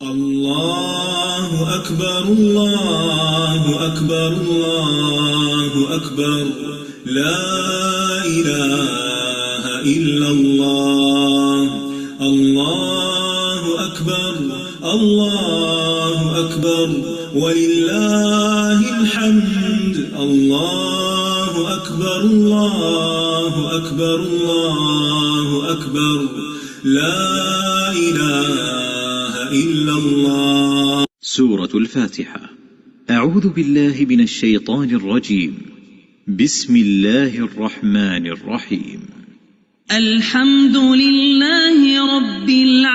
الله أكبر الله أكبر الله أكبر لا إله إلا الله الله أكبر الله أكبر ولله الحمد الله أكبر الله أكبر الله أكبر لا إله إلا الله. سورة الفاتحة. أعوذ بالله من الشيطان الرجيم. بسم الله الرحمن الرحيم. الحمد لله رب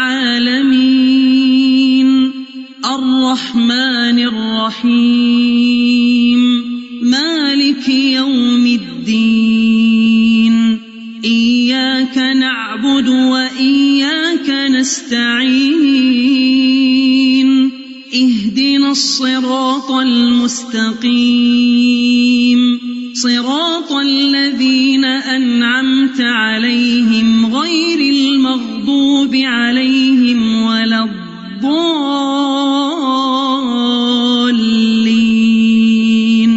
العالمين الرحمن الرحيم مالك يوم الدين إياك نعبد وإياك نستعين اهدنا الصراط المستقيم صراط الذين أنعمت عليهم غير المغضوب عليهم ولا الضالين.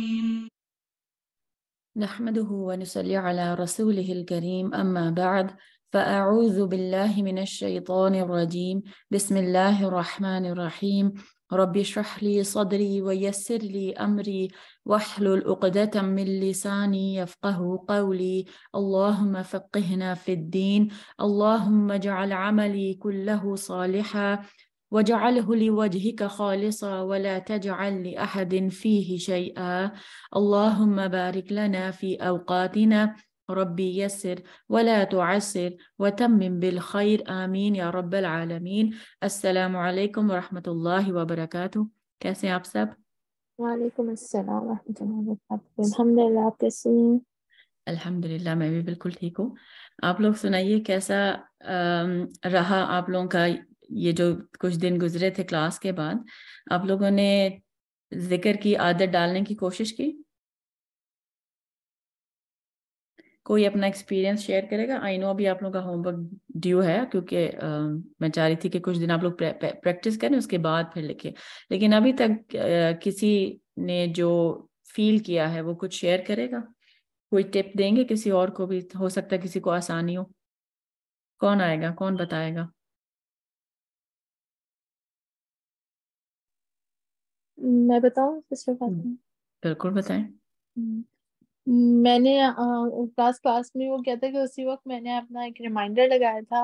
نحمده ونصلي على رسوله الكريم أما بعد فأعوذ بالله من الشيطان الرجيم. بسم الله الرحمن الرحيم. رب اشرح لي صدري ويسر لي أمري واحلل عقدة من لساني يفقه قولي. اللهم فقهنا في الدين. اللهم اجعل عملي كله صالحا واجعله لوجهك خالصا ولا تجعل لأحد فيه شيئا. اللهم بارك لنا في أوقاتنا. ربي يسر ولا تعسر وتمم بالخير آمين या रब्बल आलमीन. अस्सलामु अलैकुम वरहमतुल्लाहि वबरकातुह. कैसे हैं आप सब? वालेकुम अस्सलाम वरहमतुल्लाहि वबरकातुहू. अल्हम्दुलिल्लाह, आप कैसे हैं? अल्हम्दुलिल्लाह, मैं भी बिल्कुल ठीक हूँ. आप लोग सुनाइए कैसा रहा आप लोगों का ये जो कुछ दिन गुजरे थे क्लास के बाद. आप लोगों ने जिक्र की आदत डालने की कोशिश की? कोई अपना एक्सपीरियंस शेयर करेगा? आई नो अभी आप लोगों का होमवर्क ड्यू है क्योंकि मैं चाह रही थी कि कुछ दिन आप लोग प्रैक्टिस करें उसके बाद फिर लिखें, लेकिन अभी तक किसी ने जो फील किया है वो कुछ शेयर करेगा? कोई टिप देंगे किसी और को भी? हो सकता है किसी को आसानी हो. कौन आएगा, कौन बताएगा? मैं बताऊं सिस्टर फातिमा? बिल्कुल बताएं. मैंने क्लास में वो क्या था कि उसी वक्त मैंने अपना एक रिमाइंडर लगाया था,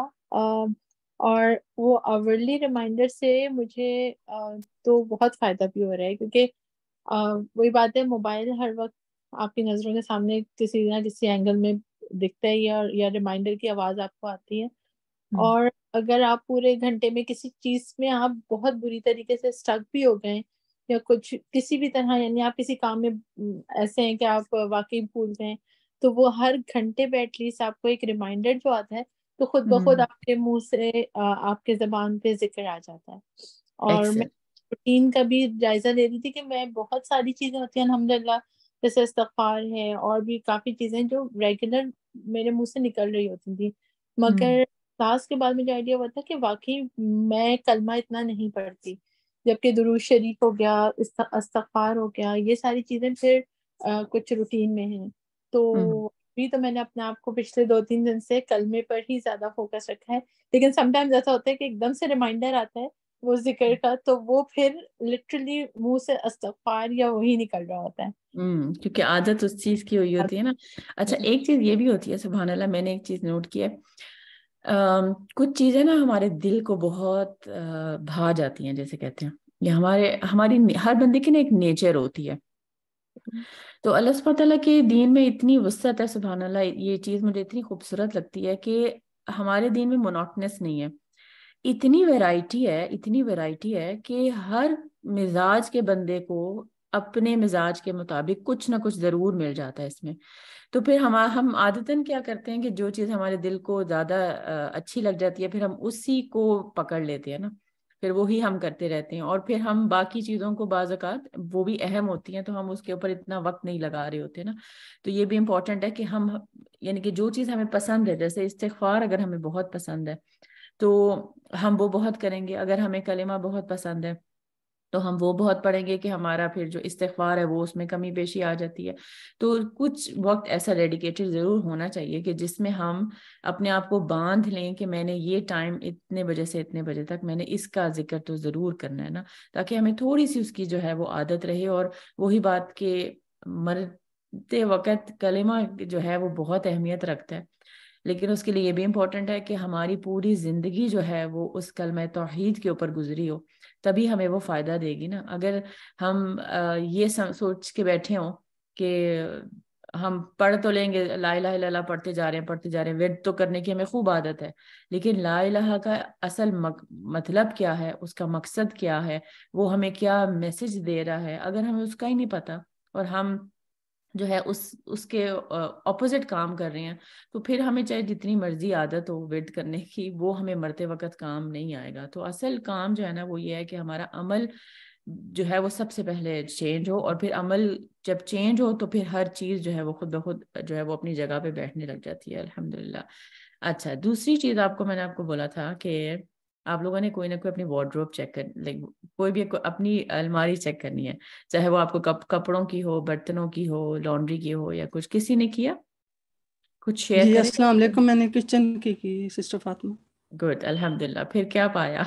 और वो आवरली रिमाइंडर से मुझे तो बहुत फायदा भी हो रहा है, क्योंकि वही बात है, मोबाइल हर वक्त आपकी नजरों के सामने किसी ना किसी एंगल में दिखता है, या रिमाइंडर की आवाज आपको आती है. और अगर आप पूरे घंटे में किसी चीज में आप बहुत बुरी तरीके से स्टक भी हो गए या कुछ किसी भी तरह, यानी आप किसी काम में ऐसे हैं कि आप वाकई भूल गए, तो वो हर घंटे पे एटलीस्ट आपको एक रिमाइंडर जो आता है तो खुद ब खुद आपके मुंह से आपके जबान पे जिक्र आ जाता है. और मैं रूटीन का भी जायजा ले रही थी कि मैं बहुत सारी चीजें होती हैं अल्हम्दुलिल्लाह, जैसे इस्तिग़फ़ार है और भी काफी चीजें जो रेगुलर मेरे मुंह से निकल रही होती थी, मगर क्लास के बाद मुझे आइडिया हुआ था कि वाकई मैं कलमा इतना नहीं पढ़ती, जबकि दुरूद शरीफ हो गया, इस्तिग़फ़ार हो गया, ये सारी चीजें फिर कुछ रूटीन में हैं. तो अभी तो मैंने अपने आप को पिछले 2-3 दिन से कलमे पर ही ज्यादा फोकस रखा है, लेकिन समटाइम्स ऐसा होता है कि एकदम से रिमाइंडर आता है वो जिक्र का, तो वो फिर लिटरली मुंह से इस्तिग़फ़ार या वही निकल रहा होता है. क्योंकि आदत उस चीज की हुई होती है ना. अच्छा, एक चीज ये भी होती है, सुभान अल्लाह, मैंने एक चीज नोट की है. कुछ चीजें ना हमारे दिल को बहुत भा जाती हैं, जैसे कहते हैं. ये हमारी हर बंदे की ना एक नेचर होती है. तो अल्लाह सुब्हान तआला के दीन में इतनी वसअत है, सुभान अल्लाह. ये चीज मुझे इतनी खूबसूरत लगती है कि हमारे दीन में मोनोटोनस नहीं है. इतनी वैरायटी है, इतनी वैरायटी है कि हर मिजाज के बंदे को अपने मिजाज के मुताबिक कुछ ना कुछ जरूर मिल जाता है इसमें. तो फिर हम आदतन क्या करते हैं कि जो चीज़ हमारे दिल को ज़्यादा अच्छी लग जाती है फिर हम उसी को पकड़ लेते हैं ना, फिर वही हम करते रहते हैं. और फिर हम बाकी चीज़ों को बाज़ औक़ात वो भी अहम होती हैं तो हम उसके ऊपर इतना वक्त नहीं लगा रहे होते ना. तो ये भी इम्पोर्टेंट है कि हम, यानी कि जो चीज़ हमें पसंद है, जैसे इस्तिग़फ़ार अगर हमें बहुत पसंद है تو ہم وہ بہت کریں گے. اگر ہمیں کلمہ بہت پسند ہے تو ہم وہ بہت پڑھیں گے کہ ہمارا پھر جو استغفار ہے وہ اس میں کمی بیشی آ جاتی ہے. تو کچھ وقت ایسا ڈیڈیکیٹڈ ضرور ہونا چاہیے کہ جس میں ہم اپنے آپ کو باندھ لیں کہ میں نے یہ ٹائم اتنے بجے سے اتنے بجے تک میں نے اس کا ذکر تو ضرور کرنا ہے نا, تاکہ ہمیں تھوڑی سی اس کی جو ہے وہ عادت رہے. اور وہی بات کہ مرتے وقت کلمہ جو ہے وہ بہت اہمیت رکھتا ہے, لیکن اس کے لیے یہ بھی امپورٹنٹ ہے کہ ہماری پوری زندگی جو ہے وہ اس کلمہ توحید کے اوپر گزری ہو, تبھی ہمیں وہ فائدہ دے گی نا. اگر ہم یہ سوچ کے بیٹھے ہوں کہ ہم پڑھ تو لیں گے, لا الہ الا اللہ پڑھتے جا رہے ہیں, ورد تو کرنے کی ہمیں خوب عادت ہے, لیکن لا الہ کا اصل مطلب کیا ہے, اس کا مقصد کیا ہے, وہ ہمیں کیا میسج دے رہا ہے, اگر ہمیں اس کا ہی نہیں پتا اور ہم جو ہے اس کے اپوزٹ کام کر رہے ہیں, تو پھر ہمیں چاہے جتنی مرضی عادت ہو ورد کرنے کی, وہ ہمیں مرتے وقت کام نہیں آئے گا. تو اصل کام جو ہے نا وہ یہ ہے کہ ہمارا عمل جو ہے وہ سب سے پہلے چینج ہو, اور پھر عمل جب چینج ہو تو پھر ہر چیز جو ہے وہ خود بخود جو ہے وہ اپنی جگہ پہ بیٹھنے لگ جاتی ہے. الحمدللہ. اچھا, دوسری چیز میں نے آپ کو بولا تھا کہ آپ لوگوں نے کوئی نہ کوئی اپنی وارڈروب چیک کوئی بھی اپنی الماری چیک کرنی ہے, چاہے وہ آپ کو کپڑوں کی ہو, برتنوں کی ہو, لانڈری کی ہو, یا کچھ. کسی نے کیا کچھ شیئر جی کریں؟ السلام علیکم. میں نے کچن کی سسٹر فاطمہ. گڈ, الحمدللہ. پھر کیا پایا؟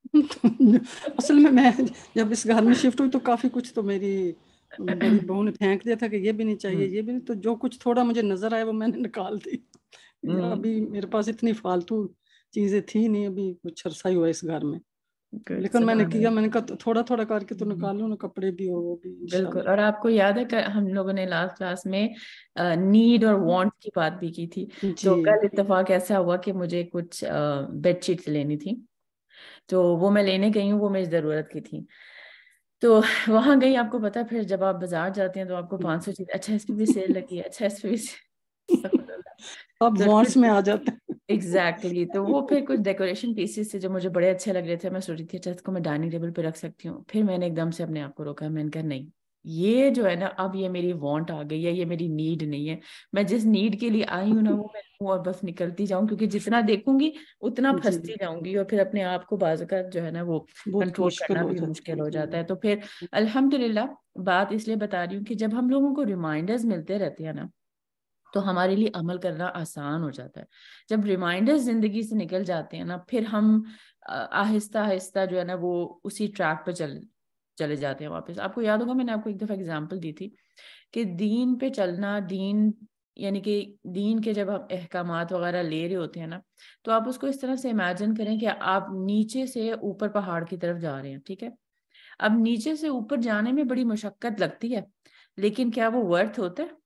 اصل میں جب اس گھر میں شفٹ ہوئی تو کافی کچھ تو میری بڑی بہو نے پھینک دیا تھا کہ یہ بھی نہیں چاہیے, یہ بھی نہیں, تو جو کچھ تھوڑا مجھے نظر آیا وہ میں نے نکال دی. ابھی میرے پاس اتنی فالتو چیزیں تھی نہیں, ابھی کچھ عرصہ ہی ہوا اس گھر میں, لیکن میں نے کیا, میں نے کہا تھوڑا تھوڑا کر کے تو نکالوں نا, کپڑے بھی ہو وہ بھی. بالکل. اور آپ کو یاد ہے کہ ہم لوگوں نے لاسٹ کلاس میں نیڈ اور وانٹ کی بات بھی کی تھی, تو کل اتفاق ایسا ہوا کہ مجھے کچھ بیڈ شیٹس لینی تھی, تو وہ میں لینے گئی ہوں, وہ میری ضرورت کی تھی. تو وہاں گئی, آپ کو پتا پھر جب آپ بازار جاتے ہیں تو آپ کو 500 چیز, اچھا اس پہ بھی سیل لگی ہے, اچھا اس پہ بھی اب وانٹس میں آ جاتے ہیں. ایگزیکٹلی. تو وہ پھر کچھ ڈیکوریشن پیسز تھے جو مجھے بڑے اچھے لگ رہے تھے, میں سوچ رہی تھی اچھا اس کو میں ڈائننگ ٹیبل پہ رکھ سکتی ہوں. پھر میں نے ایک دم سے اپنے آپ کو روکا, میں نے کہا نہیں, یہ جو ہے نا اب یہ میری وانٹ آ گئی ہے, یہ میری نیڈ نہیں ہے. میں جس نیڈ کے لیے آئی ہوں نا وہ میں لوں اور بس نکلتی جاؤں, کیونکہ جتنا دیکھوں گی اتنا پھنستی جاؤں گی, اور پھر اپنے آپ کو بعض اوقات جو ہے نا وہ کنٹرول کرنا بھی مشکل ہو جاتا ہے. تو پھر الحمدللہ بات اس لیے بتا رہی ہوں کہ جب ہم لوگوں کو ریمائنڈرز ملتے رہتے ہیں نا تو ہمارے لیے عمل کرنا آسان ہو جاتا ہے. جب ریمائنڈرز زندگی سے نکل جاتے ہیں نا, پھر ہم آہستہ آہستہ جو ہے نا وہ اسی ٹریک پہ چلے جاتے ہیں واپس. آپ کو یاد ہوگا میں نے آپ کو ایک دفعہ اگزامپل دی تھی کہ دین پہ چلنا, دین یعنی کہ دین کے جب آپ احکامات وغیرہ لے رہے ہوتے ہیں نا, تو آپ اس کو اس طرح سے امیجن کریں کہ آپ نیچے سے اوپر پہاڑ کی طرف جا رہے ہیں, ٹھیک ہے. اب نیچے سے اوپر جانے میں بڑی مشقت لگتی ہے, لیکن کیا وہ ورتھ ہوتا ہے؟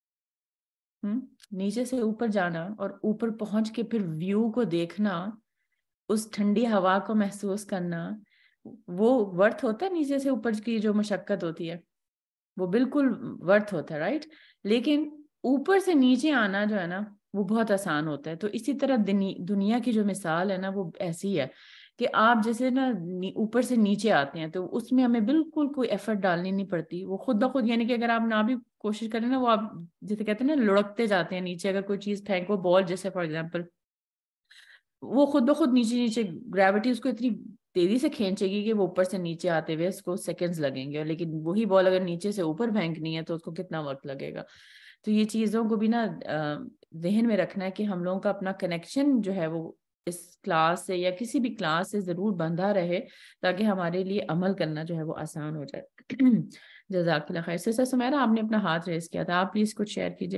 نیچے سے اوپر جانا اور اوپر پہنچ کے پھر ویو کو دیکھنا, اس ٹھنڈی ہوا کو محسوس کرنا, وہ ورتھ ہوتا ہے؟ نیچے سے اوپر کی جو مشقت ہوتی ہے وہ بالکل ورتھ ہوتا ہے, رائٹ. لیکن اوپر سے نیچے آنا جو ہے نا وہ بہت آسان ہوتا ہے. تو اسی طرح دنیا کی جو مثال ہے نا وہ ایسی ہے کہ آپ جیسے نا اوپر سے نیچے آتے ہیں تو اس میں ہمیں بالکل کوئی ایفرٹ ڈالنی نہیں پڑتی, وہ خود بخود, یعنی کہ اگر آپ نہ بھی کوشش کریں نا وہ آپ جیسے کہتے ہیں نا لڑکتے جاتے ہیں نیچے. اگر کوئی چیز پھینکو, بال جیسے فار ایگزامپل, وہ خود بخود نیچے گریوٹی اس کو اتنی تیزی سے کھینچے گی کہ وہ اوپر سے نیچے آتے ہوئے اس کو سیکنڈز لگیں گے, لیکن وہی بال اگر نیچے سے اوپر پھینکنی ہے تو اس کو کتنا وقت لگے گا. تو یہ چیزوں کو بھی نا ذہن میں رکھنا ہے کہ ہم لوگوں کا اپنا کنیکشن جو ہے وہ اس کلاس سے یا کسی بھی کلاس سے ضرور بندھا رہے, تاکہ ہمارے لیے عمل کرنا جو ہے وہ آسان ہو جائے. جزاک اللہ خیر. سسٹر سمیرہ آپ نے اپنا ہاتھ ریز کیا تھا, آپ پلیز کچھ شیئر کیجیے.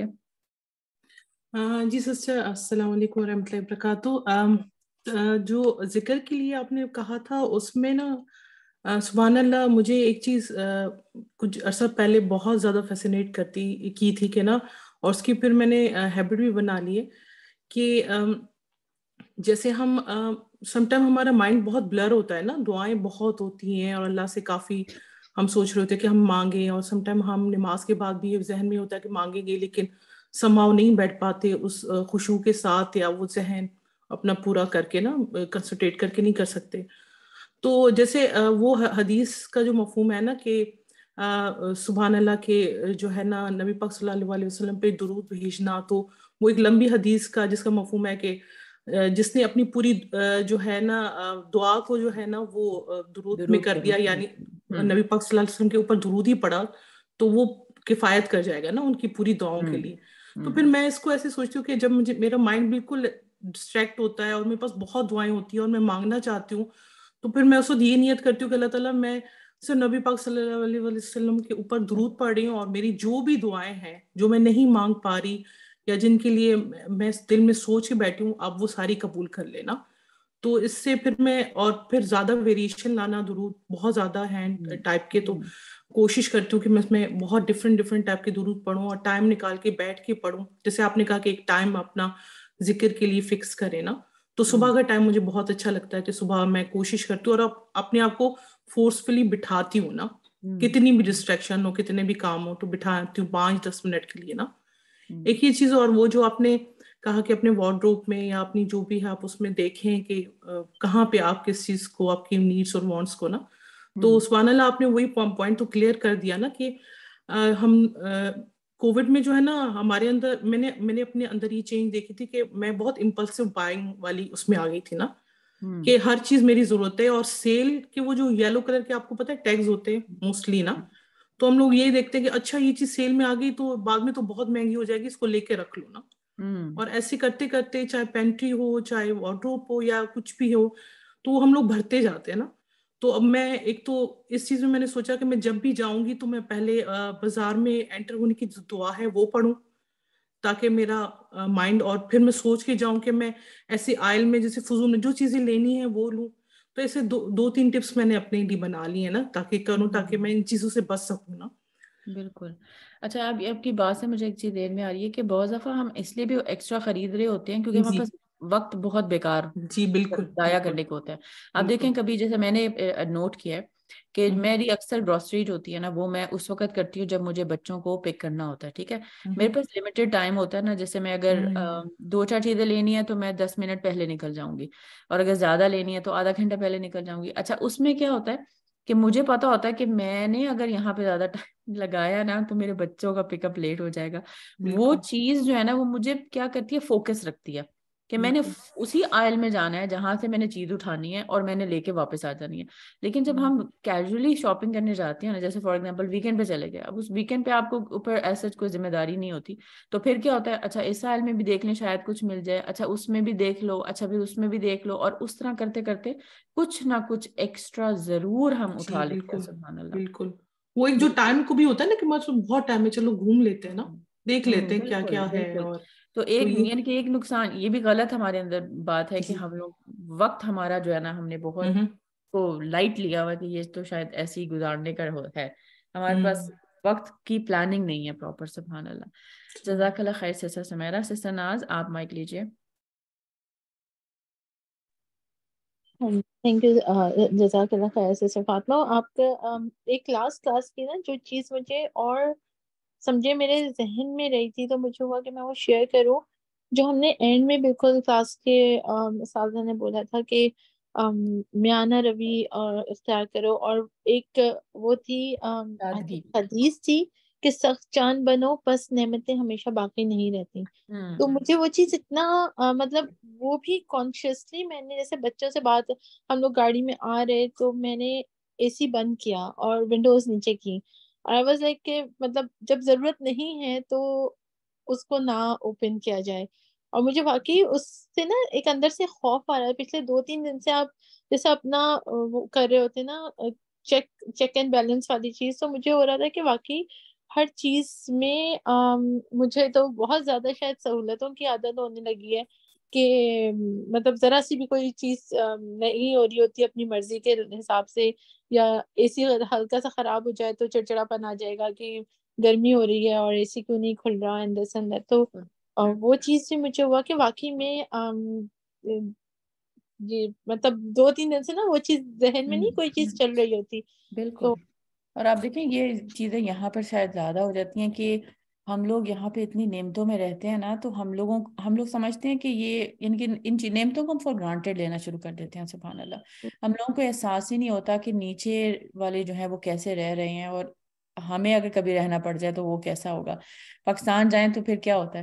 جی سسٹر, السلام علیکم ورحمۃ اللہ وبرکاتہ. جو ذکر کے لیے آپ نے کہا تھا اس میں نا سبحان اللہ, مجھے ایک چیز کچھ عرصہ پہلے بہت زیادہ فیسینیٹ کی تھی کہ نا, اور اس کی پھر میں نے ہیبٹ بھی بنا لی ہے کہ جیسے ہم سم ٹائم ہمارا مائنڈ بہت بلر ہوتا ہے نا, دعائیں بہت ہوتی ہیں اور اللہ سے کافی ہم سوچ رہے ہوتے ہیں کہ ہم مانگیں, اور سم ٹائم ہم نماز کے بعد بھی یہ ذہن میں ہوتا ہے کہ مانگیں گے, لیکن سماؤ نہیں بیٹھ پاتے اس خشوع کے ساتھ, یا وہ ذہن اپنا پورا کر کے نا کنسنٹریٹ کر کے نہیں کر سکتے. تو جیسے وہ حدیث کا جو مفہوم ہے نا کہ سبحان اللہ کے جو ہے نا نبی پاک صلی اللہ علیہ وسلم پہ درود بھیجنا, تو وہ ایک لمبی حدیث کا جس کا مفہوم ہے کہ جس نے اپنی پوری جو ہے نا دعا کو جو ہے نا وہ درود میں کر دیا، یعنی نبی پاک صلی اللہ علیہ وسلم کے اوپر درود ہی پڑا، تو وہ کفایت کر جائے گا نا ان کی پوری دعاؤں کے لیے. تو پھر میں اس کو ایسے سوچتی ہوں کہ جب مجھے میرا مائنڈ بالکل ڈسٹریکٹ ہوتا ہے اور میرے پاس بہت دعائیں ہوتی ہیں اور میں مانگنا چاہتی ہوں، تو پھر میں اس وقت یہ نیت کرتی ہوں کہ اللہ تعالیٰ میں صرف نبی پاک صلی اللہ علیہ وسلم کے اوپر درود پڑھ رہی ہوں، اور میری جو بھی دعائیں ہیں جو میں نہیں مانگ پا رہی یا جن کے لیے میں دل میں سوچ کے بیٹھی ہوں، اب وہ ساری قبول کر لینا. تو اس سے پھر میں اور پھر زیادہ ویریشن لانا، درود بہت زیادہ ہیں ٹائپ کے، تو کوشش کرتی ہوں کہ میں اس میں بہت ڈفرینٹ ٹائپ کے درود پڑھوں اور ٹائم نکال کے بیٹھ کے پڑھوں. جیسے آپ نے کہا کہ ایک ٹائم اپنا ذکر کے لیے فکس کرے نا، تو صبح کا ٹائم مجھے بہت اچھا لگتا ہے کہ صبح میں کوشش کرتی ہوں اور اپنے آپ کو فورسفلی بٹھاتی ہوں نا، کتنی بھی ڈسٹریکشن ہو، کتنے بھی کام ہو، تو بٹھاتی ہوں 5-10 منٹ کے لیے نا. ایک یہ چیز، اور وہ جو آپ نے کہا کہ اپنے وارڈروب میں یا اپنی جو بھی ہے آپ اس میں دیکھیں کہ کہاں پہ آپ کس چیز کو، آپ کی نیڈس اور وانٹس کو نا. تو سبحان اللہ آپ نے وہی پوائنٹ تو کلیئر کر دیا نا کہ ہم کووڈ میں جو ہے نا ہمارے اندر، میں نے اپنے اندر یہ چینج دیکھی تھی کہ میں بہت امپلسو بائنگ والی اس میں آ گئی تھی نا، کہ ہر چیز میری ضرورت ہے. اور سیل کے وہ جو یلو کلر کے آپ کو پتہ ہے ٹیگز ہوتے ہیں موسٹلی نا، تو ہم لوگ یہی دیکھتے ہیں کہ اچھا یہ چیز سیل میں آ گئی تو بعد میں تو بہت مہنگی ہو جائے گی، اس کو لے کے رکھ لو نا. اور ایسے کرتے کرتے چاہے پینٹری ہو، چاہے وارڈروب ہو، یا کچھ بھی ہو، تو ہم لوگ بھرتے جاتے ہیں نا. تو اب میں ایک تو اس چیز میں نے سوچا کہ میں جب بھی جاؤں گی تو میں پہلے بازار میں انٹر ہونے کی جو دعا ہے وہ پڑھوں، تاکہ میرا مائنڈ، اور پھر میں سوچ کے جاؤں کہ میں ایسے آئل میں جیسے فضول میں جو چیزیں لینی ہیں وہ لوں. تو ایسے 2-3 ٹپس میں نے اپنے لیے بنا لی ہیں نا، تاکہ کروں، تاکہ میں ان چیزوں سے بچ سکوں نا. بالکل. اچھا، آپ کی بات سے مجھے ایک چیز دیر میں آ رہی ہے کہ بعض دفعہ ہم اس لیے بھی ایکسٹرا خرید رہے ہوتے ہیں کیونکہ ہمارے پاس وقت بہت بیکار جی بالکل ضائع کرنے کو ہوتا ہے. آپ دیکھیں کبھی، جیسے میں نے نوٹ کیا ہے کہ میری اکثر گروسری جو ہوتی ہے نا وہ میں اس وقت کرتی ہوں جب مجھے بچوں کو پک کرنا ہوتا ہے. ٹھیک ہے، میرے پاس لمیٹڈ ٹائم ہوتا ہے نا، جیسے میں اگر 2-4 چیزیں لینی ہے تو میں 10 منٹ پہلے نکل جاؤں گی، اور اگر زیادہ لینی ہے تو آدھا گھنٹہ پہلے نکل جاؤں گی. اچھا، اس میں کیا ہوتا ہے کہ مجھے پتا ہوتا ہے کہ میں نے اگر یہاں پہ زیادہ ٹائم لگایا نا تو میرے بچوں کا پک اپ لیٹ ہو جائے گا. وہ چیز جو ہے نا وہ مجھے کیا کرتی ہے، فوکس رکھتی ہے کہ میں نے اسی آئل میں جانا ہے جہاں سے میں نے چیز اٹھانی ہے اور میں نے لے کے واپس آ جانی ہے. لیکن جب ہم کیجولی شاپنگ کرنے جاتے ہیں نا، جیسے فار ایگزامپل ویکینڈ پہ چلے گئے، اب اس ویکینڈ پہ آپ کو اوپر ایسا کوئی ذمہ داری نہیں ہوتی، تو پھر کیا ہوتا ہے، اچھا اس آئل میں بھی دیکھ لیں شاید کچھ مل جائے، اچھا اس میں بھی دیکھ لو، اچھا پھر اس میں بھی دیکھ لو، اور اس طرح کرتے کرتے کچھ نہ کچھ ایکسٹرا ضرور ہم اٹھا لیتے ہیں. سبحان اللہ. بالکل. وہ ایک جو ٹائم کو بھی ہوتا ہے نا کہ بہت ٹائم ہے، چلو گھوم لیتے ہیں نا، دیکھ لیتے ہیں کیا کیا ہے. اور تو ایک یعنی کہ ایک نقصان یہ بھی غلط ہمارے اندر بات ہے کہ ہم لوگ وقت ہمارا جو ہے نا ہم نے بہت کو لائٹ لیا ہوا کہ یہ تو شاید ایسے ہی گزارنے کا ہے، ہمارے پاس وقت کی پلاننگ نہیں ہے پراپر. سبحان اللہ. جزاک اللہ خیر سسٹر سمیرا. سسٹر ناز آپ مائک لیجئے. تھینک یو، جزاک اللہ خیر سسٹر فاطمہ. آپ کا ایک لاسٹ کلاس کی نا جو چیز مجھے اور سمجھے میرے ذہن میں رہی تھی تو مجھے ہوا کہ میں وہ شیئر کروں، جو ہم نے اینڈ میں بالکل کلاس کے اساتذہ نے بولا تھا کہ میانہ روی اختیار کرو، اور ایک وہ تھی حدیث تھی کہ سخت چاند بنو پس نعمتیں ہمیشہ باقی نہیں رہتی. تو مجھے وہ چیز اتنا مطلب وہ بھی کانشیسلی میں نے، جیسے بچوں سے بات، ہم لوگ گاڑی میں آ رہے تو میں نے اے سی بند کیا اور ونڈوز نیچے کی، اور آئی واز لائک کہ مطلب جب ضرورت نہیں ہے تو اس کو نہ اوپن کیا جائے. اور مجھے واقعی اس سے نا ایک اندر سے خوف آ رہا ہے. پچھلے 2-3 دن سے آپ جیسے اپنا وہ کر رہے ہوتے نا چیک اینڈ بیلنس والی چیز، تو مجھے ہو رہا تھا کہ واقعی ہر چیز میں مجھے تو بہت زیادہ شاید سہولتوں کی عادت ہونے لگی ہے کہ مطلب ذرا سی بھی کوئی چیز نہیں ہو رہی ہوتی اپنی مرضی کے حساب سے، یا اے سی ہلکا سا خراب ہو جائے تو چڑچڑا پن آ جائے گا کہ گرمی ہو رہی ہے اور اے سی کیوں نہیں کھل رہا اندر. تو وہ چیز سے مجھے ہوا کہ واقعی میں یہ مطلب 2-3 دن سے نا وہ چیز ذہن میں نہیں کوئی چیز چل رہی ہوتی. بالکل. اور آپ دیکھیں یہ چیزیں یہاں پر شاید زیادہ ہو جاتی ہیں کہ ہم لوگ یہاں پہ اتنی نعمتوں میں رہتے ہیں نا، تو ہم لوگ سمجھتے ہیں کہ یہ یعنی کہ ان نعمتوں کو ہم فار گرانٹیڈ لینا شروع کر دیتے ہیں. سبحان اللہ. ہم لوگوں کو احساس ہی نہیں ہوتا کہ نیچے والے جو ہیں وہ کیسے رہ رہے ہیں، اور ہمیں اگر کبھی رہنا پڑ جائے تو وہ کیسا ہوگا. پاکستان جائیں تو پھر کیا ہوتا ہے،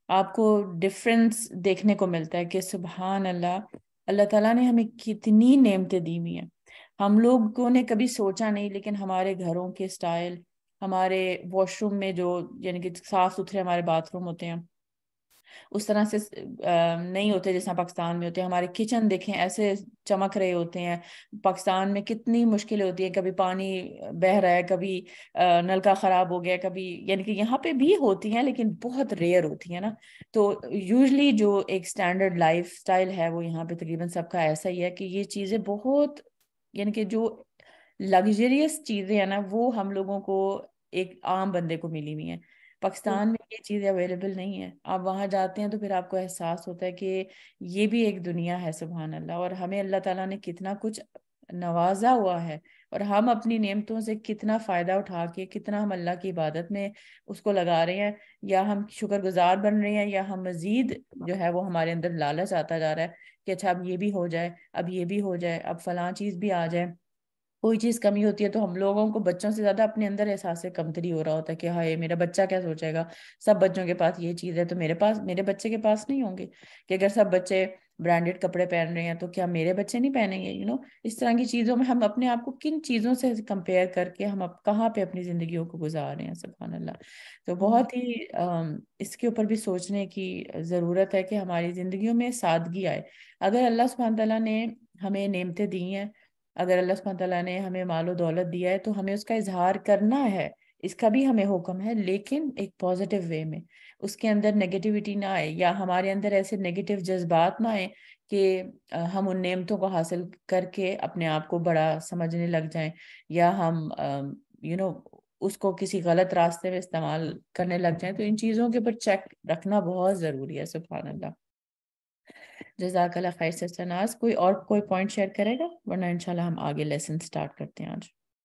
آپ کو ڈفرینس دیکھنے کو ملتا ہے کہ سبحان اللہ، اللہ تعالیٰ نے ہمیں کتنی نعمتیں دی ہوئی ہیں. ہم لوگوں نے کبھی سوچا نہیں، لیکن ہمارے گھروں کے سٹائل، ہمارے واش روم میں جو یعنی کہ صاف ستھرے ہمارے باتھ روم ہوتے ہیں اس طرح سے نہیں ہوتے جیسا پاکستان میں ہوتے ہیں. ہمارے کچن دیکھیں ایسے چمک رہے ہوتے ہیں. پاکستان میں کتنی مشکلیں ہوتی ہیں، کبھی پانی بہہ رہا ہے، کبھی نل کا خراب ہو گیا، کبھی یعنی کہ یہاں پہ بھی ہوتی ہیں لیکن بہت ریئر ہوتی ہیں نا. تو یوزلی جو ایک سٹینڈرڈ لائف سٹائل ہے وہ یہاں پہ تقریباً سب کا ایسا ہی ہے کہ یہ چیزیں بہت یعنی کہ جو لگژریس چیزیں ہیں نا وہ ہم لوگوں کو ایک عام بندے کو ملی ہوئی ہیں. پاکستان میں یہ چیزیں اویلیبل نہیں ہے. آپ وہاں جاتے ہیں تو پھر آپ کو احساس ہوتا ہے کہ یہ بھی ایک دنیا ہے سبحان اللہ، اور ہمیں اللہ تعالیٰ نے کتنا کچھ نوازا ہوا ہے، اور ہم اپنی نعمتوں سے کتنا فائدہ اٹھا کے کتنا ہم اللہ کی عبادت میں اس کو لگا رہے ہیں، یا ہم شکر گزار بن رہے ہیں، یا ہم مزید جو ہے وہ ہمارے اندر لالچ آتا جا رہا ہے کہ اچھا اب یہ بھی ہو جائے، اب یہ بھی ہو جائے، اب فلاں چیز بھی آ جائے. کوئی چیز کمی ہوتی ہے تو ہم لوگوں کو بچوں سے زیادہ اپنے اندر احساس کمتری ہو رہا ہوتا ہے کہ ہائے میرا بچہ کیا سوچے گا، سب بچوں کے پاس یہ چیز ہے تو میرے بچے کے پاس نہیں ہوں گے، کہ اگر سب بچے برانڈیڈ کپڑے پہن رہے ہیں تو کیا میرے بچے نہیں پہنیں گے. اس طرح کی چیزوں میں ہم اپنے آپ کو کن چیزوں سے کمپیئر کر کے ہم کہاں پہ اپنی زندگیوں کو گزار رہے ہیں سبحان اللہ. تو بہت ہی اس کے اوپر بھی سوچنے کی ضرورت ہے کہ ہماری زندگیوں میں سادگی آئے. اگر اللہ سبحانہ تعالیٰ نے ہمیں نعمتیں دی ہیں، اگر اللہ سبحانہ تعالیٰ نے ہمیں مال و دولت دیا ہے تو ہمیں اس کا اظہار کرنا ہے، اس کا بھی ہمیں حکم ہے، لیکن ایک پازیٹیو وے میں. اس کے اندر نیگیٹیوٹی نہ آئے، یا ہمارے اندر ایسے نیگیٹیو جذبات نہ آئے کہ ہم ان نعمتوں کو حاصل کر کے اپنے آپ کو بڑا سمجھنے لگ جائیں، یا ہم اس کو کسی غلط راستے میں استعمال کرنے لگ جائیں. تو ان چیزوں کے اوپر چیک رکھنا بہت ضروری ہے سبحان اللہ. جزاک اللہ خیر سسٹر ناز. کوئی پوائنٹ شیئر کرے گا، ورنہ انشاءاللہ ہم آگے لیسن سٹارٹ کرتے ہیں.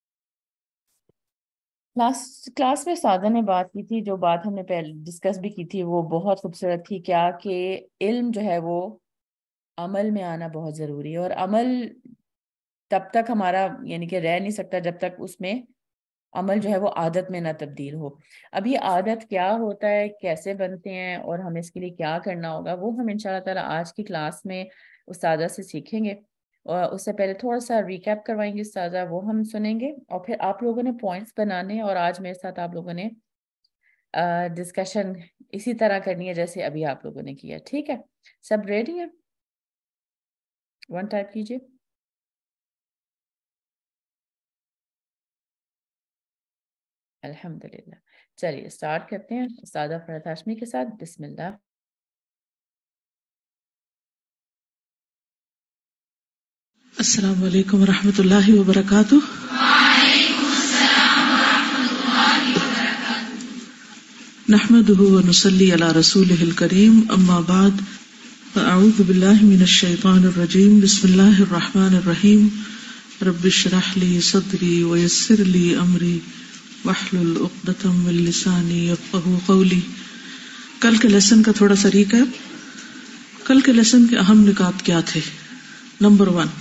آج کلاس میں سادہ نے بات کی تھی، جو بات ہم نے پہلے ڈسکس بھی کی تھی وہ بہت خوبصورت تھی، کیا کہ علم جو ہے وہ عمل میں آنا بہت ضروری ہے، اور عمل تب تک ہمارا یعنی کہ رہ نہیں سکتا جب تک اس میں عمل جو ہے وہ عادت میں نہ تبدیل ہو. اب یہ عادت کیا ہوتا ہے، کیسے بنتے ہیں، اور ہمیں اس کے لیے کیا کرنا ہوگا، وہ ہم انشاءاللہ تعالیٰ آج کی کلاس میں استاذہ سے سیکھیں گے. اور اس سے پہلے تھوڑا سا ریکیپ کروائیں گے استاذہ، وہ ہم سنیں گے، اور پھر آپ لوگوں نے پوائنٹس بنانے ہیں، اور آج میرے ساتھ آپ لوگوں نے ڈسکشن اسی طرح کرنی ہے جیسے ابھی آپ لوگوں نے کیا. ٹھیک ہے، سب ریڈی ہے؟ ون ٹائپ کیجیے. الحمدللہ. چلیے اسٹارٹ کرتے ہیں استاذہ فرحت ہاشمی کے ساتھ. بسم اللہ. السلام علیکم ورحمۃ اللہ وبرکاتہ. وعلیکم السلام ورحمۃ اللہ وبرکاتہ. نحمده ونصلي على رسوله الكريم. اما بعد فاعوذ بالله من الشیطان الرجیم. بسم اللہ الرحمن الرحیم. رب اشرح لي صدری ويسر لي امری واحلل عقدۃ من لسانی یفقہوا قولی. کل کے لیسن کا تھوڑا سا ریکیپ. کل کے لیسن کے اہم نکات کیا تھے؟ نمبر 1،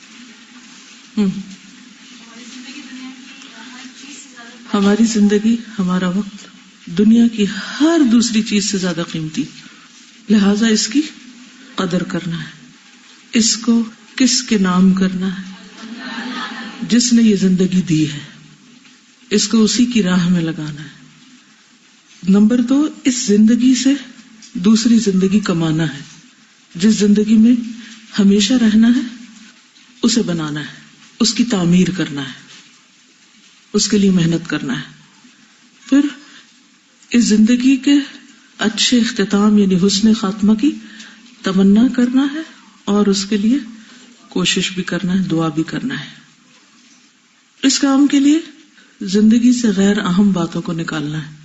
ہماری زندگی، ہمارا وقت دنیا کی ہر دوسری چیز سے زیادہ قیمتی، لہذا اس کی قدر کرنا ہے. اس کو کس کے نام کرنا ہے؟ جس نے یہ زندگی دی ہے، اس کو اسی کی راہ میں لگانا ہے. نمبر 2، اس زندگی سے دوسری زندگی کمانا ہے. جس زندگی میں ہمیشہ رہنا ہے اسے بنانا ہے، اس کی تعمیر کرنا ہے، اس کے لیے محنت کرنا ہے. پھر اس زندگی کے اچھے اختتام یعنی حسن خاتمہ کی تمنا کرنا ہے، اور اس کے لیے کوشش بھی کرنا ہے، دعا بھی کرنا ہے. اس کام کے لیے زندگی سے غیر اہم باتوں کو نکالنا ہے.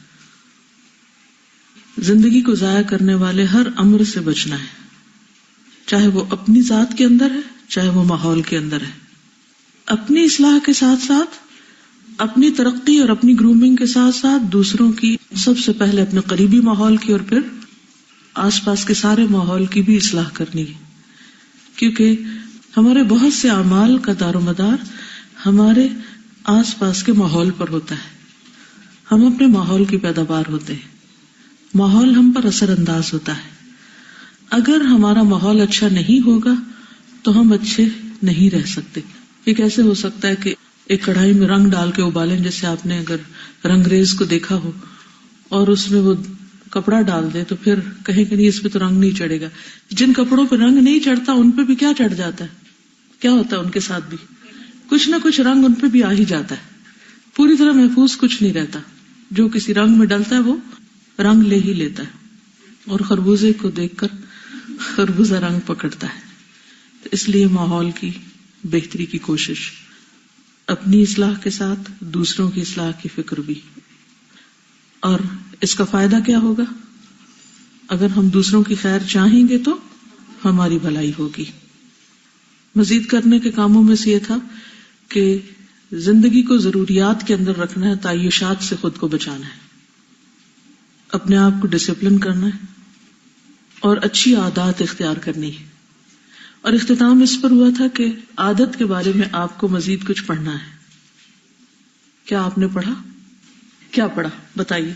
زندگی کو ضائع کرنے والے ہر امر سے بچنا ہے، چاہے وہ اپنی ذات کے اندر ہے، چاہے وہ ماحول کے اندر ہے. اپنی اصلاح کے ساتھ ساتھ اپنی ترقی اور اپنی گرومنگ کے ساتھ ساتھ دوسروں کی، سب سے پہلے اپنے قریبی ماحول کی اور پھر آس پاس کے سارے ماحول کی بھی اصلاح کرنی ہے. کیونکہ ہمارے بہت سے اعمال کا دار و مدار ہمارے آس پاس کے ماحول پر ہوتا ہے. ہم اپنے ماحول کی پیداوار ہوتے ہیں. ماحول ہم پر اثر انداز ہوتا ہے. اگر ہمارا ماحول اچھا نہیں ہوگا تو ہم اچھے نہیں رہ سکتے. یہ کیسے ہو سکتا ہے کہ ایک کڑھائی میں رنگ ڈال کے ابالیں، جیسے آپ نے اگر رنگریز کو دیکھا ہو اور اس میں وہ کپڑا ڈال دے تو پھر کہیں کہ نہیں اس پہ تو رنگ نہیں چڑھے گا. جن کپڑوں پہ رنگ نہیں چڑھتا ان پہ بھی کیا چڑھ جاتا ہے؟ کیا ہوتا ہے ان کے ساتھ بھی؟ کچھ نہ کچھ رنگ ان پہ بھی آ ہی جاتا ہے. پوری طرح محفوظ کچھ نہیں رہتا. جو کسی رنگ میں ڈلتا ہے وہ رنگ لے ہی لیتا ہے. اور خربوزے کو دیکھ کر خربوزہ رنگ پکڑتا ہے. تو اس لیے ماحول کی بہتری کی کوشش، اپنی اصلاح کے ساتھ دوسروں کی اصلاح کی فکر بھی. اور اس کا فائدہ کیا ہوگا؟ اگر ہم دوسروں کی خیر چاہیں گے تو ہماری بھلائی ہوگی. مزید کرنے کے کاموں میں سے یہ تھا کہ زندگی کو ضروریات کے اندر رکھنا ہے، تعیشات سے خود کو بچانا ہے، اپنے آپ کو ڈسپلن کرنا ہے اور اچھی عادات اختیار کرنی ہے. اور اختتام اس پر ہوا تھا کہ عادت کے بارے میں آپ کو مزید کچھ پڑھنا ہے. کیا آپ نے پڑھا؟ کیا پڑھا بتائیے.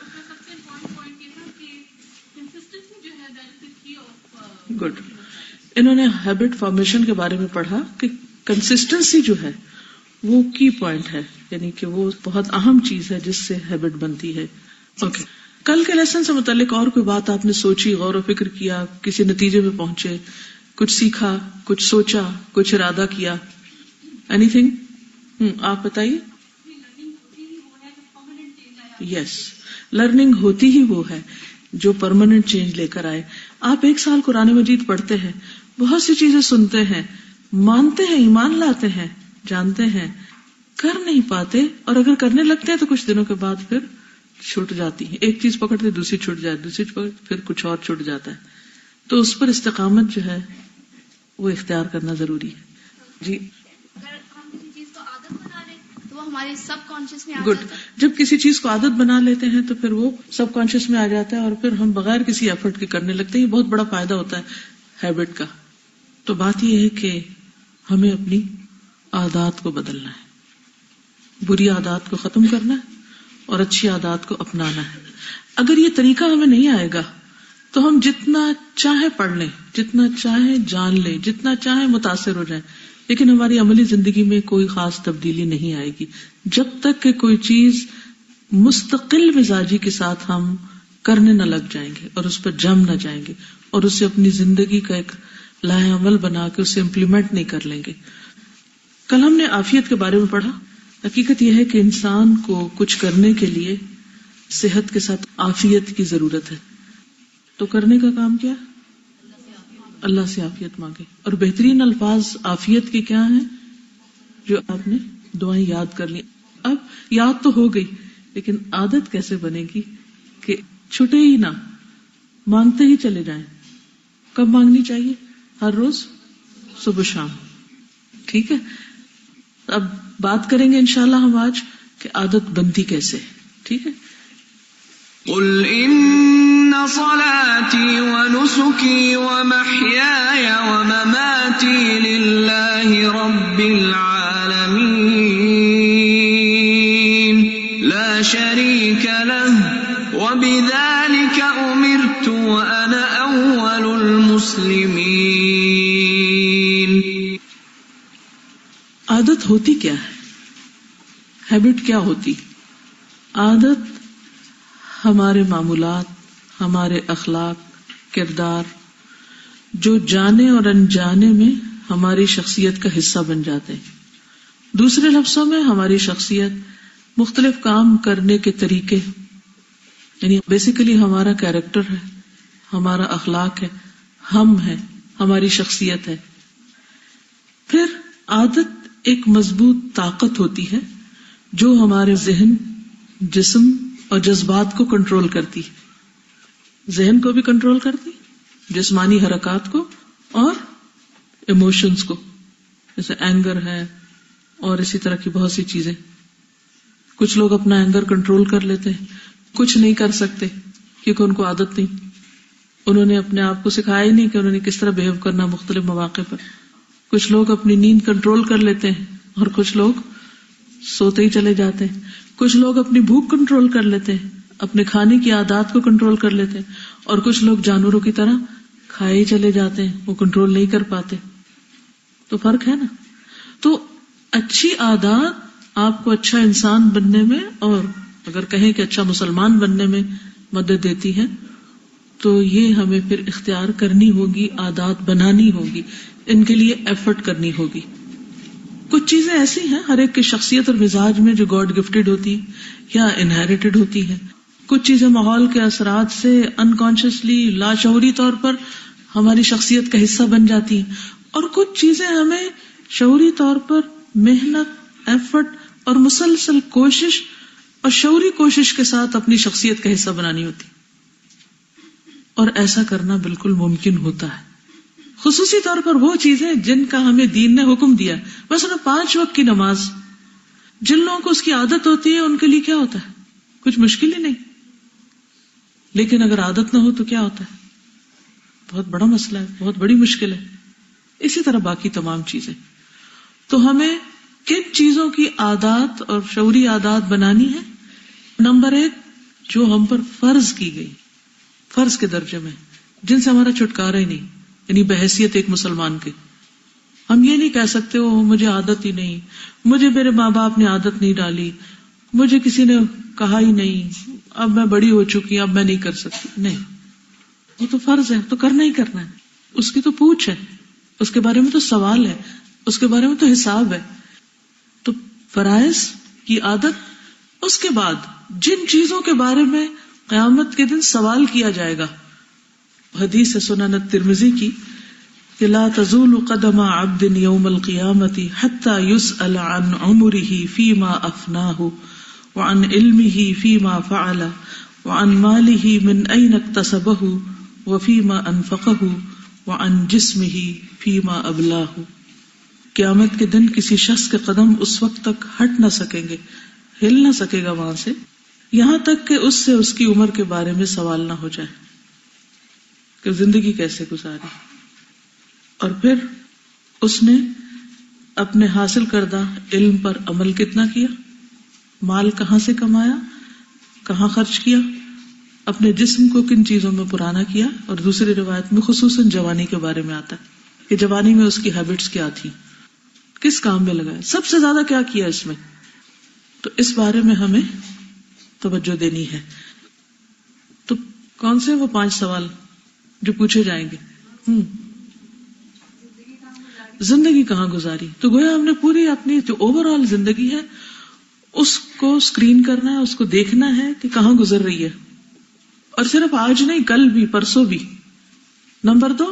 گڈ. انہوں نے ہیبٹ فارمیشن کے بارے میں پڑھا کہ کنسسٹنسی جو ہے وہ کی پوائنٹ ہے، یعنی کہ وہ بہت اہم چیز ہے جس سے ہیبٹ بنتی ہے. اوکے. کل کے لیسن سے متعلق اور کوئی بات آپ نے سوچی، غور و فکر کیا، کسی نتیجے میں پہنچے، کچھ سیکھا، کچھ سوچا، کچھ ارادہ کیا؟ Anything? آپ بتائیے. یس، لرننگ ہوتی ہی وہ ہے جو پرماننٹ چینج لے کر آئے. آپ 1 سال قرآن مجید پڑھتے ہیں، بہت سی چیزیں سنتے ہیں، مانتے ہیں، ایمان لاتے ہیں، جانتے ہیں، کر نہیں پاتے، اور اگر کرنے لگتے ہیں تو کچھ دنوں کے بعد پھر چھوٹ جاتی ہے. ایک چیز پکڑتے دوسری چھوٹ جاتی، دوسری پکڑتے پھر کچھ اور چھوٹ جاتا ہے. تو اس پر استقامت جو ہے وہ اختیار کرنا ضروری ہے. جی. اگر ہم کسی چیز کو عادت بنا لیں تو وہ ہمارے سب کانشیس میں آ گڈ. جاتا ہے. جب کسی چیز کو عادت بنا لیتے ہیں تو پھر وہ سب کانشیس میں آ جاتا ہے اور پھر ہم بغیر کسی ایفرٹ کے کرنے لگتے ہیں. یہ بہت بڑا فائدہ ہوتا ہے ہیبٹ کا. تو بات یہ ہے کہ ہمیں اپنی عادات کو بدلنا ہے، بری عادات کو ختم کرنا ہے اور اچھی عادات کو اپنانا ہے. اگر یہ طریقہ ہمیں نہیں آئے گا تو ہم جتنا چاہے پڑھ لیں، جتنا چاہے جان لیں، جتنا چاہے متاثر ہو جائیں، لیکن ہماری عملی زندگی میں کوئی خاص تبدیلی نہیں آئے گی جب تک کہ کوئی چیز مستقل مزاجی کے ساتھ ہم کرنے نہ لگ جائیں گے اور اس پر جم نہ جائیں گے اور اسے اپنی زندگی کا ایک لائحہ عمل بنا کے اسے امپلیمنٹ نہیں کر لیں گے. کل ہم نے عافیت کے بارے میں پڑھا. حقیقت یہ ہے کہ انسان کو کچھ کرنے کے لیے صحت کے ساتھ عافیت کی ضرورت ہے. تو کرنے کا کام کیا؟ اللہ سے عافیت مانگے. اور بہترین الفاظ عافیت کے کیا ہیں جو آپ نے دعائیں یاد کر لی. اب یاد تو ہو گئی لیکن عادت کیسے بنے گی کہ چھٹے ہی نہ، مانگتے ہی چلے جائیں. کب مانگنی چاہیے؟ ہر روز صبح شام. ٹھیک ہے. اب بات کریں گے انشاءاللہ ہم آج کہ عادت بنتی کیسے. ٹھیک ہے. قل ان صلاتي ونسكي ومحياي ومماتي لله رب العالمين لا شريك له وبذلك امرت وانا اول المسلمين. عادت ہوتی کیا ہے؟ ہیبٹ کیا ہوتی؟ عادت ہمارے معمولات، ہمارے اخلاق، کردار جو جانے اور انجانے میں ہماری شخصیت کا حصہ بن جاتے ہیں. دوسرے لفظوں میں ہماری شخصیت، مختلف کام کرنے کے طریقے، یعنی بیسیکلی ہمارا کیریکٹر ہے، ہمارا اخلاق ہے، ہم ہیں، ہماری شخصیت ہے. پھر عادت ایک مضبوط طاقت ہوتی ہے جو ہمارے ذہن، جسم اور جذبات کو کنٹرول کرتی ہے. ذہن کو بھی کنٹرول کرتی، جسمانی حرکات کو اور ایموشنز کو، جیسے اینگر ہے اور اسی طرح کی بہت سی چیزیں. کچھ لوگ اپنا اینگر کنٹرول کر لیتے ہیں، کچھ نہیں کر سکتے کیونکہ ان کو عادت نہیں. انہوں نے اپنے آپ کو سکھایا ہی نہیں کہ انہوں نے کس طرح بہیو کرنا مختلف مواقع پر. کچھ لوگ اپنی نیند کنٹرول کر لیتے ہیں اور کچھ لوگ سوتے ہی چلے جاتے ہیں. کچھ لوگ اپنی بھوک کنٹرول کر لیتے ہیں، اپنے کھانے کی عادات کو کنٹرول کر لیتے ہیں، اور کچھ لوگ جانوروں کی طرح کھائے ہی چلے جاتے ہیں، وہ کنٹرول نہیں کر پاتے. تو فرق ہے نا. تو اچھی عادات آپ کو اچھا انسان بننے میں، اور اگر کہیں کہ اچھا مسلمان بننے میں مدد دیتی ہے. تو یہ ہمیں پھر اختیار کرنی ہوگی، عادات بنانی ہوگی، ان کے لیے ایفرٹ کرنی ہوگی. کچھ چیزیں ایسی ہیں ہر ایک کی شخصیت اور مزاج میں جو گاڈ گفٹڈ ہوتی یا انہیریٹڈ ہوتی ہیں. کچھ چیزیں ماحول کے اثرات سے انکانشیسلی، لاشعوری طور پر ہماری شخصیت کا حصہ بن جاتی ہیں، اور کچھ چیزیں ہمیں شعوری طور پر محنت، ایفرٹ اور مسلسل کوشش اور شعوری کوشش کے ساتھ اپنی شخصیت کا حصہ بنانی ہوتی. اور ایسا کرنا بالکل ممکن ہوتا ہے. خصوصی طور پر وہ چیزیں جن کا ہمیں دین نے حکم دیا، مثلا 5 وقت کی نماز. جن لوگوں کو اس کی عادت ہوتی ہے ان کے لیے کیا ہوتا ہے؟ کچھ مشکل ہی نہیں. لیکن اگر عادت نہ ہو تو کیا ہوتا ہے؟ بہت بڑا مسئلہ ہے، بہت بڑی مشکل ہے. اسی طرح باقی تمام چیزیں. تو ہمیں کن چیزوں کی عادات اور شعوری عادات بنانی ہے؟ نمبر 1، جو ہم پر فرض کی گئی، فرض کے درجے میں، جن سے ہمارا چھٹکارا ہی نہیں، یعنی بحیثیت ایک مسلمان کے. ہم یہ نہیں کہہ سکتے مجھے عادت ہی نہیں، مجھے میرے ماں باپ نے عادت نہیں ڈالی، مجھے کسی نے کہا ہی نہیں، اب میں بڑی ہو چکی، اب میں نہیں کر سکتی. نہیں، وہ تو فرض ہے، تو کرنا ہی کرنا ہے. اس کی تو پوچھ ہے، اس کے بارے میں تو سوال ہے، اس کے بارے میں تو حساب ہے. تو فرائض کی عادت. اس کے بعد جن چیزوں کے بارے میں قیامت کے دن سوال کیا جائے گا، حدیث سنن الترمذی کی کہ لا تزول قدم عبد یوم القیامت حتی یسأل عن عمره فیما افناہ وعن علمه فیما فعل وعن ماله من این اکتسبہ وفیما انفقہ وعن جسمه فیما ابلاہ. قیامت کے دن کسی شخص کے قدم اس وقت تک ہٹ نہ سکیں گے، ہل نہ سکے گا وہاں سے، یہاں تک کہ اس سے اس کی عمر کے بارے میں سوال نہ ہو جائے کہ زندگی کیسے گزاری، اور پھر اس نے اپنے حاصل کردہ علم پر عمل کتنا کیا، مال کہاں سے کمایا، کہاں خرچ کیا، اپنے جسم کو کن چیزوں میں پرانا کیا. اور دوسری روایت میں خصوصاً جوانی کے بارے میں آتا ہے کہ جوانی میں اس کی ہیبٹس کیا تھی، کس کام میں لگایا، سب سے زیادہ کیا کیا اس میں. تو اس بارے میں ہمیں توجہ دینی ہے. تو کون سے وہ 5 سوال جو پوچھے جائیں گے؟ زندگی کہاں گزاری. تو گویا ہم نے پوری اپنی جو اوور آل زندگی ہے اس کو اسکرین کرنا ہے، اس کو دیکھنا ہے کہ کہاں گزر رہی ہے، اور صرف آج نہیں، کل بھی، پرسوں بھی. نمبر 2،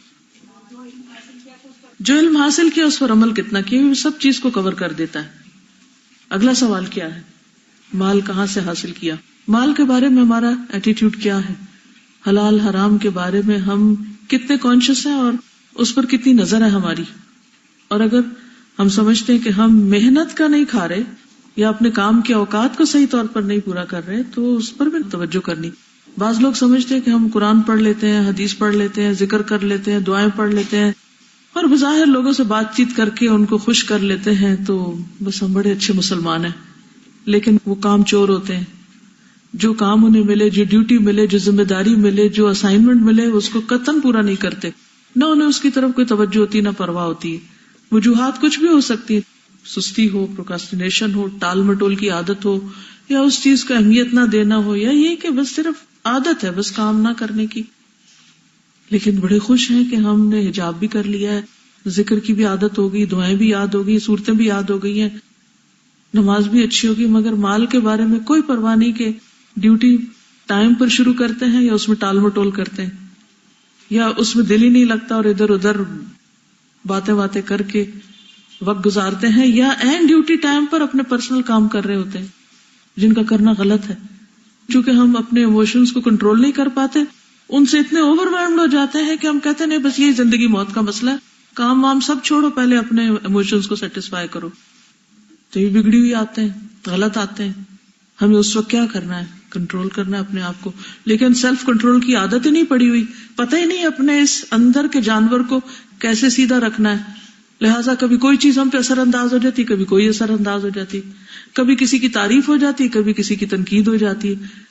جو علم حاصل کیا اس پر عمل کتنا کیا، وہ سب چیز کو کور کر دیتا ہے. اگلا سوال کیا ہے؟ مال کہاں سے حاصل کیا، مال کے بارے میں ہمارا ایٹیٹیوڈ کیا ہے، حلال حرام کے بارے میں ہم کتنے کانشیس ہیں اور اس پر کتنی نظر ہے ہماری. اور اگر ہم سمجھتے ہیں کہ ہم محنت کا نہیں کھا رہے یا اپنے کام کے اوقات کو صحیح طور پر نہیں پورا کر رہے تو اس پر بھی توجہ کرنی. بعض لوگ سمجھتے ہیں کہ ہم قرآن پڑھ لیتے ہیں، حدیث پڑھ لیتے ہیں، ذکر کر لیتے ہیں، دعائیں پڑھ لیتے ہیں اور بظاہر لوگوں سے بات چیت کر کے ان کو خوش کر لیتے ہیں، تو بس ہم بڑے اچھے مسلمان ہیں. لیکن وہ کام چور ہوتے ہیں. جو کام انہیں ملے، جو ڈیوٹی ملے، جو ذمہ داری ملے، جو اسائنمنٹ ملے، اس کو قطعاً پورا نہیں کرتے. نہ انہیں اس کی طرف کوئی توجہ ہوتی، نہ پرواہ ہوتی ہے. وجوہات کچھ بھی ہو سکتی ہے، سستی ہو، پروکاسٹینیشن ہو، ٹال مٹول کی عادت ہو، یا اس چیز کو اہمیت نہ دینا ہو، یا یہ کہ بس صرف عادت ہے بس کام نہ کرنے کی. لیکن بڑے خوش ہیں کہ ہم نے حجاب بھی کر لیا ہے، ذکر کی بھی عادت ہو گئی، دعائیں بھی یاد ہو گئی، صورتیں بھی یاد ہو گئی ہیں، نماز بھی اچھی ہوگی، مگر مال کے بارے میں کوئی پرواہ نہیں کہ ڈیوٹی ٹائم پر شروع کرتے ہیں یا اس میں ٹال مٹول کرتے ہیں، یا اس میں دل ہی نہیں لگتا اور ادھر ادھر باتیں کر کے وقت گزارتے ہیں، یا اینڈ ڈیوٹی ٹائم پر اپنے پرسنل کام کر رہے ہوتے ہیں جن کا کرنا غلط ہے. چونکہ ہم اپنے ایموشنز کو کنٹرول نہیں کر پاتے، ان سے اتنے اوور ویلمڈ ہو جاتے ہیں کہ ہم کہتے ہیں بس یہ زندگی موت کا مسئلہ ہے، کام وام سب چھوڑو، پہلے اپنے ایموشنز کو سیٹسفائی کرو. تو یہ بگڑی ہوئی آتے ہیں، غلط آتے ہیں. ہمیں اس وقت کیا کرنا ہے؟ کنٹرول کرنا ہے اپنے آپ کو. لیکن سیلف کنٹرول کی عادت ہی نہیں پڑی ہوئی، پتہ ہی نہیں اپنے اس اندر کے جانور کو کیسے سیدھا رکھنا ہے. لہٰذا کبھی کوئی چیز ہم پہ اثر انداز ہو جاتی، کبھی کوئی اثر انداز ہو جاتی، کبھی کسی کی تعریف ہو جاتی، کبھی کسی کی تنقید ہو جاتی.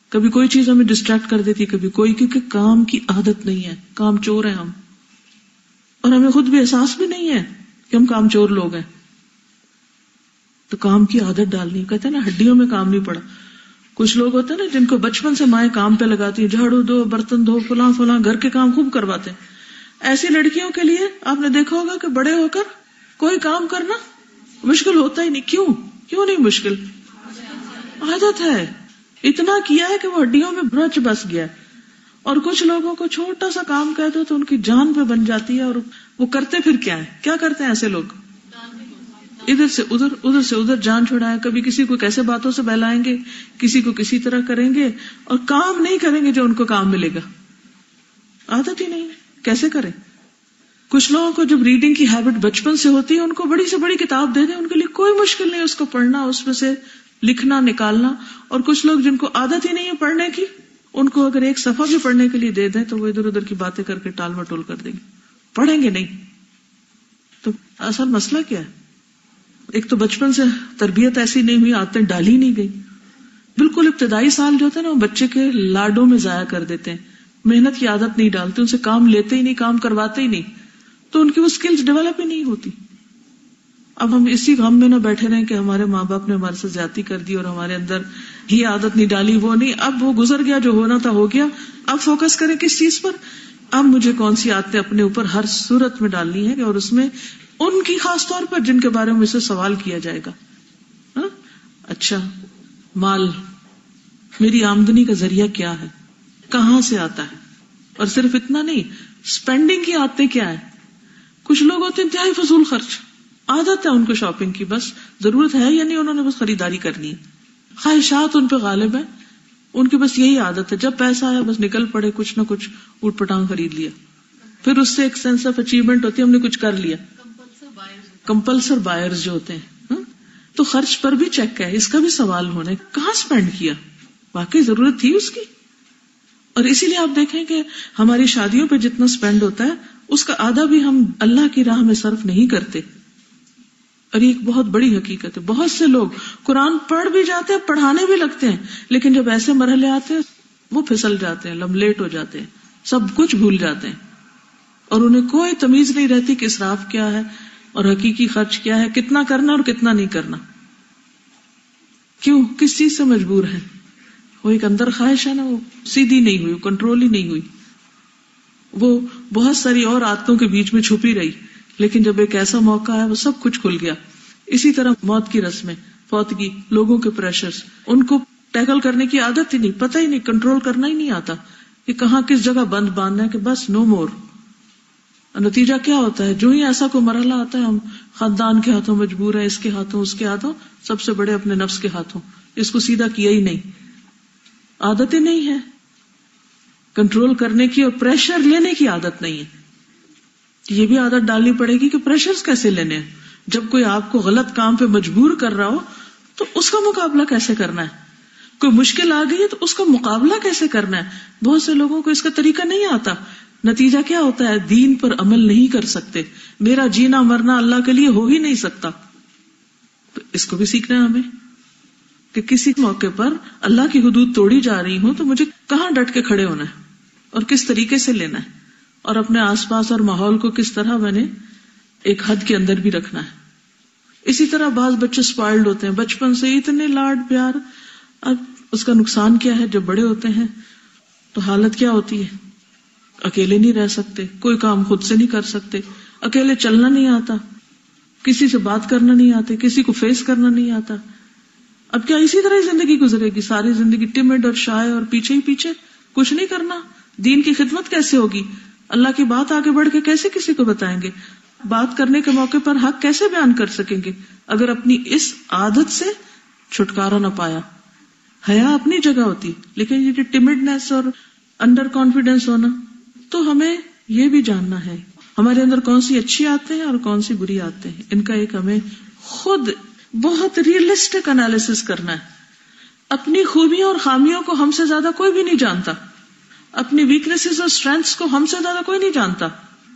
کبھی کوئی چیز ہمیں ڈسٹریکٹ کر دیتی ہے، کبھی کوئی، کیونکہ کام کی عادت نہیں ہے، کام چور ہیں ہم، اور ہمیں خود بھی احساس بھی نہیں ہے کہ ہم کام چور لوگ ہیں. تو کام کی عادت ڈالنی، کہتے ہیں نا ہڈیوں میں کام نہیں پڑا. کچھ لوگ ہوتے ہیں نا جن کو بچپن سے مائیں کام پہ لگاتی ہیں، جھاڑو دو، برتن دھو، فلاں فلاں گھر کے کام خوب کرواتے ہیں. ایسی لڑکیوں کے لیے آپ نے دیکھا ہوگا کہ بڑے ہو کر کوئی کام کرنا مشکل ہوتا ہی نہیں. کیوں نہیں مشکل؟ عادت ہے، اتنا کیا ہے کہ وہ ہڈیوں میں برچ بس گیا ہے. اور کچھ لوگوں کو چھوٹا سا کام کہہ دو تو ان کی جان پہ بن جاتی ہے، اور وہ کرتے پھر کیا کرتے ہیں ایسے لوگ؟ ادھر سے ادھر جان چھڑائیں. کبھی کسی کو کیسے باتوں سے بہلائیں گے، کسی کو کسی طرح کریں گے، اور کام نہیں کریں گے جو ان کو کام ملے گا. عادت ہی نہیں، کیسے کریں؟ کچھ لوگوں کو جب ریڈنگ کی ہیبٹ بچپن سے ہوتی ہے، ان کو بڑی سے بڑی کتاب دے دیں، ان کے لیے کوئی مشکل نہیں اس کو پڑھنا، اس میں سے لکھنا نکالنا. اور کچھ لوگ جن کو عادت ہی نہیں ہے پڑھنے کی، ان کو اگر ایک صفحہ بھی پڑھنے کے لیے دے دیں تو وہ ادھر ادھر کی باتیں کر کے ٹال مٹول کر دیں گے، پڑھیں گے نہیں. تو اصل مسئلہ کیا ہے؟ ایک تو بچپن سے تربیت ایسی نہیں ہوئی، عادتیں ڈالی نہیں گئی. بالکل ابتدائی سال جو ہوتے ہیں نا، وہ بچے کے لاڈوں میں ضائع کر دیتے ہیں، محنت کی عادت نہیں ڈالتے، ان سے کام لیتے ہی نہیں، کام کرواتے ہی نہیں، تو ان کی وہ سکلز ڈیولپ ہی نہیں ہوتی. اب ہم اسی غم میں نہ بیٹھے رہیں کہ ہمارے ماں باپ نے ہمارے سے زیادتی کر دی اور ہمارے اندر ہی عادت نہیں ڈالی. وہ نہیں، اب وہ گزر گیا، جو ہونا تھا ہو گیا. اب فوکس کریں کس چیز پر؟ اب مجھے کون سی عادتیں اپنے اوپر ہر صورت میں ڈالنی ہے، اور اس میں ان کی خاص طور پر جن کے بارے میں مجھ سے سوال کیا جائے گا. اچھا، مال، میری آمدنی کا ذریعہ کیا ہے، کہاں سے آتا ہے؟ اور صرف اتنا نہیں، اسپینڈنگ کی عادتیں کیا ہے. کچھ لوگ ہوتے ہیں انتہائی فضول خرچ، عادت ہے ان کو شاپنگ کی، بس ضرورت ہے یا نہیں، انہوں نے بس خریداری کرنی ہے، خواہشات ان پہ غالب ہے، ان کی بس یہی عادت ہے، جب پیسہ آیا بس نکل پڑے، کچھ نہ کچھ اوٹ پٹانگ خرید لیا. پھر اس سے ایک سینس آف اچیومنٹ ہوتی ہے، ہم نے کچھ کر لیا. کمپلسر بائرز جو ہوتے ہیں، تو خرچ پر بھی چیک ہے، اس کا بھی سوال ہونا ہے کہاں سپینڈ کیا، واقعی ضرورت تھی اس کی. اور اسی لیے آپ دیکھیں کہ ہماری شادیوں پہ جتنا سپینڈ ہوتا ہے اس کا آدھا بھی ہم اللہ کی راہ میں صرف نہیں کرتے. اور یہ ایک بہت بڑی حقیقت ہے. بہت سے لوگ قرآن پڑھ بھی جاتے ہیں، پڑھانے بھی لگتے ہیں، لیکن جب ایسے مرحلے آتے ہیں وہ پھسل جاتے ہیں، لملیٹ ہو جاتے ہیں، سب کچھ بھول جاتے ہیں، اور انہیں کوئی تمیز نہیں رہتی کہ اسراف کیا ہے اور حقیقی خرچ کیا ہے، کتنا کرنا اور کتنا نہیں کرنا. کیوں؟ کس چیز سے مجبور ہے؟ وہ ایک اندر خواہش ہے نا، وہ سیدھی نہیں ہوئی، کنٹرول ہی نہیں ہوئی، وہ بہت ساری اور عادتوں کے بیچ میں چھپی رہی، لیکن جب ایک ایسا موقع ہے وہ سب کچھ کھل گیا. اسی طرح موت کی رسمیں، فوتگی، لوگوں کے پریشرز، ان کو ٹیکل کرنے کی عادت ہی نہیں، پتہ ہی نہیں، کنٹرول کرنا ہی نہیں آتا کہ کہاں کس جگہ بند باندھنا ہے، کہ بس نو مور. نتیجہ کیا ہوتا ہے؟ جو ہی ایسا کوئی مرحلہ آتا ہے، ہم خاندان کے ہاتھوں مجبور ہیں، اس کے ہاتھوں، اس کے ہاتھوں، سب سے بڑے اپنے نفس کے ہاتھوں. اس کو سیدھا کیا ہی نہیں، عادت ہی نہیں ہے کنٹرول کرنے کی، اور پریشر لینے کی عادت نہیں ہے. یہ بھی عادت ڈالنی پڑے گی کہ پریشرز کیسے لینے ہیں. جب کوئی آپ کو غلط کام پہ مجبور کر رہا ہو تو اس کا مقابلہ کیسے کرنا ہے. کوئی مشکل آ گئی ہے تو اس کا مقابلہ کیسے کرنا ہے. بہت سے لوگوں کو اس کا طریقہ نہیں آتا. نتیجہ کیا ہوتا ہے؟ دین پر عمل نہیں کر سکتے. میرا جینا مرنا اللہ کے لیے ہو ہی نہیں سکتا. تو اس کو بھی سیکھنا ہے ہمیں کہ کسی موقع پر اللہ کی حدود توڑی جا رہی ہوں تو مجھے کہاں ڈٹ کے کھڑے ہونا ہے اور کس طریقے سے لینا ہے, اور اپنے آس پاس اور ماحول کو کس طرح میں نے ایک حد کے اندر بھی رکھنا ہے. اسی طرح بعض بچے اسپائلڈ ہوتے ہیں, بچپن سے اتنے لاڈ پیار, اب اس کا نقصان کیا ہے؟ جب بڑے ہوتے ہیں تو حالت کیا ہوتی ہے؟ اکیلے نہیں رہ سکتے, کوئی کام خود سے نہیں کر سکتے, اکیلے چلنا نہیں آتا, کسی سے بات کرنا نہیں آتے, کسی کو فیس کرنا نہیں آتا. اب کیا اسی طرح ہی زندگی گزرے گی؟ ساری زندگی ٹمڈ اور شائع اور پیچھے ہی پیچھے, کچھ نہیں کرنا. دین کی خدمت کیسے ہوگی؟ اللہ کی بات آگے بڑھ کے کیسے کسی کو بتائیں گے؟ بات کرنے کے موقع پر حق کیسے بیان کر سکیں گے اگر اپنی اس عادت سے چھٹکارا نہ پایا؟ حیا اپنی جگہ ہوتی, لیکن یہ ٹمڈنس اور انڈر کانفیڈنس ہونا, تو ہمیں یہ بھی جاننا ہے ہمارے اندر کون سی اچھی عادتیں ہیں اور کون سی بری عادتیں ہیں. ان کا ایک ہمیں خود بہت ریئلسٹک انالیسس کرنا ہے. اپنی خوبیوں اور خامیوں کو ہم سے زیادہ کوئی بھی نہیں جانتا, اپنی ویکنیسز اور اسٹرینتھس کو ہم سے زیادہ کوئی نہیں جانتا.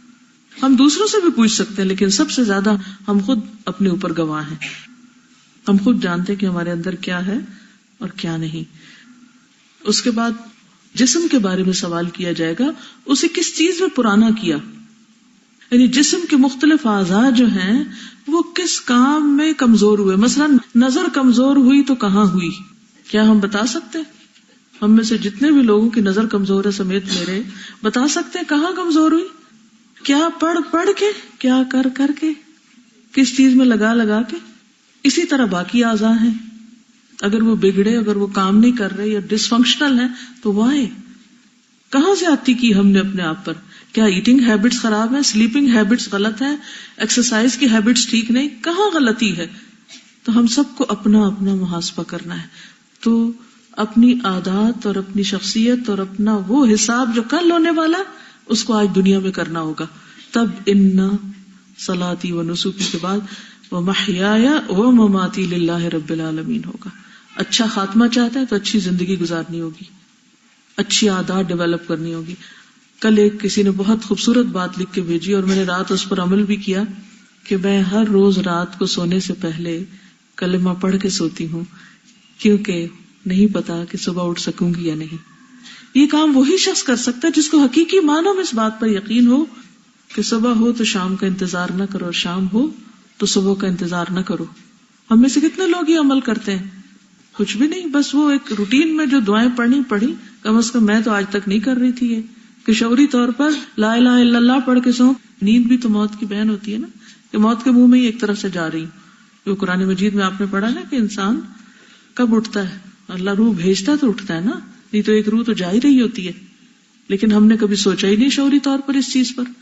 ہم دوسروں سے بھی پوچھ سکتے ہیں, لیکن سب سے زیادہ ہم خود اپنے اوپر گواہ ہیں. ہم خود جانتے کہ ہمارے اندر کیا ہے اور کیا نہیں. اس کے بعد جسم کے بارے میں سوال کیا جائے گا، اسے کس چیز میں پرانا کیا، یعنی جسم کے مختلف اعضاء جو ہیں وہ کس کام میں کمزور ہوئے. مثلا نظر کمزور ہوئی تو کہاں ہوئی؟ کیا ہم بتا سکتے ہیں؟ ہم میں سے جتنے بھی لوگوں کی نظر کمزور ہے سمیت میرے، بتا سکتے ہیں کہاں کمزور ہوئی؟ کیا پڑھ کے، کیا کر کے، کس چیز میں لگا کے. اسی طرح باقی اعضاء ہیں، اگر وہ بگڑے، اگر وہ کام نہیں کر رہے یا ڈس فنکشنل ہیں تو وائی، کہاں سے آتی کی ہم نے اپنے آپ پر؟ کیا ایٹنگ ہیبٹس خراب ہیں، سلیپنگ ہیبٹس غلط ہیں، ایکسرسائز کی ہیبٹس ٹھیک نہیں، کہاں غلطی ہے؟ تو ہم سب کو اپنا اپنا محاسبہ کرنا ہے. تو اپنی عادات اور اپنی شخصیت اور اپنا وہ حساب جو کل ہونے والا اس کو آج دنیا میں کرنا ہوگا. تب ان صلاتی و نسکی کے بعد ومحیایا ومماتی للہ رب العالمین ہوگا. اچھا خاتمہ چاہتا ہے تو اچھی زندگی گزارنی ہوگی، اچھی عادات ڈیولپ کرنی ہوگی. کل ایک کسی نے بہت خوبصورت بات لکھ کے بھیجی اور میں نے رات اس پر عمل بھی کیا کہ میں ہر روز رات کو سونے سے پہلے کلمہ پڑھ کے سوتی ہوں، کیونکہ نہیں پتا کہ صبح اٹھ سکوں گی یا نہیں. یہ کام وہی شخص کر سکتا ہے جس کو حقیقی معنوں میں اس بات پر یقین ہو کہ صبح ہو تو شام کا انتظار نہ کرو اور شام ہو تو صبح کا انتظار نہ کرو. ہم میں سے کتنے لوگ یہ عمل کرتے ہیں؟ کچھ بھی نہیں، بس وہ ایک روٹین میں جو دعائیں پڑھی، کم از کم میں تو آج تک نہیں کر رہی تھی یہ کہ شعوری طور پر لا الہ الا اللہ پڑھ کے سو. نیند بھی تو موت کی بہن ہوتی ہے نا، کہ موت کے منہ میں ہی ایک طرف سے جا رہی. جو قرآن مجید میں آپ نے پڑھا نا کہ انسان کب اٹھتا ہے؟ اللہ روح بھیجتا تو اٹھتا ہے نا، نہیں تو ایک روح تو جا ہی رہی ہوتی ہے. لیکن ہم نے کبھی سوچا ہی نہیں شعوری طور پر اس چیز پر.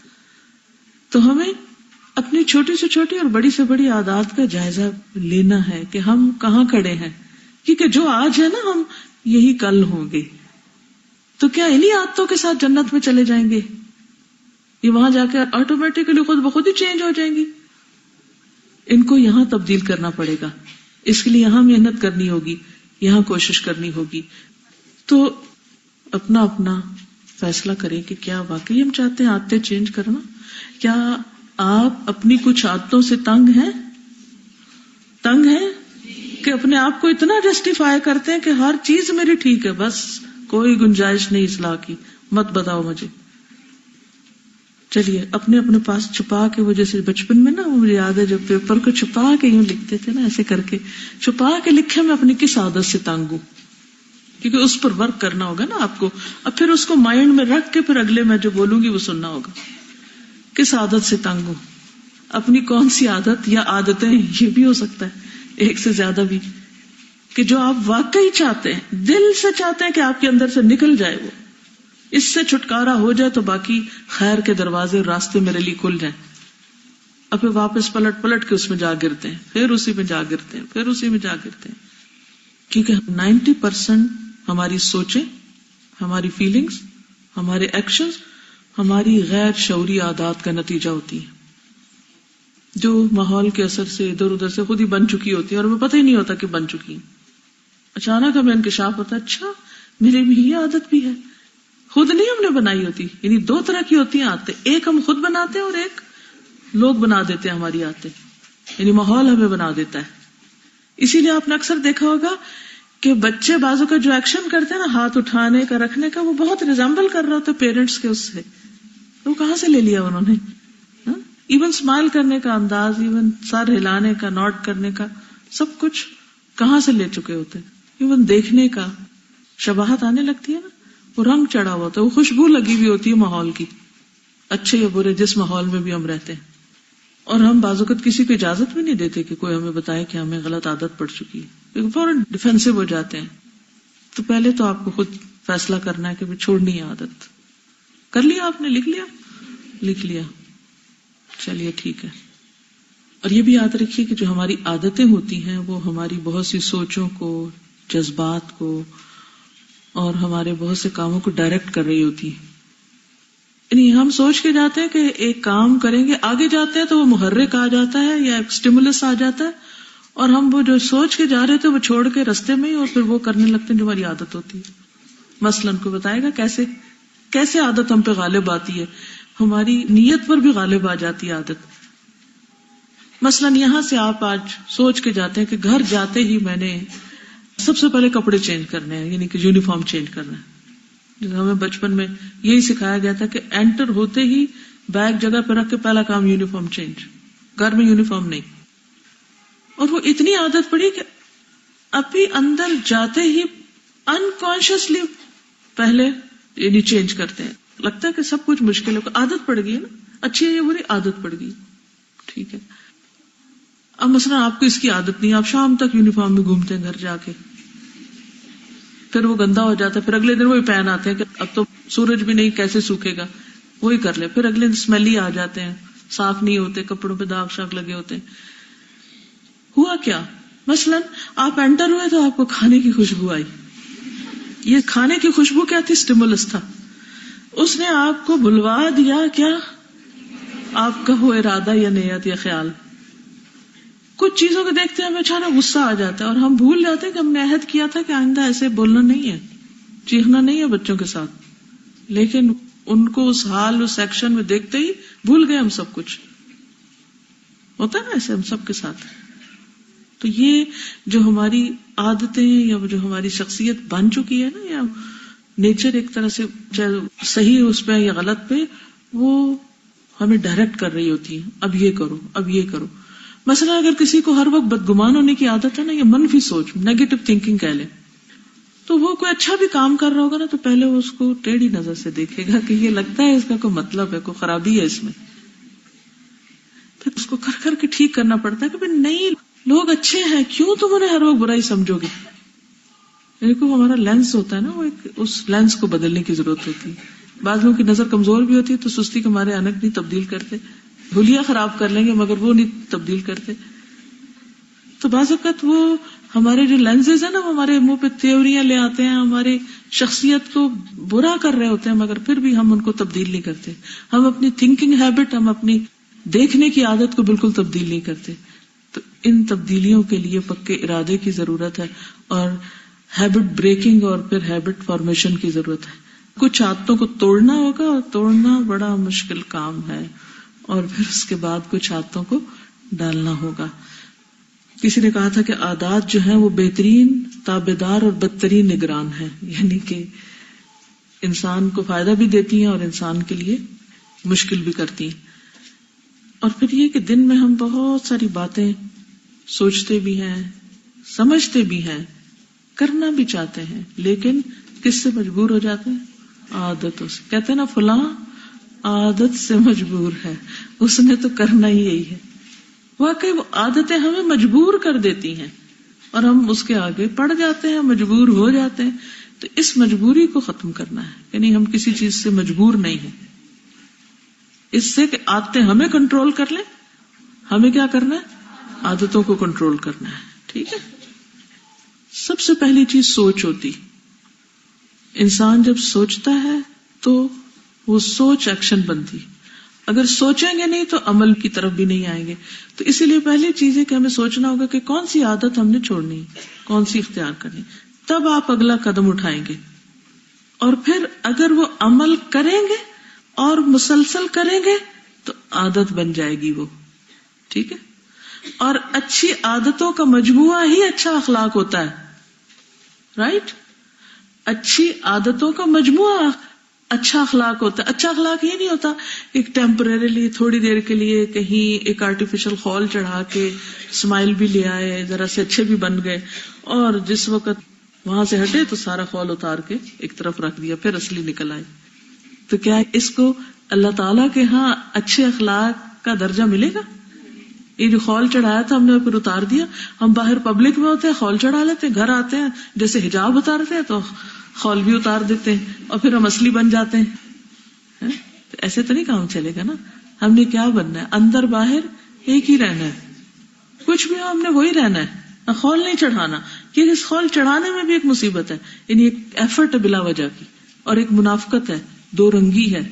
تو ہمیں اپنی چھوٹی سے چھوٹی اور بڑی سے بڑی عادات کا جائزہ لینا ہے کہ ہم کہاں کھڑے ہیں، کیونکہ جو آج ہے نا ہم یہی کل ہوں گے. تو کیا انہی عادتوں کے ساتھ جنت میں چلے جائیں گے؟ یہ وہاں جا کے آٹومیٹکلی خود بخود ہی چینج ہو جائیں گی؟ ان کو یہاں تبدیل کرنا پڑے گا. اس کے لیے یہاں محنت کرنی ہوگی، یہاں کوشش کرنی ہوگی. تو اپنا اپنا فیصلہ کریں کہ کیا واقعی ہم چاہتے ہیں عادتیں چینج کرنا. کیا آپ اپنی کچھ عادتوں سے تنگ ہیں کہ اپنے آپ کو اتنا جسٹیفائی کرتے ہیں کہ ہر چیز میری ٹھیک ہے، بس کوئی گنجائش نہیں اصلاح کی، مت بتاؤ مجھے. چلیے اپنے پاس چھپا کے، وہ جیسے بچپن میں نا مجھے یاد ہے جب پیپر کو چھپا کے یوں لکھتے تھے نا، ایسے کر کے چھپا کے لکھے میں اپنی کس عادت سے تنگ ہوں، کیونکہ اس پر ورک کرنا ہوگا نا آپ کو. اب پھر اس کو مائنڈ میں رکھ کے پھر اگلے میں جو بولوں گی وہ سننا ہوگا. کس عادت سے تنگ ہوں، اپنی کون سی عادت یا عادتیں، یہ بھی ہو سکتا ہے ایک سے زیادہ بھی، کہ جو آپ واقعی چاہتے ہیں، دل سے چاہتے ہیں کہ آپ کے اندر سے نکل جائے، وہ اس سے چھٹکارا ہو جائے تو باقی خیر کے دروازے اور راستے میرے لیے کھل جائیں. اب پھر واپس پلٹ کے اس میں جا گرتے ہیں، پھر اسی میں جا گرتے ہیں، پھر اسی میں جا گرتے ہیں. کیونکہ 90% ہماری سوچیں، ہماری فیلنگز، ہمارے ایکشنز ہماری غیر شعوری عادات کا نتیجہ ہوتی ہیں، جو ماحول کے اثر سے ادھر ادھر سے خود ہی بن چکی ہوتی ہیں اور ہمیں پتہ ہی نہیں ہوتا کہ بن چکی ہیں. اچانک ہمیں انکشاف ہوتا ہے، اچھا میرے بھی یہ عادت بھی ہے. خود نہیں ہم نے بنائی ہوتی. یعنی دو طرح کی ہوتی ہیں عادتیں، ایک ہم خود بناتے ہیں اور ایک لوگ بنا دیتے ہیں ہماری عادتیں، یعنی ماحول ہمیں بنا دیتا ہے. اسی لیے آپ نے اکثر دیکھا ہوگا کہ بچے بازو کا جو ایکشن کرتے ہیں نا، ہاتھ اٹھانے کا، رکھنے کا، وہ بہت ریزمبل کر رہے ہوتے پیرنٹس کے اس سے. وہ کہاں سے لے لیا انہوں نے؟ ایون اسمائل کرنے کا انداز، ایون سر ہلانے کا، نوٹ کرنے کا، سب کچھ کہاں سے لے چکے ہوتے. ایون دیکھنے کا شباہت آنے لگتی ہے نا، وہ رنگ چڑھا ہوا ہوتا ہے، وہ خوشبو لگی ہوئی ہوتی ہے ماحول کی، اچھے یا برے جس ماحول میں بھی ہم رہتے ہیں. اور ہم بعض اوقات کسی کو اجازت بھی نہیں دیتے کہ کوئی ہمیں بتائے کہ ہمیں غلط عادت پڑ چکی ہے، فوراً ڈیفینسو ہو جاتے ہیں. تو پہلے تو آپ کو خود فیصلہ کرنا ہے کہ چھوڑنی ہے عادت. کر لیا آپ نے؟ لکھ لیا چلیے ٹھیک ہے. اور یہ بھی یاد رکھیے کہ جو ہماری عادتیں ہوتی ہیں وہ ہماری بہت سی سوچوں کو، جذبات کو اور ہمارے بہت سے کاموں کو ڈائریکٹ کر رہی ہوتی ہیں. یعنی ہم سوچ کے جاتے ہیں کہ ایک کام کریں گے، آگے جاتے ہیں تو وہ محرک آ جاتا ہے یا ایک سٹیمولس آ جاتا ہے، اور ہم وہ جو سوچ کے جا رہے تھے وہ چھوڑ کے رستے میں ہی اور پھر وہ کرنے لگتے ہیں جو ہماری عادت ہوتی ہے. مثلاً کو بتائے گا کیسے عادت ہم پہ غالب آتی ہے. ہماری نیت پر بھی غالب آ جاتی ہے عادت. مثلاً یہاں سے آپ آج سوچ کے جاتے ہیں کہ گھر جاتے ہی میں نے سب سے پہلے کپڑے چینج کرنے ہیں، یعنی کہ یونیفارم چینج کرنا ہے. جیسے ہمیں بچپن میں یہی سکھایا گیا تھا کہ انٹر ہوتے ہی بیگ جگہ پہ رکھ کے پہلا کام یونیفارم چینج، گھر میں یونیفارم نہیں. اور وہ اتنی عادت پڑی کہ ابھی اندر جاتے ہی انکانشیسلی پہلے یعنی چینج کرتے ہیں. لگتا ہے کہ سب کچھ مشکل ہے، عادت پڑ گئی ہے نا، اچھی ہے یہ بری عادت پڑ گئی. ٹھیک ہے، اب مثلا آپ کو اس کی عادت نہیں، آپ شام تک یونیفارم میں گھومتے ہیں گھر جا کے، پھر وہ گندا ہو جاتا ہے، پھر اگلے دن وہی پہن آتے ہیں کہ اب تو سورج بھی نہیں کیسے سوکھے گا، وہی کر لے، پھر اگلے دن اسمیلی آ جاتے ہیں، صاف نہیں ہوتے، کپڑوں پہ داغ شاغ لگے ہوتے ہیں. ہوا کیا؟ مثلا آپ انٹر ہوئے تو آپ کو کھانے کی خوشبو آئی. یہ کھانے کی خوشبو کیا تھی؟ اسٹیمولس تھا. اس نے آپ کو بھلوا دیا کیا؟ آپ کا وہ ارادہ یا نیت یا خیال. کچھ چیزوں کو دیکھتے ہیں ہمیں اچانک غصہ آ جاتا ہے اور ہم بھول جاتے ہیں کہ ہم نے عہد کیا تھا کہ آئندہ ایسے بولنا نہیں ہے، چیخنا نہیں ہے بچوں کے ساتھ. لیکن ان کو اس حال اس سیکشن میں دیکھتے ہی بھول گئے ہم سب کچھ. ہوتا ہے نا ایسے ہم سب کے ساتھ. تو یہ جو ہماری عادتیں یا جو ہماری شخصیت بن چکی ہے نا، یا نیچر ایک طرح سے چاہے صحیح اس پہ یا غلط پہ، وہ ہمیں ڈائریکٹ کر رہی ہوتی ہے. اب یہ کرو، اب یہ کرو. مثلا اگر کسی کو ہر وقت بدگمان ہونے کی عادت ہے نا، یا منفی سوچ، نیگیٹو تھنکنگ کہہ لیں، تو وہ کوئی اچھا بھی کام کر رہا ہوگا نا تو پہلے وہ اس کو ٹیڑھی نظر سے دیکھے گا کہ یہ لگتا ہے اس کا کوئی مطلب ہے، کوئی خرابی ہے اس میں. پھر اس کو کر کر کے ٹھیک کرنا پڑتا ہے کہ بھائی نہیں، لوگ اچھے ہیں، کیوں تم انہیں ہر وقت برائی سمجھو گے. دیکھو ہمارا لینس ہوتا ہے نا، وہ اس لینس کو بدلنے کی ضرورت ہوتی ہے. بعض لوگوں کی نظر کمزور بھی ہوتی ہے تو سستی کے مارے انک نہیں تبدیل کرتے، بھولیاں خراب کر لیں گے مگر وہ نہیں تبدیل کرتے. تو بعض اوقات وہ ہمارے جو لینزز ہیں نا، وہ ہمارے منہ پہ تھیوریاں لے آتے ہیں، ہماری شخصیت کو برا کر رہے ہوتے ہیں، مگر پھر بھی ہم ان کو تبدیل نہیں کرتے. ہم اپنی تھنکنگ ہیبٹ، ہم اپنی دیکھنے کی عادت کو بالکل تبدیل نہیں کرتے. تو ان تبدیلیوں کے لیے پکے ارادے کی ضرورت ہے، اور ہیبٹ بریکنگ اور پھر ہیبٹ فارمیشن کی ضرورت ہے. کچھ عادتوں کو توڑنا ہوگا، اور توڑنا بڑا مشکل کام ہے، اور پھر اس کے بعد کچھ عادتوں کو ڈالنا ہوگا. کسی نے کہا تھا کہ عادات جو ہیں وہ بہترین تابعدار اور بدترین نگران ہیں، یعنی کہ انسان کو فائدہ بھی دیتی ہیں اور انسان کے لیے مشکل بھی کرتی ہیں. اور پھر یہ کہ دن میں ہم بہت ساری باتیں سوچتے بھی ہیں، سمجھتے بھی ہیں، کرنا بھی چاہتے ہیں، لیکن کس سے مجبور ہو جاتے ہیں؟ عادتوں سے. کہتے ہیں نا فلاں عادت سے مجبور ہے، اس نے تو کرنا ہی یہی ہے. واقعی وہ عادتیں ہمیں مجبور کر دیتی ہیں اور ہم اس کے آگے پڑ جاتے ہیں، مجبور ہو جاتے ہیں. تو اس مجبوری کو ختم کرنا ہے، یعنی ہم کسی چیز سے مجبور نہیں ہیں. اس سے کہ عادتیں ہمیں کنٹرول کر لیں، ہمیں کیا کرنا ہے؟ عادتوں کو کنٹرول کرنا ہے. ٹھیک ہے. سب سے پہلی چیز سوچ ہوتی. انسان جب سوچتا ہے تو وہ سوچ ایکشن بنتی. اگر سوچیں گے نہیں تو عمل کی طرف بھی نہیں آئیں گے. تو اسی لیے پہلی چیز ہے کہ ہمیں سوچنا ہوگا کہ کون سی عادت ہم نے چھوڑنی ہے، کون سی اختیار کرنی، تب آپ اگلا قدم اٹھائیں گے. اور پھر اگر وہ عمل کریں گے اور مسلسل کریں گے تو عادت بن جائے گی وہ. ٹھیک ہے. اور اچھی عادتوں کا مجموعہ ہی اچھا اخلاق ہوتا ہے. رائٹ. اچھی عادتوں کا مجموعہ اچھا اخلاق ہوتا ہے. اچھا اخلاق یہ نہیں ہوتا ایک ٹیمپریریلی تھوڑی دیر کے لیے کہیں ایک آرٹیفیشل خول چڑھا کے اسمائل بھی لے آئے، ذرا سے اچھے بھی بن گئے، اور جس وقت وہاں سے ہٹے تو سارا خول اتار کے ایک طرف رکھ دیا، پھر اصلی نکل آئے. تو کیا اس کو اللہ تعالیٰ کے ہاں اچھے اخلاق کا درجہ ملے گا؟ یہ جو خول چڑھایا تھا ہم نے پھر اتار دیا. ہم باہر پبلک میں ہوتے ہیں، خول چڑھا لیتے ہیں، گھر آتے ہیں جیسے حجاب اتارتے ہیں تو خول بھی اتار دیتے ہیں، اور پھر ہم اصلی بن جاتے ہیں. ایسے تو نہیں کام چلے گا نا. ہم نے کیا بننا ہے؟ اندر باہر ایک ہی رہنا ہے. کچھ بھی ہو ہم نے وہی رہنا ہے، خول نہیں چڑھانا. کیونکہ اس خول چڑھانے میں بھی ایک مصیبت ہے، یعنی ایک ایفرٹ ہے بلا وجہ کی، اور ایک منافقت ہے، دو رنگی ہے.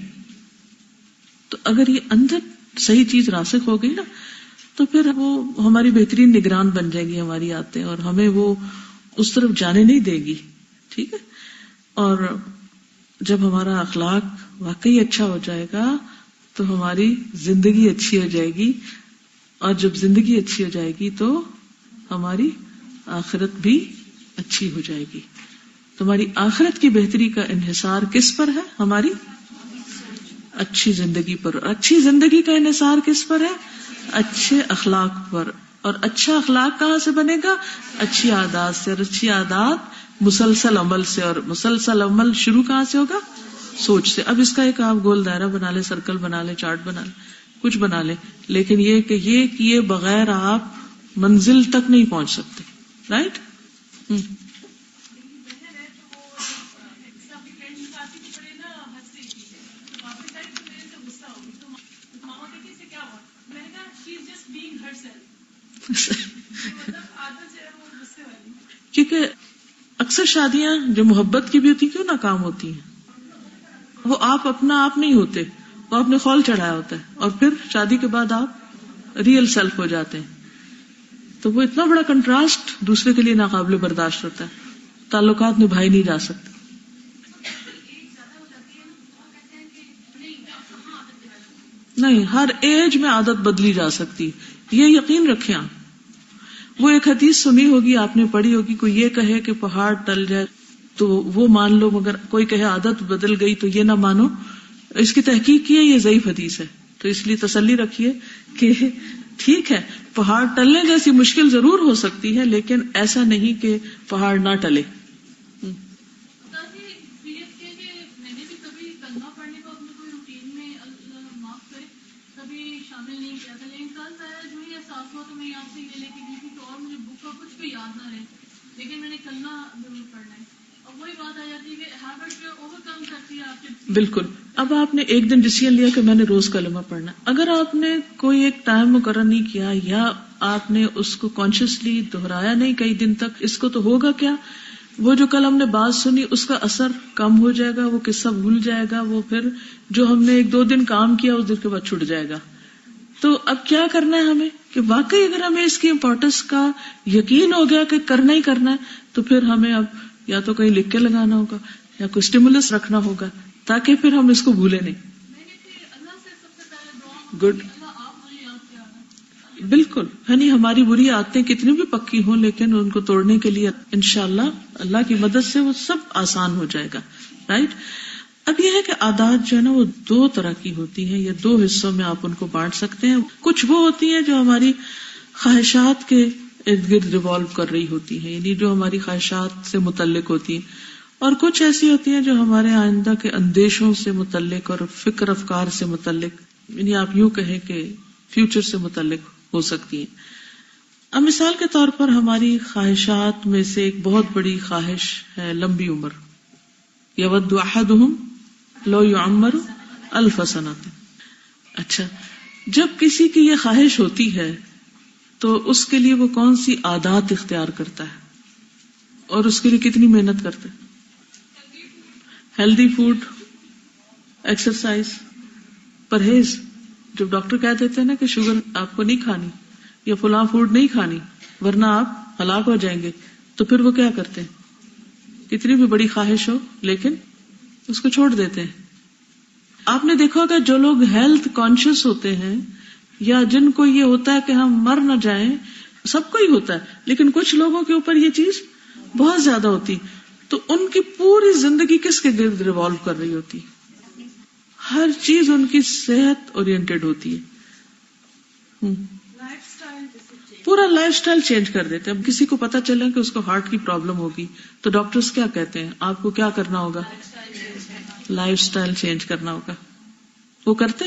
تو اگر یہ اندر صحیح چیز راسخ ہو گئی نا تو پھر وہ ہماری بہترین نگران بن جائے گی ہماری عادتیں، اور ہمیں وہ اس طرف جانے نہیں دے گی. ٹھیک ہے. اور جب ہمارا اخلاق واقعی اچھا ہو جائے گا تو ہماری زندگی اچھی ہو جائے گی، اور جب زندگی اچھی ہو جائے گی تو ہماری آخرت بھی اچھی ہو جائے گی. تمہاری آخرت کی بہتری کا انحصار کس پر ہے؟ ہماری اچھی زندگی پر. اچھی زندگی کا انحصار کس پر ہے؟ اچھے اخلاق پر. اور اچھا اخلاق کہاں سے بنے گا؟ اچھی عادات سے. اور اچھی عادات مسلسل عمل سے. اور مسلسل عمل شروع کہاں سے ہوگا؟ سوچ سے. اب اس کا ایک آپ گول دائرہ بنا لیں، سرکل بنا لیں، چارٹ بنا لیں، کچھ بنا لیں، لیکن یہ کہ یہ کیے بغیر آپ منزل تک نہیں پہنچ سکتے. رائٹ؟ کیونکہ اکثر شادیاں جو محبت کی بھی ہوتی کیوں ناکام ہوتی ہیں؟ وہ آپ اپنا آپ نہیں ہوتے، وہ آپ نے خول چڑھایا ہوتا ہے، اور پھر شادی کے بعد آپ ریئل سیلف ہو جاتے ہیں. تو وہ اتنا بڑا کنٹراسٹ دوسرے کے لیے ناقابل برداشت ہوتا ہے. تعلقات نبھائی نہیں جا سکتے. نہیں، ہر ایج میں عادت بدلی جا سکتی، یہ یقین رکھیں آپ. وہ ایک حدیث سنی ہوگی، آپ نے پڑھی ہوگی، کوئی یہ کہے کہ پہاڑ ٹل جائے تو وہ مان لو، مگر کوئی کہے عادت بدل گئی تو یہ نہ مانو. اس کی تحقیق کی ہے، یہ ضعیف حدیث ہے. تو اس لیے تسلی رکھیے کہ ٹھیک ہے، پہاڑ ٹلنے جیسی مشکل ضرور ہو سکتی ہے، لیکن ایسا نہیں کہ پہاڑ نہ ٹلے. بالکل. اب آپ نے ایک دن ڈیسیژن لیا کہ میں نے روز کلمہ پڑھنا. اگر آپ نے کوئی ایک ٹائم مقرر نہیں کیا، یا آپ نے اس کو کانشیسلی دہرایا نہیں کئی دن تک، اس کو تو ہوگا کیا؟ وہ جو کل ہم نے بات سنی اس کا اثر کم ہو جائے گا، وہ قصہ بھول جائے گا، وہ پھر جو ہم نے ایک دو دن کام کیا اس دن کے بعد چھٹ جائے گا. تو اب کیا کرنا ہے ہمیں کہ واقعی اگر ہمیں اس کی امپورٹنس کا یقین ہو گیا کہ کرنا ہی کرنا ہے، تو پھر ہمیں اب یا تو کہیں لکھ کے لگانا ہوگا یا کوئی اسٹیمولس رکھنا ہوگا تاکہ پھر ہم اس کو بھولے نہیں. گڈ. بالکل. یعنی ہماری بری عادتیں کتنی بھی پکی ہوں، لیکن ان کو توڑنے کے لیے انشاءاللہ اللہ کی مدد سے وہ سب آسان ہو جائے گا. رائٹ. اب یہ ہے کہ عادات جو ہے نا وہ دو طرح کی ہوتی ہیں، یا دو حصوں میں آپ ان کو بانٹ سکتے ہیں. کچھ وہ ہوتی ہیں جو ہماری خواہشات کے ارد گرد ریوالو کر رہی ہوتی ہیں، یعنی جو ہماری خواہشات سے متعلق ہوتی ہیں، اور کچھ ایسی ہوتی ہیں جو ہمارے آئندہ کے اندیشوں سے متعلق اور فکر افکار سے متعلق، یعنی آپ یوں کہیں کہ فیوچر سے متعلق ہو سکتی ہیں. اب مثال کے طور پر ہماری خواہشات میں سے ایک بہت بڑی خواہش ہے لمبی عمر. یود احدہم لو یعمر 1000 سنۃ. اچھا، جب کسی کی یہ خواہش ہوتی ہے تو اس کے لیے وہ کون سی عادات اختیار کرتا ہے اور اس کے لیے کتنی محنت کرتا ہے؟ ہیلدی فوڈ، ایکسرسائز، پرہیز. جب ڈاکٹر کہہ دیتے ہیں نا کہ شوگر آپ کو نہیں کھانی یا فلاں فوڈ نہیں کھانی ورنہ آپ ہلاک ہو جائیں گے، تو پھر وہ کیا کرتے ہیں؟ کتنی بھی بڑی خواہش ہو لیکن اس کو چھوڑ دیتے ہیں. آپ نے دیکھا ہوگا جو لوگ ہیلتھ کانشیس ہوتے ہیں یا جن کو یہ ہوتا ہے کہ ہم مر نہ جائیں، سب کو ہی ہوتا ہے، لیکن کچھ لوگوں کے اوپر یہ چیز بہت زیادہ ہوتی، تو ان کی پوری زندگی کس کے گرد ریوالو کر رہی ہوتی؟ ہر چیز ان کی صحت اورینٹڈ ہوتی ہے. پورا لائف سٹائل چینج کر دیتے ہیں. اب کسی کو پتا چلے کہ اس کو ہارٹ کی پرابلم ہوگی تو ڈاکٹرز کیا کہتے ہیں؟ آپ کو کیا کرنا ہوگا؟ لائف سٹائل چینج کرنا ہوگا. وہ کرتے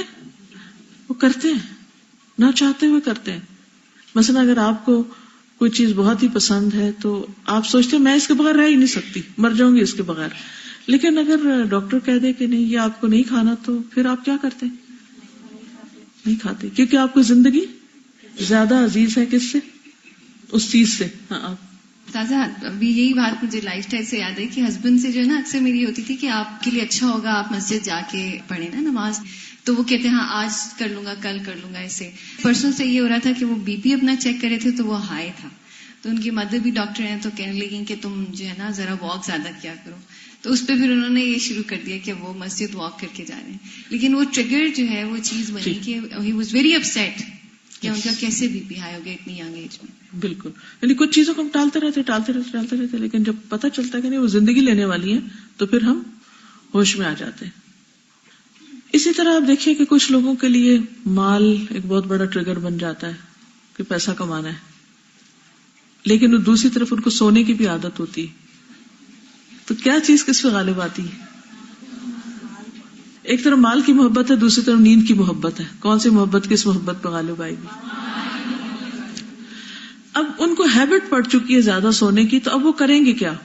ہیں نہ چاہتے ہوئے کرتے ہیں. مثلا اگر آپ کو کوئی چیز بہت ہی پسند ہے تو آپ سوچتے ہیں میں اس کے بغیر رہ ہی نہیں سکتی، مر جاؤں گی اس کے بغیر. لیکن اگر ڈاکٹر کہہ دے کہ نہیں یہ آپ کو نہیں کھانا تو پھر آپ کیا کرتے ہیں؟ نہیں کھاتے، کیونکہ آپ کو زندگی زیادہ عزیز ہے کس سے؟ اس چیز سے. ہاں آپ تازہ ابھی یہی بات مجھے لائف اسٹائل سے یاد ہے کہ ہسبینڈ سے جو ہے نا اکثر میری ہوتی تھی کہ آپ کے لیے اچھا ہوگا آپ مسجد جا کے پڑھیں نا نماز، تو وہ کہتے ہیں ہاں آج کر لوں گا کل کر لوں گا. ایسے پرسوں سے یہ ہو رہا تھا کہ وہ بی پی اپنا چیک کر رہے تھے تو وہ ہائی تھا، تو ان کی مدر بھی ڈاکٹر ہیں تو کہنے لگیں کہ تم جو ہے نا ذرا واک زیادہ کیا کرو. تو اس پہ پھر انہوں نے یہ شروع کر دیا کہ وہ مسجد واک کر کے جا رہے ہیں. لیکن وہ ٹریگر جو ہے وہ چیز بنی کہ ہی واز ویری اپسیٹ کیا ان کا کیسے بی پی ہائی ہو گیا اتنی ینگ ایج میں. بالکل. یعنی کچھ چیزوں کو ہم ٹالتے رہتے لیکن جب پتہ چلتا ہے کہ نہیں وہ زندگی لینے والی ہیں تو پھر ہم ہوش میں آ جاتے ہیں. اسی طرح آپ دیکھیے کہ کچھ لوگوں کے لیے مال ایک بہت بڑا ٹریگر بن جاتا ہے کہ پیسہ کمانا ہے, لیکن دوسری طرف ان کو سونے کی بھی عادت ہوتی ہے. تو کیا چیز کس پہ غالب آتی ہے؟ ایک طرف مال کی محبت ہے, دوسری طرف نیند کی محبت ہے. کون سی محبت کس محبت پہ غالب آئے گی؟ اب ان کو ہیبٹ پڑ چکی ہے زیادہ سونے کی, تو اب وہ کریں گے کیا؟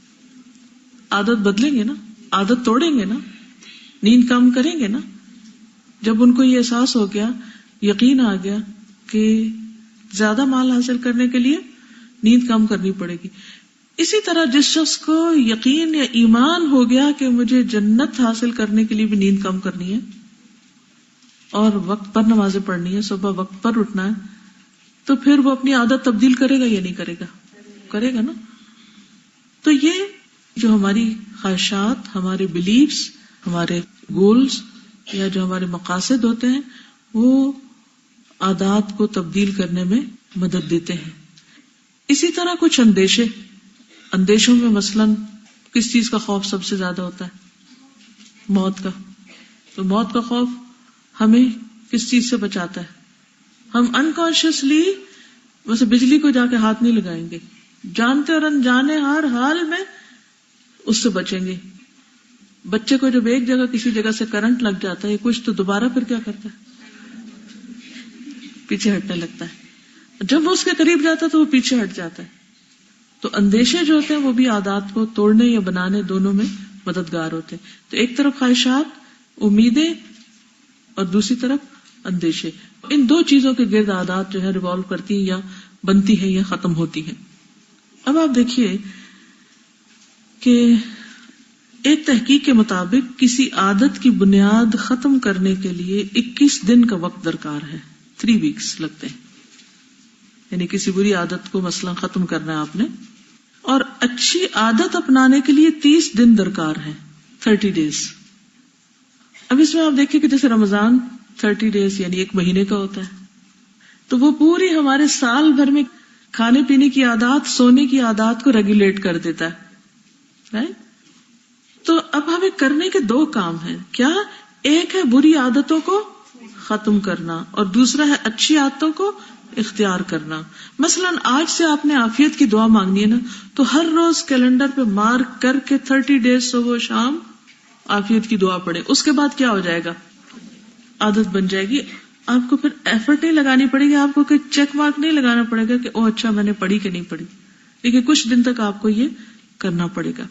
عادت بدلیں گے نا, عادت توڑیں گے نا, نیند کم کریں گے نا. جب ان کو یہ احساس ہو گیا, یقین آ گیا کہ زیادہ مال حاصل کرنے کے لیے نیند کم کرنی پڑے گی. اسی طرح جس شخص کو یقین یا ایمان ہو گیا کہ مجھے جنت حاصل کرنے کے لیے بھی نیند کم کرنی ہے اور وقت پر نمازیں پڑھنی ہے, صبح وقت پر اٹھنا ہے, تو پھر وہ اپنی عادت تبدیل کرے گا یا نہیں کرے گا؟ کرے گا نا. تو یہ جو ہماری خواہشات, ہمارے بلیفز, ہمارے گولز یا جو ہمارے مقاصد ہوتے ہیں وہ عادات کو تبدیل کرنے میں مدد دیتے ہیں. اسی طرح کچھ اندیشوں میں مثلاً کس چیز کا خوف سب سے زیادہ ہوتا ہے؟ موت کا. تو موت کا خوف ہمیں کس چیز سے بچاتا ہے؟ ہم انکانشیسلی ویسے بجلی کو جا کے ہاتھ نہیں لگائیں گے, جانتے اور انجانے ہر حال میں اس سے بچیں گے. بچے کو جب ایک جگہ کسی جگہ سے کرنٹ لگ جاتا ہے کچھ, تو دوبارہ پھر کیا کرتا ہے؟ پیچھے ہٹنے لگتا ہے. جب وہ اس کے قریب جاتا ہے تو وہ پیچھے ہٹ جاتا ہے. تو اندیشے جو ہوتے ہیں وہ بھی عادات کو توڑنے یا بنانے دونوں میں مددگار ہوتے ہیں. تو ایک طرف خواہشات, امیدیں, اور دوسری طرف اندیشے. ان دو چیزوں کے گرد عادات جو ہے ریوالو کرتی ہیں یا بنتی ہیں یا ختم ہوتی ہیں. اب آپ دیکھیے کہ ایک تحقیق کے مطابق کسی عادت کی بنیاد ختم کرنے کے لیے 21 دن کا وقت درکار ہے. 3 weeks لگتے ہیں. یعنی کسی بری عادت کو مثلا ختم کرنا ہے آپ نے, اور اچھی عادت اپنانے کے لیے 30 دن درکار ہے, 30 days. اب اس میں آپ دیکھیں کہ جیسے رمضان 30 days یعنی 1 مہینے کا ہوتا ہے, تو وہ پوری ہمارے سال بھر میں کھانے پینے کی عادات, سونے کی عادات کو ریگولیٹ کر دیتا ہے. تو اب ہمیں کرنے کے 2 کام ہیں. کیا؟ ایک ہے بری عادتوں کو ختم کرنا, اور دوسرا ہے اچھی عادتوں کو اختیار کرنا. مثلا آج سے آپ نے عافیت کی دعا مانگنی ہے نا, تو ہر روز کیلنڈر پہ مارک کر کے 30 days صبح و شام عافیت کی دعا پڑھیں. اس کے بعد کیا ہو جائے گا؟ عادت بن جائے گی. آپ کو پھر ایفرٹ نہیں لگانی پڑے گی, آپ کو کوئی چیک مارک نہیں لگانا پڑے گا کہ او اچھا میں نے پڑھی کہ نہیں پڑھی. لیکن کچھ دن تک آپ کو یہ کرنا پڑے گا.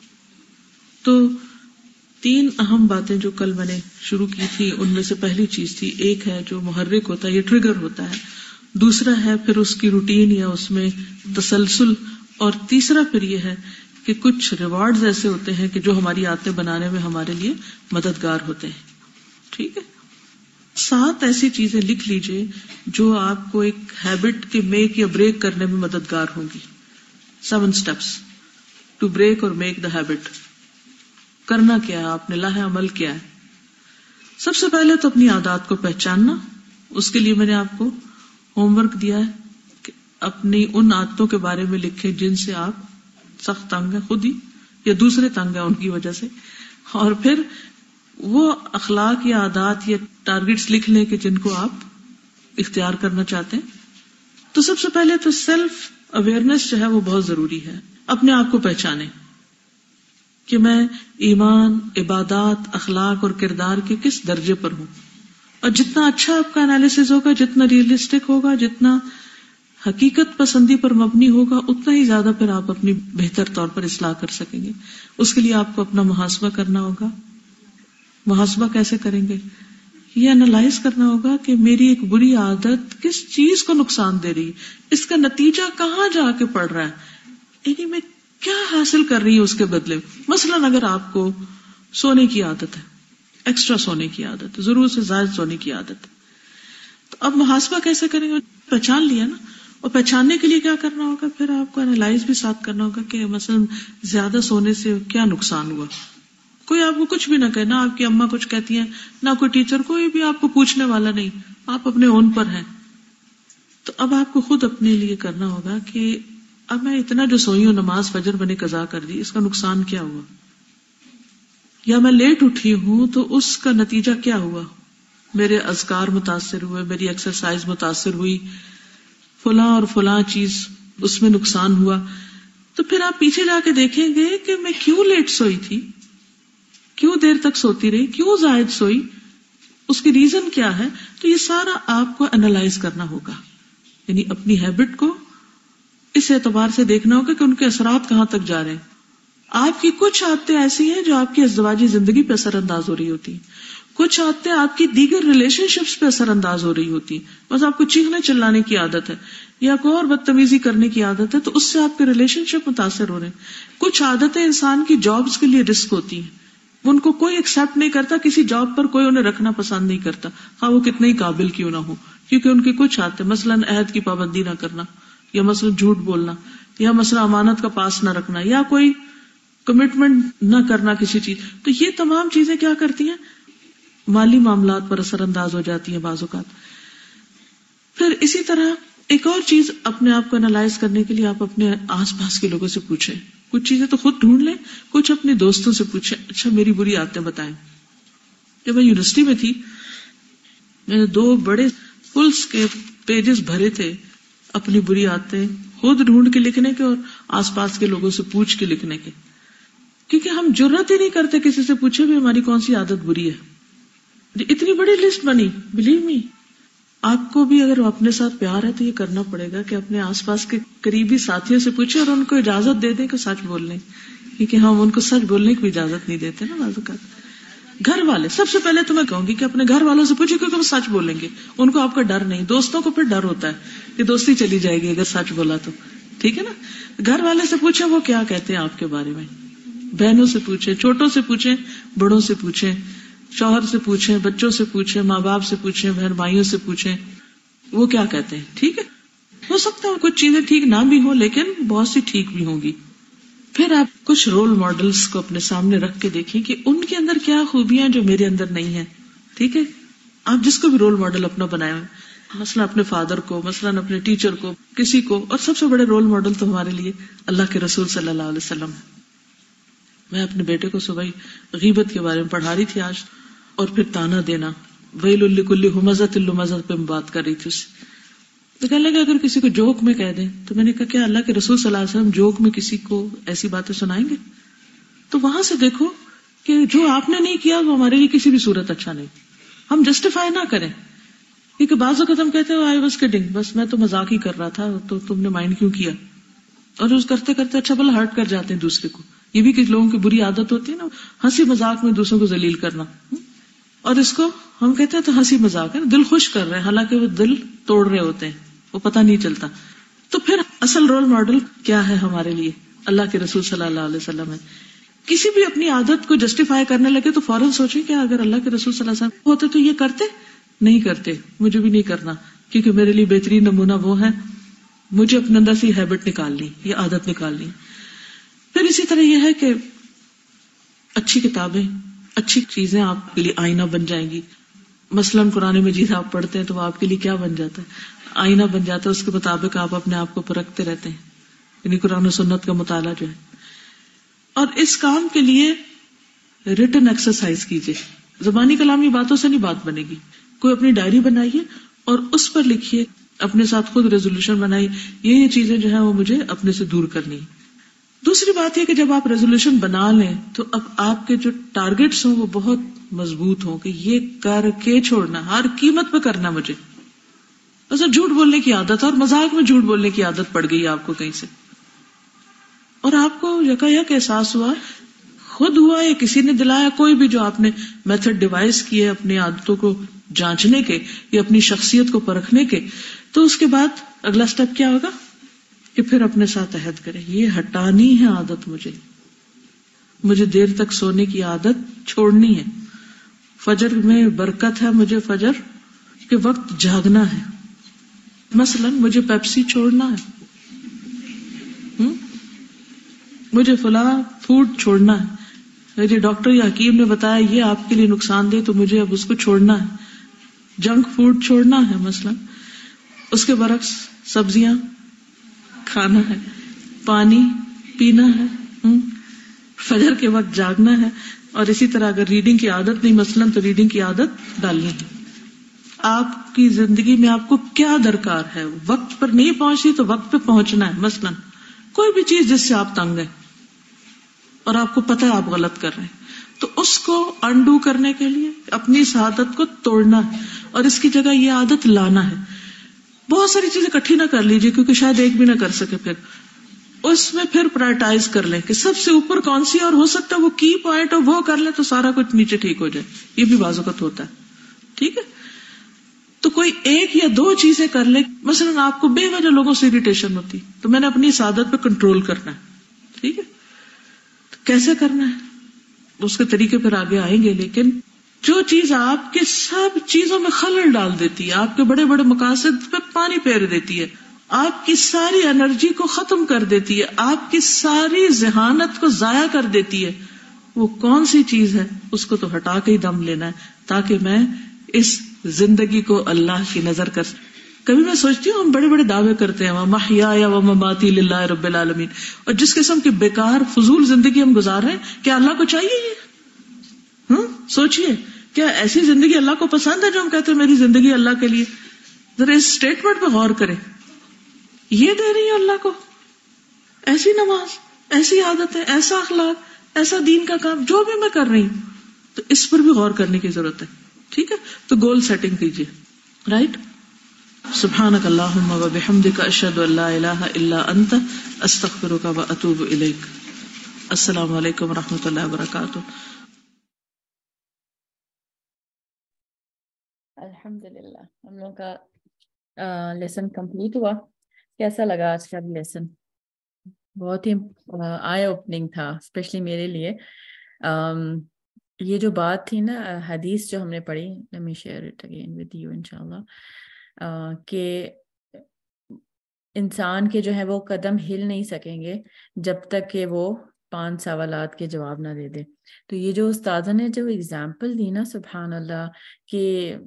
تو 3 اہم باتیں جو کل میں نے شروع کی تھی, ان میں سے پہلی چیز تھی, ایک ہے جو محرک ہوتا ہے, یہ ٹریگر ہوتا ہے. دوسرا ہے پھر اس کی روٹین یا اس میں تسلسل, اور تیسرا پھر یہ ہے کہ کچھ ریوارڈز ایسے ہوتے ہیں کہ جو ہماری عادتیں بنانے میں ہمارے لیے مددگار ہوتے ہیں. ٹھیک ہے, 7 ایسی چیزیں لکھ لیجئے جو آپ کو ایک ہیبٹ کے میک یا بریک کرنے میں مددگار ہوں گی. 7 steps ٹو بریک اور میک دا ہیبٹ. کرنا کیا ہے آپ نے, لاہ عمل کیا ہے؟ سب سے پہلے تو اپنی عادات کو پہچاننا. اس کے لیے میں نے آپ کو ہوم ورک دیا ہے کہ اپنی ان عادتوں کے بارے میں لکھیں جن سے آپ سخت تنگ ہیں, خود ہی یا دوسرے تنگ ہیں ان کی وجہ سے, اور پھر وہ اخلاق یا عادات یا ٹارگٹس لکھ لیں کہ جن کو آپ اختیار کرنا چاہتے ہیں. تو سب سے پہلے تو سیلف اویئرنیس جو ہے وہ بہت ضروری ہے. اپنے آپ کو پہچانیں کہ میں ایمان, عبادات, اخلاق اور کردار کے کس درجے پر ہوں. اور جتنا اچھا آپ کا انالیسز ہوگا, جتنا ریئلسٹک ہوگا, جتنا حقیقت پسندی پر مبنی ہوگا, اتنا ہی زیادہ پھر آپ اپنی بہتر طور پر اصلاح کر سکیں گے. اس کے لیے آپ کو اپنا محاسبہ کرنا ہوگا. محاسبہ کیسے کریں گے؟ یہ انالائز کرنا ہوگا کہ میری ایک بری عادت کس چیز کو نقصان دے رہی ہے, اس کا نتیجہ کہاں جا کے پڑ رہا ہے, یعنی میں کیا حاصل کر رہی ہوں اس کے بدلے. مثلاً اگر آپ کو سونے کی عادت ہے, ایکسٹرا سونے کی عادت, ضرورت سے زائد سونے کی عادت, تو اب محاسبہ کیسے کریں گے؟ پہچان لیا نا, اور پہچاننے کے لیے کیا کرنا ہوگا؟ پھر آپ کو انالائز بھی ساتھ کرنا ہوگا کہ مثلاً زیادہ سونے سے کیا نقصان ہوا. کوئی آپ کو کچھ بھی نہ کہے, نہ آپ کی اماں کچھ کہتی ہیں, نہ کوئی ٹیچر, کوئی بھی آپ کو پوچھنے والا نہیں, آپ اپنے اون پر ہیں. تو اب آپ کو خود اپنے لیے کرنا ہوگا کہ اب میں اتنا جو سوئی ہوں نماز فجر میں نے قضا کر دی، اس کا نقصان کیا ہوا؟ یا میں لیٹ اٹھی ہوں تو اس کا نتیجہ کیا ہوا؟ میرے اذکار متاثر ہوئے، میری ایکسرسائز متاثر ہوئی، فلاں اور فلاں چیز اس میں نقصان ہوا. تو پھر آپ پیچھے جا کے دیکھیں گے کہ میں کیوں لیٹ سوئی تھی، کیوں دیر تک سوتی رہی، کیوں زائد سوئی، اس کی ریزن کیا ہے. تو یہ سارا آپ کو انالائز کرنا ہوگا، یعنی اپنی ہیبٹ کو اس اعتبار سے دیکھنا ہوگا کہ ان کے اثرات کہاں تک جا رہے ہیں. آپ کی کچھ عادتیں ایسی ہیں جو آپ کی ازدواجی زندگی پہ اثر انداز ہو رہی ہوتی ہیں، کچھ عادتیں آپ کی دیگر ریلیشن شپس پہ اثر انداز ہو رہی ہوتی ہیں. بس آپ کو چیخنے چلانے کی عادت ہے یا کوئی اور بدتمیزی کرنے کی عادت ہے تو اس سے آپ کے ریلیشن شپ متاثر ہو رہے ہیں. کچھ عادتیں انسان کی جابس کے لیے رسک ہوتی ہیں، ان کو کوئی ایکسپٹ نہیں کرتا، کسی جاب پر کوئی انہیں رکھنا پسند نہیں کرتا، خواہ وہ کتنے ہی قابل کیوں نہ ہو، کیونکہ ان کی کچھ عادتیں، مثلاً عہد کی پابندی نہ کرنا، یا مثلاً جھوٹ بولنا، یا مثلاً امانت کا پاس نہ رکھنا، یا کوئی کمٹمنٹ نہ کرنا کسی چیز. تو یہ تمام چیزیں کیا کرتی ہیں؟ مالی معاملات پر اثر انداز ہو جاتی ہیں بعض اوقات. پھر اسی طرح ایک اور چیز اپنے آپ کو انالائز کرنے کے لیے آپ اپنے آس پاس کے لوگوں سے پوچھیں. کچھ چیزیں تو خود ڈھونڈ لیں، کچھ اپنے دوستوں سے پوچھیں. اچھا میری بری عادتیں بتائیں. جب میں یونیورسٹی میں تھی، میں نے 2 بڑے فلس کے پیجز بھرے تھے اپنی بری عادتیں خود ڈھونڈ کے لکھنے کے اور آس پاس کے لوگوں سے پوچھ کے لکھنے کے، کیونکہ ہم جرات ہی نہیں کرتے کسی سے پوچھے بھی ہماری کون سی عادت بری ہے. اتنی بڑی لسٹ بنی. بلیو می، آپ کو بھی اگر اپنے ساتھ پیار ہے تو یہ کرنا پڑے گا کہ اپنے آس پاس کے قریبی ساتھیوں سے پوچھیں اور ان کو اجازت دے دیں کہ سچ بول لیں، کیونکہ ہم ان کو سچ بولنے کی اجازت نہیں دیتے نا بعض اوقات. گھر والے سب سے پہلے تو میں کہوں گی کہ اپنے گھر والوں سے پوچھیں کیونکہ وہ سچ بولیں گے، ان کو آپ کا ڈر نہیں. دوستوں کو پھر ڈر ہوتا ہے کہ دوستی چلی جائے گی اگر سچ بولا تو، ٹھیک ہے نا. گھر والے سے پوچھیں وہ کیا کہتے ہیں آپ کے بارے میں. بہنوں سے پوچھیں، چھوٹوں سے پوچھیں، بڑوں سے پوچھیں، شوہر سے پوچھیں، بچوں سے پوچھیں، ماں باپ سے پوچھیں، بہن بھائیوں سے پوچھیں وہ کیا کہتے ہیں. ٹھیک ہے، ہو سکتا ہے کچھ چیزیں ٹھیک نہ بھی ہوں لیکن بہت سی ٹھیک بھی ہوں گی. پھر آپ کچھ رول ماڈلز کو اپنے سامنے رکھ کے دیکھیں کہ ان کے اندر کیا خوبیاں جو میرے اندر نہیں ہیں. ٹھیک ہے، آپ جس کو بھی رول ماڈل اپنا بنائے، مثلا اپنے فادر کو، مثلا اپنے ٹیچر کو، کسی کو. اور سب سے بڑے رول ماڈل تو ہمارے لیے اللہ کے رسول صلی اللہ علیہ وسلم. میں اپنے بیٹے کو صبح غیبت کے بارے میں پڑھا رہی تھی آج، اور پھر تانا دینا، ویل لکل ہمزۃ لمزہ پہ بات کر رہی تھی اس سے. تو کہنے لگا اگر کسی کو جوک میں کہہ دیں، تو میں نے کہا کیا اللہ کے رسول صلی اللہ علیہ وسلم جوک میں کسی کو ایسی باتیں سنائیں گے؟ تو وہاں سے دیکھو کہ جو آپ نے نہیں کیا وہ ہمارے لیے کسی بھی صورت اچھا نہیں. ہم جسٹیفائی نہ کریں، کیونکہ بعض اوقات ہم کہتے ہیں آئی واز کڈنگ، بس میں تو مذاق ہی کر رہا تھا، تو تم نے مائنڈ کیوں کیا؟ اور اس کرتے کرتے اچھا بلا ہرٹ کر جاتے ہیں دوسرے کو. یہ بھی کچھ لوگوں کی بری عادت ہوتی ہے نا، ہنسی مذاق میں دوسروں کو ذلیل کرنا. اور اس کو ہم کہتے ہیں تو ہنسی مذاق ہے، دل خوش کر رہے ہیں، حالانکہ وہ دل توڑ رہے ہوتے ہیں، وہ پتہ نہیں چلتا. تو پھر اصل رول ماڈل کیا ہے ہمارے لیے؟ اللہ کے رسول صلی اللہ علیہ وسلم ہے. کسی بھی اپنی عادت کو جسٹیفائی کرنے لگے تو فوراً سوچیں کہ اگر اللہ کے رسول صلی اللہ علیہ وسلم ہوتے تو یہ کرتے؟ نہیں کرتے، مجھے بھی نہیں کرنا، کیونکہ میرے لیے بہترین نمونہ وہ ہے. مجھے اپنے اندر سے ہیبٹ نکالنی، یہ عادت نکالنی. پھر اسی طرح یہ ہے کہ اچھی کتابیں، اچھی چیزیں آپ کے لیے آئینہ بن جائیں گی. مثلاً قرآن مجید آپ پڑھتے ہیں تو وہ آپ کے لیے کیا بن جاتا ہے؟ آئینہ بن جاتا ہے. اس کے مطابق آپ اپنے آپ کو پرکھتے رہتے ہیں، یعنی قرآن و سنت کا مطالعہ جو ہے. اور اس کام کے لیے ریٹن ایکسرسائز کیجیے. زبانی کلامی باتوں سے نہیں بات بنے گی. کوئی اپنی ڈائری بنائیے اور اس پر لکھیے، اپنے ساتھ خود ریزولوشن بنائیے، یہ چیزیں جو ہیں وہ مجھے اپنے سے دور کرنی ہے. دوسری بات یہ کہ جب آپ ریزولوشن بنا لیں تو اب آپ کے جو ٹارگیٹس ہوں وہ بہت مضبوط ہوں کہ یہ کر کے چھوڑنا، ہر قیمت پہ کرنا مجھے. ایسا جھوٹ بولنے کی عادت ہے، اور مذاق میں جھوٹ بولنے کی عادت پڑ گئی آپ کو کہیں سے، اور آپ کو یکایک احساس ہوا، خود ہوا یا کسی نے دلایا، کوئی بھی جو آپ نے میتھڈ ڈیوائز کیے اپنی عادتوں کو جانچنے کے یا اپنی شخصیت کو پرکھنے کے، تو اس کے بعد اگلا سٹیپ کیا ہوگا کہ پھر اپنے ساتھ عہد کریں یہ ہٹانی ہے عادت، مجھے دیر تک سونے کی عادت چھوڑنی ہے. فجر میں برکت ہے، مجھے فجر کے وقت جاگنا ہے. مثلا مجھے پیپسی چھوڑنا ہے، مجھے فلاں فوڈ چھوڑنا ہے، مجھے ڈاکٹر یا حکیم نے بتایا یہ آپ کے لیے نقصان دہ تو مجھے اب اس کو چھوڑنا ہے. جنک فوڈ چھوڑنا ہے مثلا. اس کے برعکس سبزیاں کھانا ہے، پانی پینا ہے، فجر کے وقت جاگنا ہے، اور اسی طرح اگر ریڈنگ کی عادت نہیں مثلاً تو ریڈنگ کی عادت ڈالنی ہے. آپ کی زندگی میں آپ کو کیا درکار ہے، وقت پر نہیں پہنچی تو وقت پہ پہنچنا ہے. مثلاً کوئی بھی چیز جس سے آپ تنگ ہیں اور آپ کو پتہ ہے آپ غلط کر رہے ہیں، تو اس کو انڈو کرنے کے لیے اپنی اس عادت کو توڑنا ہے اور اس کی جگہ یہ عادت لانا ہے. بہت ساری چیزیں اکٹھی نہ کر لیجیے کیونکہ شاید ایک بھی نہ کر سکے، پھر اس میں پھر پرائرٹائز کر لیں کہ سب سے اوپر کون سی، اور ہو سکتا ہے وہ کی پوائنٹ اور وہ کر لیں تو سارا کچھ نیچے ٹھیک ہو جائے. یہ بھی بعض اوقات ہوتا ہے. ٹھیک ہے، تو کوئی ایک یا دو چیزیں کر لیں. مثلاً آپ کو بے وجہ لوگوں سے اریٹیشن ہوتی تو میں نے اپنی اس عادت پہ کنٹرول کرنا ہے. ٹھیک ہے، کیسے کرنا ہے اس کے طریقے پر آگے آئیں گے. لیکن جو چیز آپ کے سب چیزوں میں خلل ڈال دیتی ہے، آپ کے بڑے بڑے مقاصد پہ پانی پھیر دیتی ہے، آپ کی ساری انرجی کو ختم کر دیتی ہے، آپ کی ساری ذہانت کو ضائع کر دیتی ہے، وہ کون سی چیز ہے؟ اس کو تو ہٹا کے ہی دم لینا ہے تاکہ میں اس زندگی کو اللہ کی نظر کر سکوں. کبھی میں سوچتی ہوں ہم بڑے بڑے دعوے کرتے ہیں وَمَحْيَايَ وَمَمَاتِي لِلَّهِ رَبِّ الْعَالَمِينَ، اور جس قسم کی بیکار فضول زندگی ہم گزار رہے ہیں، کیا اللہ کو چاہیے یہ؟ سوچئے، کیا ایسی زندگی اللہ کو پسند ہے جو ہم کہتے ہیں میری زندگی اللہ کے لیے؟ ذرا اس اسٹیٹمنٹ پہ غور کریں. یہ دے رہی ہے اللہ کو ایسی نماز، ایسی عادتیں، ایسا اخلاق، ایسا دین کا کام جو بھی میں کر رہی ہوں، تو اس پر بھی غور کرنے کی ضرورت ہے. ٹھیک ہے، تو گول سیٹنگ کیجیے. رائٹ. سبحانک اللہم و بحمدک اشہد ان لا الہ الا انت استغفرک و اتوب الیک. السلام علیکم و رحمۃ اللہ وبرکاتہ. الحمدللہ ہم لوگ کا لیسن کمپلیٹ ہوا. کیسا لگا آج کا لیسن؟ بہت ہی آئی اوپننگ تھا اسپیشلی میرے لیے. یہ جو بات تھی نا، حدیث جو ہم نے پڑھی، let me share it again with you انشاءاللہ، کہ انسان کے جو ہے وہ قدم ہل نہیں سکیں گے جب تک کہ وہ 5 سوالات کے جواب نہ دے دے. تو یہ جو استاذہ نے جو اگزامپل دی نا، سبحان اللہ، کہ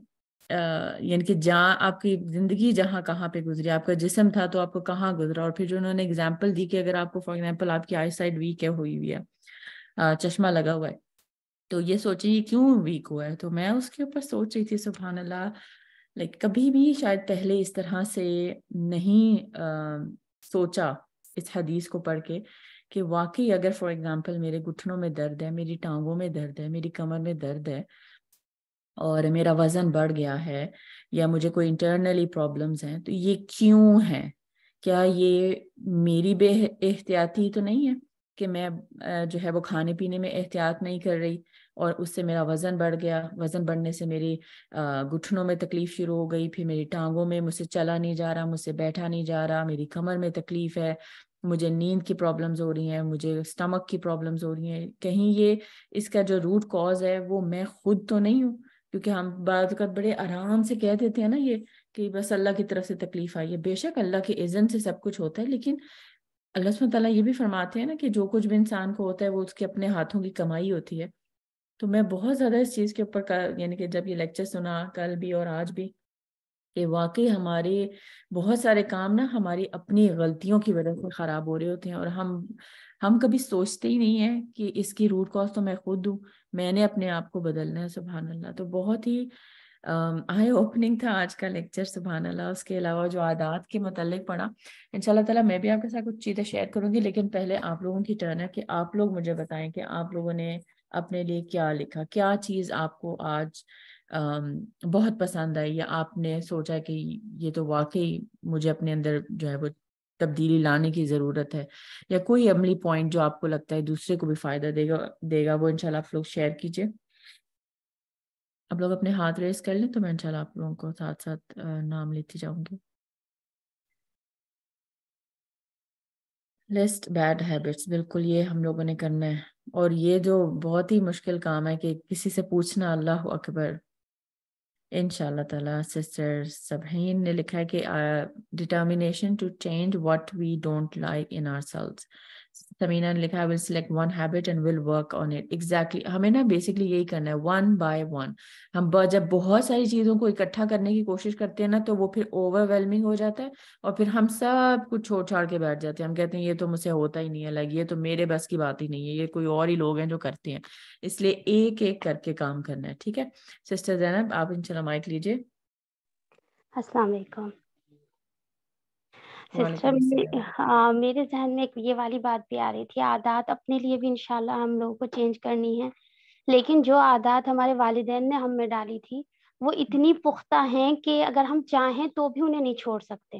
یعنی کہ جہاں آپ کی زندگی جہاں کہاں پہ گزری، آپ کا جسم تھا تو آپ کو کہاں گزرا، اور پھر جو انہوں نے اگزامپل دی کہ اگر آپ کو فار ایگزامپل آپ کی آئی سائٹ ویک ہے، ہوئی ہے، چشمہ لگا ہوا ہے، تو یہ سوچیے کیوں ویک ہوا ہے. تو میں اس کے اوپر سوچ رہی تھی سبحان اللہ، کبھی بھی شاید پہلے اس طرح سے نہیں سوچا اس حدیث کو پڑھ کے کہ واقعی اگر فار ایگزامپل میرے گھٹنوں میں درد ہے، میری ٹانگوں میں درد ہے، میری کمر میں درد ہے، اور میرا وزن بڑھ گیا ہے، یا مجھے کوئی انٹرنلی پرابلمز ہیں، تو یہ کیوں ہے؟ کیا یہ میری بے احتیاطی تو نہیں ہے کہ میں جو ہے وہ کھانے پینے میں احتیاط نہیں کر رہی اور اس سے میرا وزن بڑھ گیا، وزن بڑھنے سے میری گھٹنوں میں تکلیف شروع ہو گئی، پھر میری ٹانگوں میں مجھ سے چلا نہیں جا رہا، مجھ سے بیٹھا نہیں جا رہا، میری کمر میں تکلیف ہے، مجھے نیند کی پرابلمز ہو رہی ہیں، مجھے اسٹمک کی پرابلمز ہو رہی ہیں. کہیں یہ اس کا جو روٹ کاز ہے وہ میں خود تو نہیں ہوں؟ کیونکہ ہم بعض اوقات بڑے آرام سے کہہ دیتے ہیں نا یہ کہ بس اللہ کی طرف سے تکلیف آئی ہے. بے شک اللہ کے اذن سے سب کچھ ہوتا ہے، لیکن اللہ سبحانہ تعالیٰ یہ بھی فرماتے ہیں نا کہ جو کچھ بھی انسان کو ہوتا ہے وہ اس کے اپنے ہاتھوں کی کمائی ہوتی ہے. تو میں بہت زیادہ اس چیز کے اوپر یعنی کہ جب یہ لیکچر سنا کل بھی اور آج بھی، کہ واقعی ہمارے بہت سارے کام نا ہماری اپنی غلطیوں کی وجہ سے خراب ہو رہے ہوتے ہیں، اور ہم کبھی سوچتے ہی نہیں ہیں کہ اس کی روٹ کاز تو میں خود ہوں، میں نے اپنے آپ کو بدلنا ہے. سبحان اللہ. تو بہت ہی آئی اوپننگ تھا آج کا لیکچر. سبحان اللہ. اس کے علاوہ جو عادات کے متعلق پڑھا، انشاءاللہ تعالیٰ میں بھی آپ کے ساتھ کچھ چیزیں شیئر کروں گی، لیکن پہلے آپ لوگوں کی ٹرن ہے کہ آپ لوگ مجھے بتائیں کہ آپ لوگوں نے اپنے لیے کیا لکھا، کیا چیز آپ کو آج بہت پسند آئی، یا آپ نے سوچا کہ یہ تو واقعی مجھے اپنے اندر جو ہے وہ تبدیلی لانے کی ضرورت ہے، یا کوئی عملی پوائنٹ جو آپ کو لگتا ہے دوسرے کو بھی فائدہ دے گا وہ انشاءاللہ آپ لوگ شیئر کیجئے. آپ لوگ اپنے ہاتھ ریز کر لیں تو میں انشاءاللہ آپ لوگوں کو ساتھ ساتھ نام لیتی جاؤں گی. لسٹ بیڈ ہیبٹس، بالکل یہ ہم لوگوں نے کرنا ہے، اور یہ جو بہت ہی مشکل کام ہے کہ کسی سے پوچھنا. اللہ اکبر. انشاءاللہ تعالیٰ سسٹر سبحین نے لکھا ہے کہ determination to change what we don't like in ourselves. Samina ने लिखा, I will select one habit and will work on it. Exactly. हमें ना बेसिकली यही करना है, one by one. हम जब बहुत सारी चीज़ों को इकट्ठा करने की कोशिश करते हैं ना, तो वो फिर ओवरवेलमिंग हो जाता है और फिर हम सब कुछ छोड़ छाड़ के बैठ जाते हैं. हम कहते हैं ये तो मुझसे होता ही नहीं है, लाइक ये तो मेरे बस की बात ही नहीं है, ये कोई और ही लोग हैं जो करते हैं. इसलिए एक एक करके काम करना है. ठीक है सिस्टर ज़ैनब, आप इंशाल्लाह माइक लीजिए. अस्सलाम वालेकुम सिस्टर. वालेकुम अस्सलाम. मेरे जहन में ये वाली बात भी आ रही थी, आदत अपने लिए भी इंशाल्लाह हम लोगों को चेंज करनी है, लेकिन जो आदत हमारे वालिदैन ने हम में डाली थी वो इतनी पुख्ता हैं कि अगर हम चाहें तो भी उन्हें नहीं छोड़ सकते.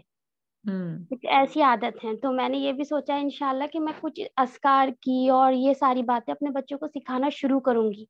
कुछ ऐसी आदत है. तो मैंने ये भी सोचा इंशाल्लाह कि मैं कुछ अस्कार की और ये सारी बातें अपने बच्चों को सिखाना शुरू करूंगी.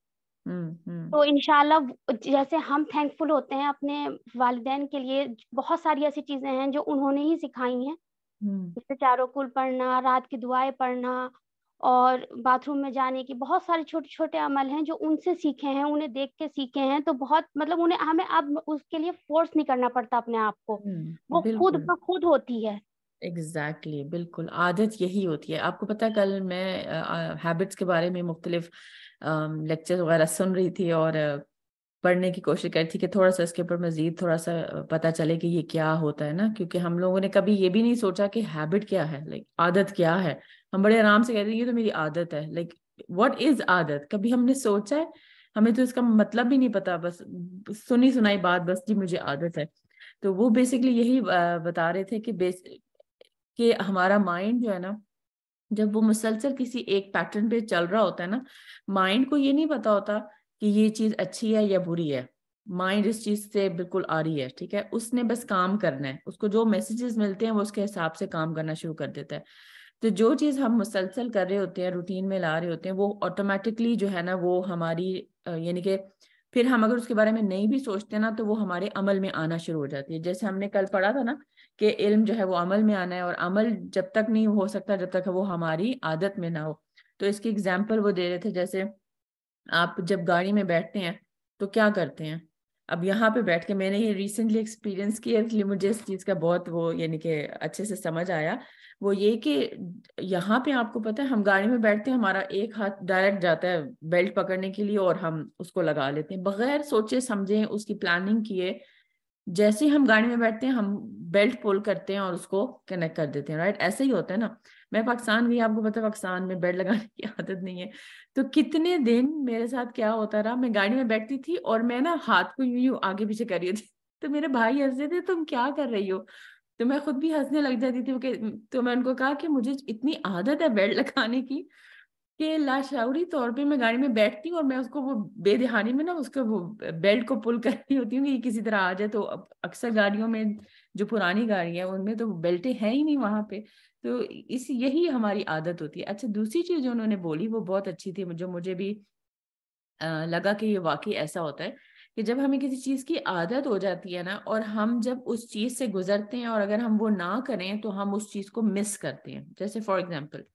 तो इंशाल्लाह जैसे हम थैंकफुल होते हैं अपने वालिदैन के लिए, बहुत सारी ऐसी चीजें हैं जो उन्होंने ही सिखाई हैं, जैसे चारों कुल पढ़ना, रात की दुआएं पढ़ना और बाथरूम में जाने की, बहुत सारे छोटे छोटे अमल हैं जो उनसे सीखे हैं, उन्हें देख के सीखे हैं. तो बहुत मतलब उन्हें हमें अब उसके लिए फोर्स नहीं करना पड़ता अपने आप को, वो खुद ब खुद होती है. एग्जैक्टली बिल्कुल आदत यही होती है. आपको पता है कल मैं हैबिट्स के बारे में मुख्तलिफ लेक्चर वगैरह सुन रही थी और पढ़ने की कोशिश कर रही थी कि थोड़ा सा इसके ऊपर मजीद थोड़ा सा पता चले कि ये क्या होता है ना, क्योंकि हम लोगों ने कभी ये भी नहीं सोचा कि हैबिट क्या है, लाइक आदत क्या है. हम बड़े आराम से कहते हैं ये तो मेरी आदत है, लाइक व्हाट इज आदत, कभी हमने सोचा है? हमें तो इसका मतलब भी नहीं पता, बस सुनी सुनाई बात, बस जी मुझे आदत है. तो वो बेसिकली यही बता रहे थे कि हमारा माइंड जो है ना, जब वो मुसलसल किसी एक पैटर्न पे चल रहा होता है ना, माइंड को ये नहीं पता होता कि ये चीज अच्छी है या बुरी है. माइंड इस चीज से बिल्कुल आ रही है, ठीक है, उसने बस काम करना है, उसको जो मैसेजेस मिलते हैं वो उसके हिसाब से काम करना शुरू कर देता है. तो जो चीज हम मुसलसल कर रहे होते हैं, रूटीन में ला रहे होते हैं, वो ऑटोमेटिकली जो है ना वो हमारी यानी कि फिर हम अगर उसके बारे में नहीं भी सोचते ना तो वो हमारे अमल में आना शुरू हो जाती है. जैसे हमने कल पढ़ा था ना कि इल्म जो है वो अमल में आना है, और अमल जब तक नहीं हो सकता जब तक वो हमारी आदत में ना हो. तो इसकी एग्जाम्पल वो दे रहे थे, जैसे आप जब गाड़ी में बैठते हैं तो क्या करते हैं. अब यहाँ पे बैठ के मैंने ये रिसेंटली एक्सपीरियंस किया, इसलिए मुझे इस चीज़ का बहुत वो यानी कि अच्छे से समझ आया. वो ये कि यहाँ पे आपको पता है हम गाड़ी में बैठते हैं, हमारा एक हाथ डायरेक्ट जाता है बेल्ट पकड़ने के लिए और हम उसको लगा लेते हैं बगैर सोचे समझे, उसकी प्लानिंग किए. जैसे ही हम गाड़ी में बैठते हैं हम बेल्ट पुल करते हैं और उसको कनेक्ट कर देते हैं. राइट, ऐसे ही होता है ना. मैं पाकिस्तान गई, आपको पता है पाकिस्तान में बेल्ट लगाने की आदत नहीं है. तो कितने दिन मेरे साथ क्या होता रहा, मैं गाड़ी में बैठती थी और मैं ना हाथ को यूं आगे पीछे कर रही थी, तो मेरे भाई हंसते थे तुम क्या कर रही हो, तो मैं खुद भी हंसने लग जाती थी. तो मैं उनको कहा कि मुझे इतनी आदत है बेल्ट लगाने की कि लाशऊरी तौर पे मैं गाड़ी में बैठती हूँ और मैं उसको वो बेदहानी में ना उसको वो बेल्ट को पुल कर रही होती हूँ कि किसी तरह आ जाए. तो अक्सर गाड़ियों में जो पुरानी गाड़ी है उनमें तो बेल्टें हैं ही नहीं वहां पे. तो यही हमारी आदत होती है. अच्छा, दूसरी चीज जो उन्होंने बोली वो बहुत अच्छी थी, जो मुझे भी लगा कि ये वाकई ऐसा होता है कि जब हमें किसी चीज की आदत हो जाती है ना, और हम जब उस चीज से गुजरते हैं और अगर हम वो ना करें तो हम उस चीज को मिस करते हैं. जैसे फॉर एग्जाम्पल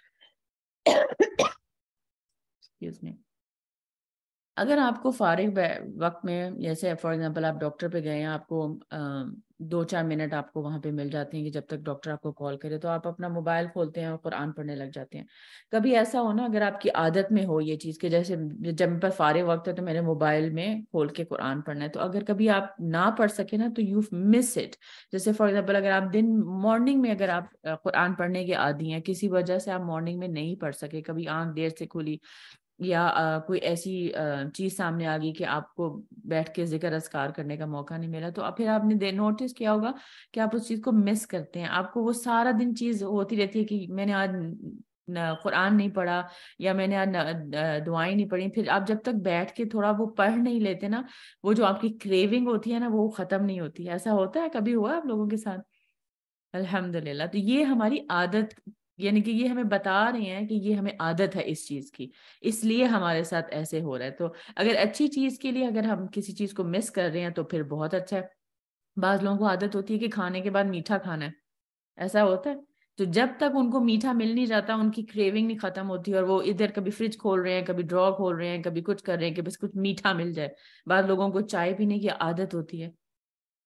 एक्सक्यूज मी, अगर आपको फारिग वक्त में, जैसे फॉर एग्जांपल आप डॉक्टर पे गए हैं, आपको 2-4 मिनट आपको वहां पे मिल जाते हैं कि जब तक डॉक्टर आपको कॉल करे, तो आप अपना मोबाइल खोलते हैं और कुरान पढ़ने लग जाते हैं. कभी ऐसा हो ना, अगर आपकी आदत में हो ये चीज़ कि जैसे जब मेरे पास फारिग वक्त है तो मेरे मोबाइल में खोल के कुरान पढ़ना है, तो अगर कभी आप ना पढ़ सके ना तो यू मिस इट. जैसे फॉर एग्जाम्पल अगर आप मॉर्निंग में अगर आप कुरान पढ़ने के आदी हैं, किसी वजह से आप मॉर्निंग में नहीं पढ़ सके, कभी आंख देर से खुली या कोई ऐसी चीज सामने आ गई कि आपको बैठ के जिक्र अस्कार करने का मौका नहीं मिला, तो फिर आपने नोटिस किया होगा कि आप उस चीज को मिस करते हैं. आपको वो सारा दिन चीज होती रहती है कि मैंने आज कुरान नहीं पढ़ा या मैंने आज दुआएं नहीं पढ़ी. फिर आप जब तक बैठ के थोड़ा वो पढ़ नहीं लेते ना, वो जो आपकी क्रेविंग होती है ना वो खत्म नहीं होती. ऐसा होता है, कभी हुआ आप लोगों के साथ? अल्हम्दुलिल्लाह. तो ये हमारी आदत, यानी कि ये हमें बता रहे हैं कि ये हमें आदत है इस चीज की, इसलिए हमारे साथ ऐसे हो रहा है. तो अगर अच्छी चीज के लिए अगर हम किसी चीज को मिस कर रहे हैं तो फिर बहुत अच्छा है. बाज लोगों को आदत होती है कि खाने के बाद मीठा खाना है, ऐसा होता है. तो जब तक उनको मीठा मिल नहीं जाता उनकी क्रेविंग नहीं खत्म होती, और वो इधर कभी फ्रिज खोल रहे हैं, कभी ड्रॉ खोल रहे हैं, कभी कुछ कर रहे हैं कि बस कुछ मीठा मिल जाए. बाद लोगों को चाय पीने की आदत होती है,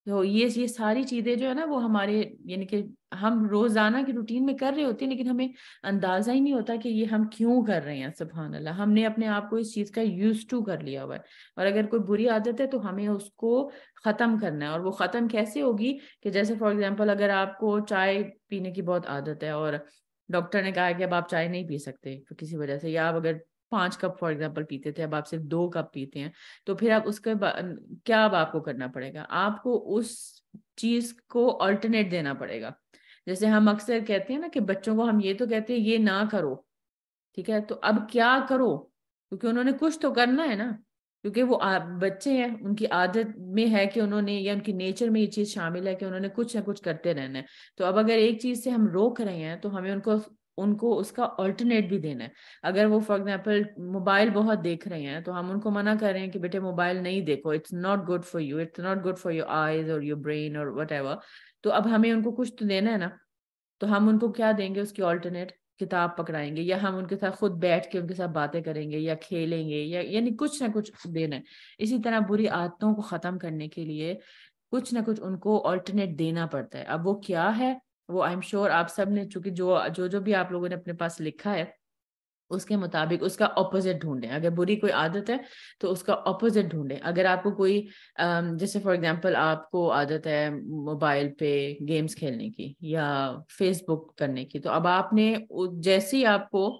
تو یہ ساری چیزیں جو ہے نا وہ ہمارے یعنی کہ ہم روزانہ کی روٹین میں کر رہے ہوتے ہیں لیکن ہمیں اندازہ ہی نہیں ہوتا کہ یہ ہم کیوں کر رہے ہیں. سبحان اللہ, ہم نے اپنے آپ کو اس چیز کا یوز ٹو کر لیا ہوا ہے. اور اگر کوئی بری عادت ہے تو ہمیں اس کو ختم کرنا ہے. اور وہ ختم کیسے ہوگی کہ جیسے فار ایگزامپل اگر آپ کو چائے پینے کی بہت عادت ہے اور ڈاکٹر نے کہا کہ اب آپ چائے نہیں پی سکتے کسی وجہ سے, یا آپ اگر 5 کپ فار ایگزامپل پیتے تھے اب آپ صرف 2 کپ پیتے ہیں, تو پھر آپ اس کے کیا اب آپ کو کرنا پڑے گا, آپ کو اس چیز کو آلٹرنیٹ دینا پڑے گا. جیسے ہم اکثر کہتے ہیں نا کہ بچوں کو ہم یہ تو کہتے ہیں یہ نہ کرو, ٹھیک ہے, تو اب کیا کرو, کیونکہ انہوں نے کچھ تو کرنا ہے نا, کیونکہ وہ بچے ہیں, ان کی عادت میں ہے کہ انہوں نے, یا ان کی نیچر میں یہ چیز شامل ہے کہ انہوں نے کچھ نہ کچھ کرتے رہنا ہے. تو اب اگر ایک چیز سے ہم روک رہے ہیں تو ہمیں ان کو اس کا آلٹرنیٹ بھی دینا ہے. اگر وہ فار ایگزامپل موبائل بہت دیکھ رہے ہیں تو ہم ان کو منع کر رہے ہیں کہ بیٹے موبائل نہیں دیکھو, it's not good for you, it's not good for your eyes اور یور برین اور وٹ ایور. تو اب ہمیں ان کو کچھ تو دینا ہے نا, تو ہم ان کو کیا دیں گے اس کی آلٹرنیٹ, کتاب پکڑائیں گے, یا ہم ان کے ساتھ خود بیٹھ کے ان کے ساتھ باتیں کریں گے, یا کھیلیں گے, یا یعنی کچھ نہ کچھ دینا ہے. اسی طرح بری عادتوں کو ختم کرنے کے لیے کچھ نہ کچھ ان کو آلٹرنیٹ دینا پڑتا ہے. اب وہ کیا ہے وہ آئی ایم شیور آپ سب نے, چونکہ جو بھی آپ لوگوں نے اپنے پاس لکھا ہے اس کے مطابق اس کا اپوزٹ ڈھونڈیں. اگر بری کوئی عادت ہے تو اس کا اپوزٹ ڈھونڈیں. اگر آپ کو کوئی جیسے فار ایگزامپل آپ کو عادت ہے موبائل پہ گیمز کھیلنے کی یا فیس بک کرنے کی, تو اب آپ نے جیسے ہی آپ کو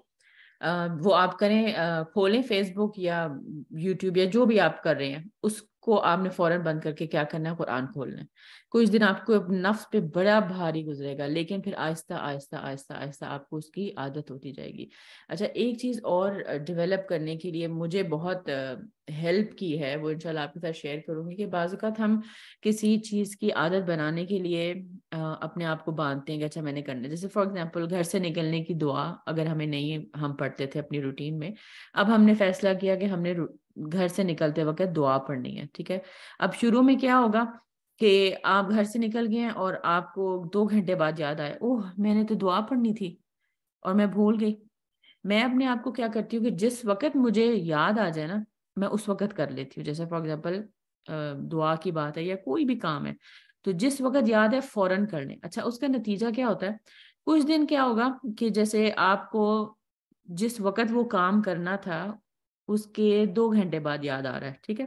وہ آپ کریں, کھولیں فیس بک یا یوٹیوب یا جو بھی آپ کر رہے ہیں, اس کو آپ نے فوراً بند کر کے کیا کرنا ہے, قرآن کھولنا ہے. کچھ دن آپ کو نفس پہ بڑا بھاری گزرے گا, لیکن پھر آہستہ آہستہ آہستہ آہستہ آپ کو اس کی عادت ہوتی جائے گی. اچھا, ایک چیز اور ڈیولپ کرنے کے لیے مجھے بہت ہیلپ کی ہے, وہ انشاءاللہ آپ کے ساتھ شیئر کروں گی, کہ بعض اوقات ہم کسی چیز کی عادت بنانے کے لیے اپنے آپ کو باندھتے ہیں کہ اچھا میں نے کرنا ہے. جیسے فار ایگزامپل گھر سے نکلنے کی دعا اگر ہمیں نہیں ہم پڑھتے تھے اپنی روٹین میں, اب ہم نے فیصلہ کیا کہ ہم نے گھر سے نکلتے وقت دعا پڑھنی ہے, ٹھیک ہے. اب شروع میں کیا ہوگا کہ آپ گھر سے نکل گئے ہیں اور آپ کو 2 گھنٹے بعد یاد آئے, اوہ میں نے تو دعا پڑھنی تھی اور میں بھول گئی. میں اپنے آپ کو کیا کرتی ہوں کہ جس وقت مجھے یاد آ جائے نا میں اس وقت کر لیتی ہوں. جیسے فار ایگزامپل دعا کی بات ہے یا کوئی بھی کام ہے, تو جس وقت یاد ہے فوراً کر لیں. اچھا, اس کا نتیجہ کیا ہوتا ہے, کچھ دن کیا ہوگا کہ جیسے آپ کو جس وقت وہ کام کرنا تھا اس کے 2 گھنٹے بعد یاد آ رہا ہے, ٹھیک ہے.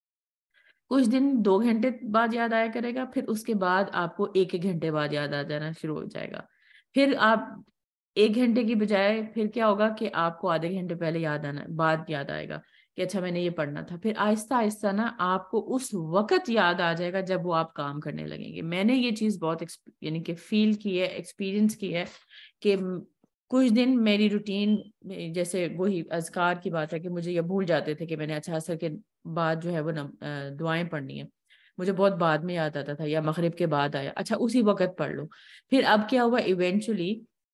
کچھ دن 2 گھنٹے بعد یاد آیا کرے گا, پھر اس کے بعد آپ کو 1 گھنٹے بعد یاد آ جانا شروع ہو جائے گا. پھر آپ 1 گھنٹے کی بجائے پھر کیا ہوگا کہ آپ کو آدھے گھنٹے پہلے بعد یاد آئے گا کہ اچھا میں نے یہ پڑھنا تھا. پھر آہستہ آہستہ نا آپ کو اس وقت یاد آ جائے گا جب وہ آپ کام کرنے لگیں گے. میں نے یہ چیز بہت یعنی کہ فیل کی ہے, ایکسپیرینس کی ہے, کہ کچھ دن میری روٹین جیسے وہی اذکار کی بات ہے کہ مجھے یہ بھول جاتے تھے کہ میں نے اچھا عصر کے بعد جو ہے وہ دعائیں پڑھنی ہیں, مجھے بہت بعد میں یاد آتا تھا, یا مغرب کے بعد آیا, اچھا اسی وقت پڑھ لو. پھر اب کیا ہوا ایونچولی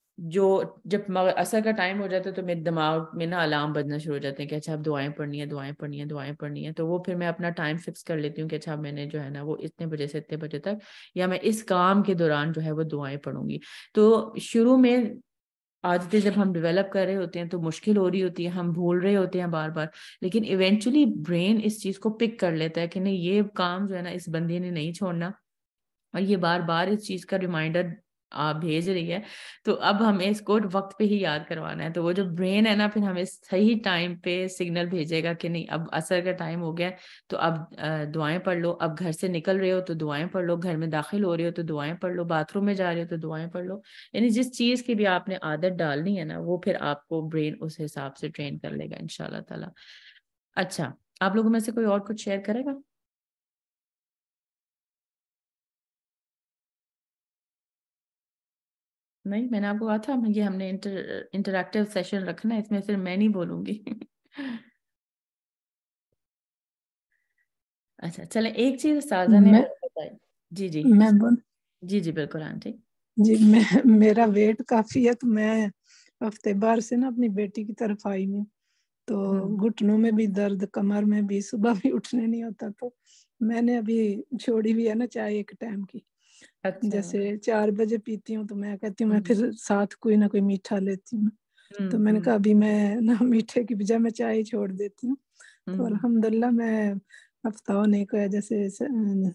جب عصر کا ٹائم ہو جاتا ہے تو میرے دماغ میں نا الارم بجنا شروع ہو جاتے ہیں کہ اچھا اب دعائیں پڑھنی ہے, دعائیں پڑھنی ہے, دعائیں پڑھنی ہے. تو وہ پھر میں اپنا ٹائم فکس کر لیتی ہوں کہ اچھا میں نے جو ہے نا وہ اتنے بجے سے اتنے بجے تک, یا میں اس کام کے دوران جو ہے وہ دعائیں پڑھوں گی. تو شروع میں عادتیں جب ہم ڈیولپ کر رہے ہوتے ہیں تو مشکل ہو رہی ہوتی ہے, ہم بھول رہے ہوتے ہیں بار بار, لیکن ایونچولی برین اس چیز کو پک کر لیتا ہے کہ نہیں یہ کام جو ہے نا اس بندے نے نہیں چھوڑنا, اور یہ بار بار اس چیز کا ریمائنڈر بھیج رہی ہے, تو اب ہمیں اس کو وقت پہ ہی یاد کروانا ہے. تو وہ جو برین ہے نا پھر ہمیں صحیح ٹائم پہ سگنل بھیجے گا کہ نہیں اب عصر کا ٹائم ہو گیا, تو اب دعائیں پڑھ لو. اب گھر سے نکل رہے ہو تو دعائیں پڑھ لو, گھر میں داخل ہو رہے ہو تو دعائیں پڑھ لو, باتھ روم میں جا رہے ہو تو دعائیں پڑھ لو. یعنی جس چیز کی بھی آپ نے عادت ڈالنی ہے نا وہ پھر آپ کو برین اس حساب سے ٹرین کر لے گا انشاءاللہ تعالی. اچھا, آپ لوگوں میں سے کوئی اور کچھ شیئر کرے گا؟ نہیں, میں نے آپ کو کہا تھا یہ ہم نے انٹریکٹیو سیشن رکھنا ہے, اس میں صرف میں نہیں بولوں گی. اچھا چلیں, ایک چیز سازا نے بتائی. جی جی میں بول جی جی بالکل آنٹی. جی میرا ویٹ کافی ہے, تو میں ہفتے بار سے نا اپنی بیٹی کی طرف آئی ہوں, تو گھٹنوں میں بھی درد, کمر میں بھی, صبح بھی اٹھنے نہیں ہوتا. تو میں نے ابھی چھوڑی بھی ہے نا چائے ایک ٹائم کی. جیسے 4 بجے پیتی ہوں تو میں کہتی ہوں میں پھر ساتھ کوئی نہ کوئی میٹھا لیتی ہوں. تو میں نے کہا ابھی میں نا میٹھے کی بجائے میں چائے چھوڑ دیتی ہوں. تو الحمدللہ میں ہفتہ ہونے کو ہے, جیسے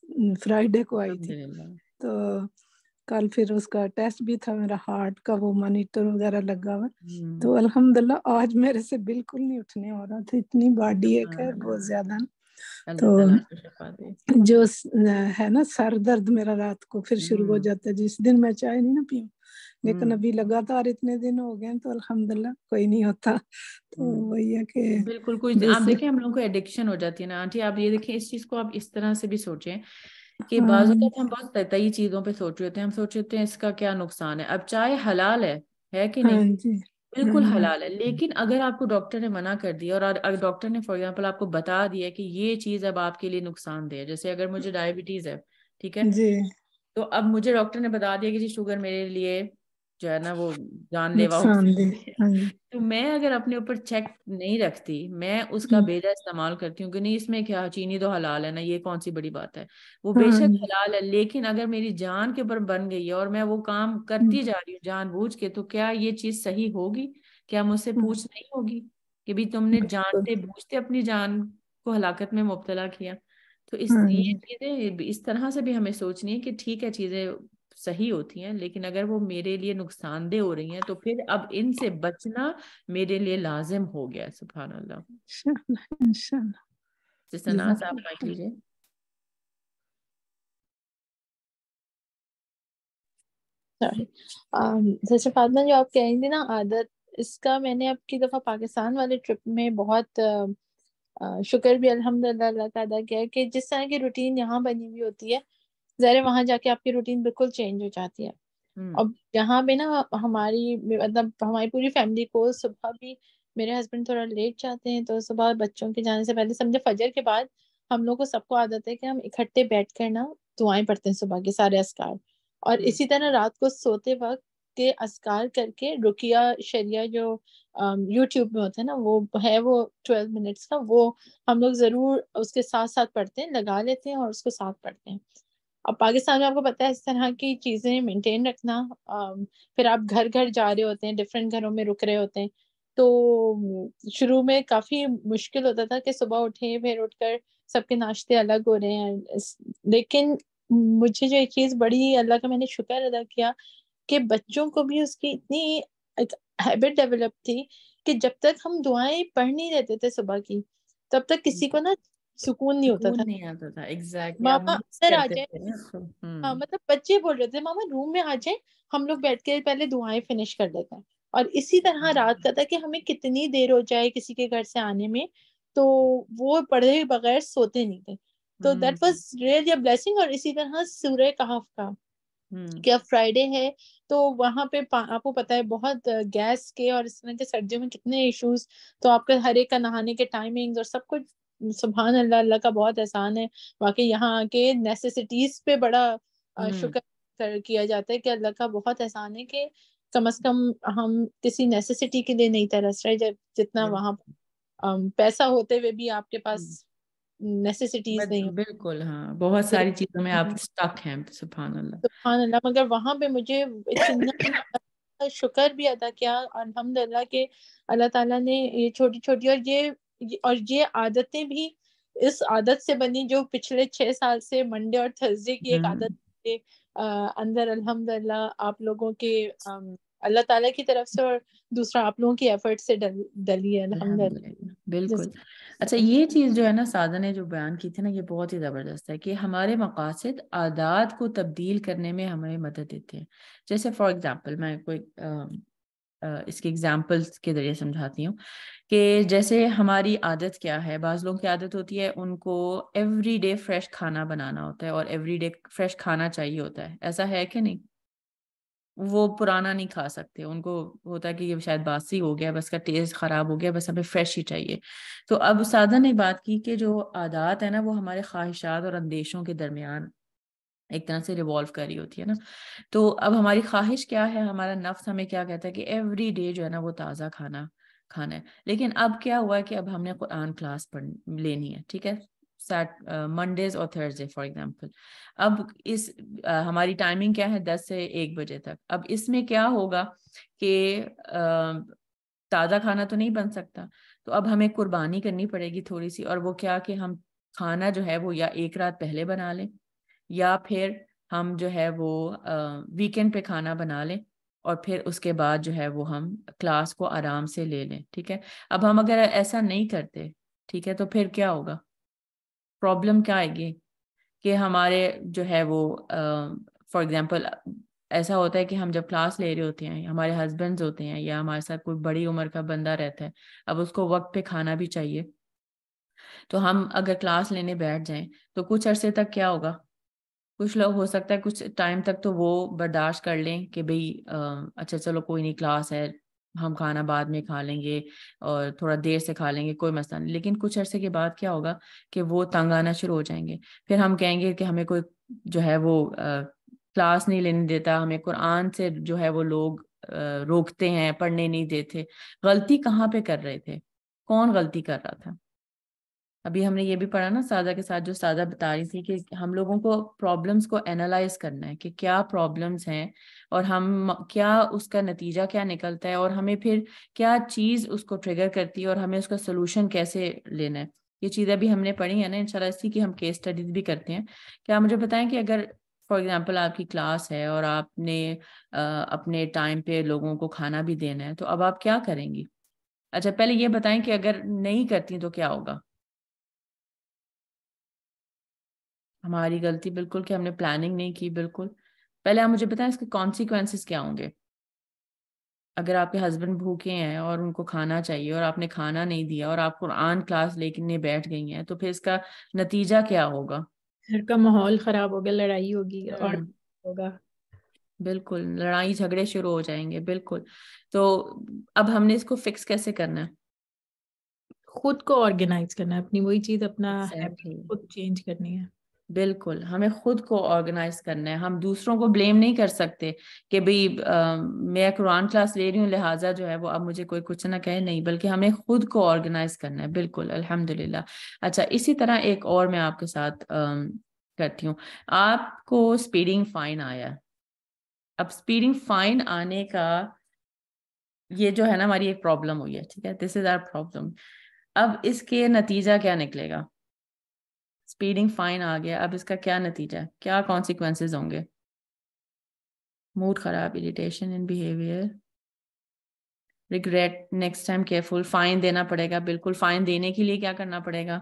फ्राइडे को आई थी। अल्हम्दुलिल्लाह। तो कल फिर उसका टेस्ट भी था, मेरा हार्ट का वो मॉनिटर वगैरह लगा हुआ। तो अल्हम्दुलिल्लाह आज मेरे से बिल्कुल नहीं उठने हो रहा था, इतनी बॉडी एक है बहुत ज्यादा। तो जो है ना सर दर्द मेरा रात को फिर शुरू हो जाता है जिस दिन मैं चाय नहीं ना पीऊं, लेकिन अभी लगातार इतने दिन हो गए तो अल्हम्दुलिल्लाह कोई नहीं होता। तो वही है कि बिल्कुल कुछ आप देखिए हम लोगों को एडिक्शन हो जाती है ना आंटी। आप ये देखिए इस चीज को आप इस तरह से भी सोचें कि बाज़ औक़ात हम बहुत तय चीजों पे सोच रहे होते हैं, हम सोच रहे हैं इसका क्या नुकसान है। अब चाय हलाल है कि नहीं? बिल्कुल हलाल है, लेकिन अगर आपको डॉक्टर ने मना कर दिया और अगर डॉक्टर ने फॉर एग्जांपल आपको बता दिया कि ये चीज अब आपके लिए नुकसानदेह है, जैसे अगर मुझे डायबिटीज है, ठीक है, तो अब मुझे डॉक्टर ने बता दिया कि जी शुगर मेरे लिए जो है ना वो जानलेवा हो सकती है, तो मैं अगर अपने ऊपर चेक नहीं रखती, मैं उसका बेजा इस्तेमाल करती हूँ कि नहीं इसमें क्या, चीनी तो हलाल है ना, ये कौन सी बड़ी बात है, वो बेशक हलाल है, लेकिन अगर मेरी जान के ऊपर बन गई है और मैं वो काम करती जा रही हूँ जानबूझ के, तो क्या ये चीज सही होगी? क्या मुझसे पूछ नहीं होगी कि भी तुमने जानते बूझते अपनी जान को हलाकत में मुब्तला किया? तो ये चीजें इस तरह से भी हमें सोचनी है कि ठीक है चीजें सही होती हैं, लेकिन अगर वो मेरे लिए नुकसानदेह हो रही हैं तो फिर अब इनसे बचना मेरे लिए लाजिम हो गया है। सुभान अल्लाह। इंशाल्लाह सनाज आप माइक लीजिए। जैसे फातिमा जो आप कह रही थी ना आदत, इसका मैंने अब की दफा पाकिस्तान वाले ट्रिप में बहुत शुक्र भी अल्हम्दुलिल्लाह अल्लाह का अदा किया है कि जिस तरह की रूटीन यहाँ बनी हुई होती है, ज़ाहिर वहां जाके आपकी रूटीन बिल्कुल चेंज हो जाती है। अब यहाँ पे ना हमारी मतलब हमारी पूरी फैमिली को सुबह भी, मेरे हस्बैंड थोड़ा लेट जाते हैं तो सुबह बच्चों के जाने से पहले समझे फजर के बाद हम लोग को सबको आदत है कि हम इकट्ठे बैठ कर ना दुआएं पढ़ते हैं सुबह के सारे अस्कार, और इसी तरह रात को सोते वक्त के अस्कार करके रुकिया शरिया जो यूट्यूब में होता है ना, वो है वो 12 मिनट्स का, वो हम लोग जरूर उसके साथ साथ पढ़ते हैं, लगा लेते हैं और उसको साथ पढ़ते हैं। अब पाकिस्तान में आपको पता है इस तरह की चीजें मेंटेन रखना, फिर आप घर घर जा रहे होते हैं, डिफरेंट घरों में रुक रहे होते हैं, तो शुरू में काफी मुश्किल होता था कि सुबह उठे फिर उठकर सबके नाश्ते अलग हो रहे हैं। लेकिन मुझे जो एक चीज बड़ी अल्लाह का मैंने शुक्र अदा किया कि बच्चों को भी उसकी इतनी एक हैबिट डेवलप थी कि जब तक हम दुआएं पढ़ नहीं रहते थे सुबह की, तब तक किसी को ना सुकून नहीं होता था। नहीं आता था, एग्जैक्टली मामा अंदर आ जाए, हाँ मतलब बच्चे बोल रहे थे मामा रूम में आ जाए, हम लोग बैठ के पहले दुआएं फिनिश कर लेते हैं। और इसी तरह रात का था कि हमें कितनी देर हो जाए किसी के घर से आने में, तो वो पढ़े बगैर सोते नहीं थे। तो that was really a blessing. और इसी तरह सूरह कहफ का कि अब फ्राइडे है तो वहां पे आपको पता है बहुत गैस के और इस तरह के सर्दियों में कितने इश्यूज, तो आपके हर एक का नहाने के टाइमिंग्स और सब कुछ, सुभान अल्लाह, अल्लाह का बहुत एहसान है। बाकी यहाँ आके नेसेसिटीज पे बड़ा शुक्र किया जाता है कि अल्लाह का बहुत एहसान है कि कम से कम हम किसी नेसेसिटी के लिए नहीं तरस रहे, जितना वहाँ पैसा होते हुए भी आपके पास नेसेसिटीज नहीं। बिल्कुल हाँ, बहुत सारी चीजों में आप स्टक हैं। सुभान अल्लाह, सुभान अल्लाह। मगर वहां पे मुझे इतना शुक्र भी अदा किया अल्हम्दुलिल्लाह के अल्लाह ताला ने ये छोटी छोटी और ये आदतें भी इस आदत से बनी जो पिछले 6 साल से मंडे और थर्सडे की एक आदत के अंदर अल्हम्दुलिल्लाह आप लोगों के अल्लाह ताला की तरफ से और दूसरा आप लोगों की एफर्ट से डली है अल्हम्दुलिल्लाह। बिल्कुल। अच्छा ये चीज जो है ना सादा ने जो बयान की थी ना, ये बहुत ही जबरदस्त है कि हमारे मकासद आदात को तब्दील करने में हमें मदद देते हैं। जैसे फॉर एग्जांपल मैं कोई इसके एग्जांपल्स के जरिए समझाती हूँ कि जैसे हमारी आदत क्या है, बाज़ लोगों की आदत होती है उनको एवरी डे फ्रेश खाना बनाना होता है और एवरी डे फ्रेश खाना चाहिए होता है, ऐसा है कि नहीं? वो पुराना नहीं खा सकते, उनको होता है कि ये शायद बासी हो गया, बस का टेस्ट खराब हो गया, बस हमें फ्रेश ही चाहिए। तो अब सादा ने बात की कि जो आदत है ना वो हमारे ख्वाहिशात और अंदेशों के दरमियान एक तरह से रिवॉल्व कर रही होती है ना। तो अब हमारी ख्वाहिश क्या है, हमारा नफ्स हमें क्या कहता है कि एवरी डे जो है ना वो ताज़ा खाना खाना है। लेकिन अब क्या हुआ है कि अब हमने कुरान क्लास पढ़ लेनी है, ठीक है, मंडेज और थर्सडे फॉर एग्जांपल। अब इस हमारी टाइमिंग क्या है 10 से 1 बजे तक। अब इसमें क्या होगा कि ताज़ा खाना तो नहीं बन सकता, तो अब हमें कुर्बानी करनी पड़ेगी थोड़ी सी, और वो क्या कि हम खाना जो है वो या एक रात पहले बना लें یا پھر ہم جو ہے وہ ویکینڈ پہ کھانا بنا لیں اور پھر اس کے بعد جو ہے وہ ہم کلاس کو آرام سے لے لیں. ٹھیک ہے, اب ہم اگر ایسا نہیں کرتے, ٹھیک ہے, تو پھر کیا ہوگا, پرابلم کیا آئے گی کہ ہمارے جو ہے وہ فار ایگزامپل ایسا ہوتا ہے کہ ہم جب کلاس لے رہے ہوتے ہیں, ہمارے ہسبینڈز ہوتے ہیں یا ہمارے ساتھ کوئی بڑی عمر کا بندہ رہتا ہے, اب اس کو وقت پہ کھانا بھی چاہیے, تو ہم اگر کلاس لینے بیٹھ جائیں تو کچھ عرصے تک کیا ہوگا, کچھ لوگ ہو سکتا ہے کچھ ٹائم تک تو وہ برداشت کر لیں کہ بھئی اچھا چلو کوئی نہیں, کلاس ہے, ہم کھانا بعد میں کھا لیں گے اور تھوڑا دیر سے کھا لیں گے, کوئی مسئلہ نہیں. لیکن کچھ عرصے کے بعد کیا ہوگا کہ وہ تنگ آنا شروع ہو جائیں گے, پھر ہم کہیں گے کہ ہمیں کوئی جو ہے وہ کلاس نہیں لینے دیتا, ہمیں قرآن سے جو ہے وہ لوگ روکتے ہیں, پڑھنے نہیں دیتے. غلطی کہاں پہ کر رہے تھے, کون غلطی کر رہا تھا؟ ابھی ہم نے یہ بھی پڑھا نا سادہ کے ساتھ, جو سادہ بتا رہی تھی کہ ہم لوگوں کو پرابلمس کو اینالائز کرنا ہے کہ کیا پرابلمس ہیں اور ہم کیا اس کا نتیجہ کیا نکلتا ہے اور ہمیں پھر کیا چیز اس کو ٹریگر کرتی ہے اور ہمیں اس کا سلوشن کیسے لینا ہے. یہ چیزیں بھی ہم نے پڑھی ہیں نا انشاءاللہ, اسی کی ہم کیس اسٹڈیز بھی کرتے ہیں. کیا مجھے بتائیں کہ اگر فار ایگزامپل آپ کی کلاس ہے اور آپ نے اپنے ٹائم پہ لوگوں کو کھانا بھی دینا ہے, تو اب آپ کیا کریں گی؟ اچھا پہلے یہ بتائیں کہ اگر نہیں کرتی تو کیا ہوگا. ہماری غلطی بالکل کہ ہم نے پلاننگ نہیں کی. بالکل پہلے آپ مجھے بتائیں اس کے کانسیکوینسز کیا ہوں گے. اگر آپ کے ہسبینڈ بھوکے ہیں اور ان کو کھانا چاہیے اور آپ نے کھانا نہیں دیا اور آپ قرآن کلاس لے کے بیٹھ گئی ہیں, تو پھر اس کا نتیجہ کیا ہوگا؟ گھر کا ماحول خراب ہوگا, لڑائی ہوگی اور ہوگا. بالکل لڑائی جھگڑے شروع ہو جائیں گے. بالکل. تو اب ہم نے اس کو فکس کیسے کرنا ہے؟ خود کو آرگنائز کرنا ہے, اپنی وہی چیز اپنا خود چینج کرنی ہے. بالکل ہمیں خود کو آرگنائز کرنا ہے. ہم دوسروں کو بلیم نہیں کر سکتے کہ بھئی میں قرآن کلاس لے رہی ہوں لہٰذا جو ہے وہ اب مجھے کوئی کچھ نہ کہے, نہیں, بلکہ ہمیں خود کو آرگنائز کرنا ہے. بالکل الحمدللہ. اچھا اسی طرح ایک اور میں آپ کے ساتھ کرتی ہوں. آپ کو اسپیڈنگ فائن آیا. اب اسپیڈنگ فائن آنے کا یہ جو ہے نا ہماری ایک پرابلم ہوئی ہے, ٹھیک ہے, دس از آور پرابلم. اب اس کے نتیجہ کیا نکلے گا؟ اسپیڈنگ فائن آ گیا, اب اس کا کیا نتیجہ ہے, کیا کانسیکوینسز ہوں گے؟ موڈ خراب, irritation in behaviour, regret, next time careful. Fine دینا پڑے گا. بالکل فائن دینے کے لیے کیا کرنا پڑے گا؟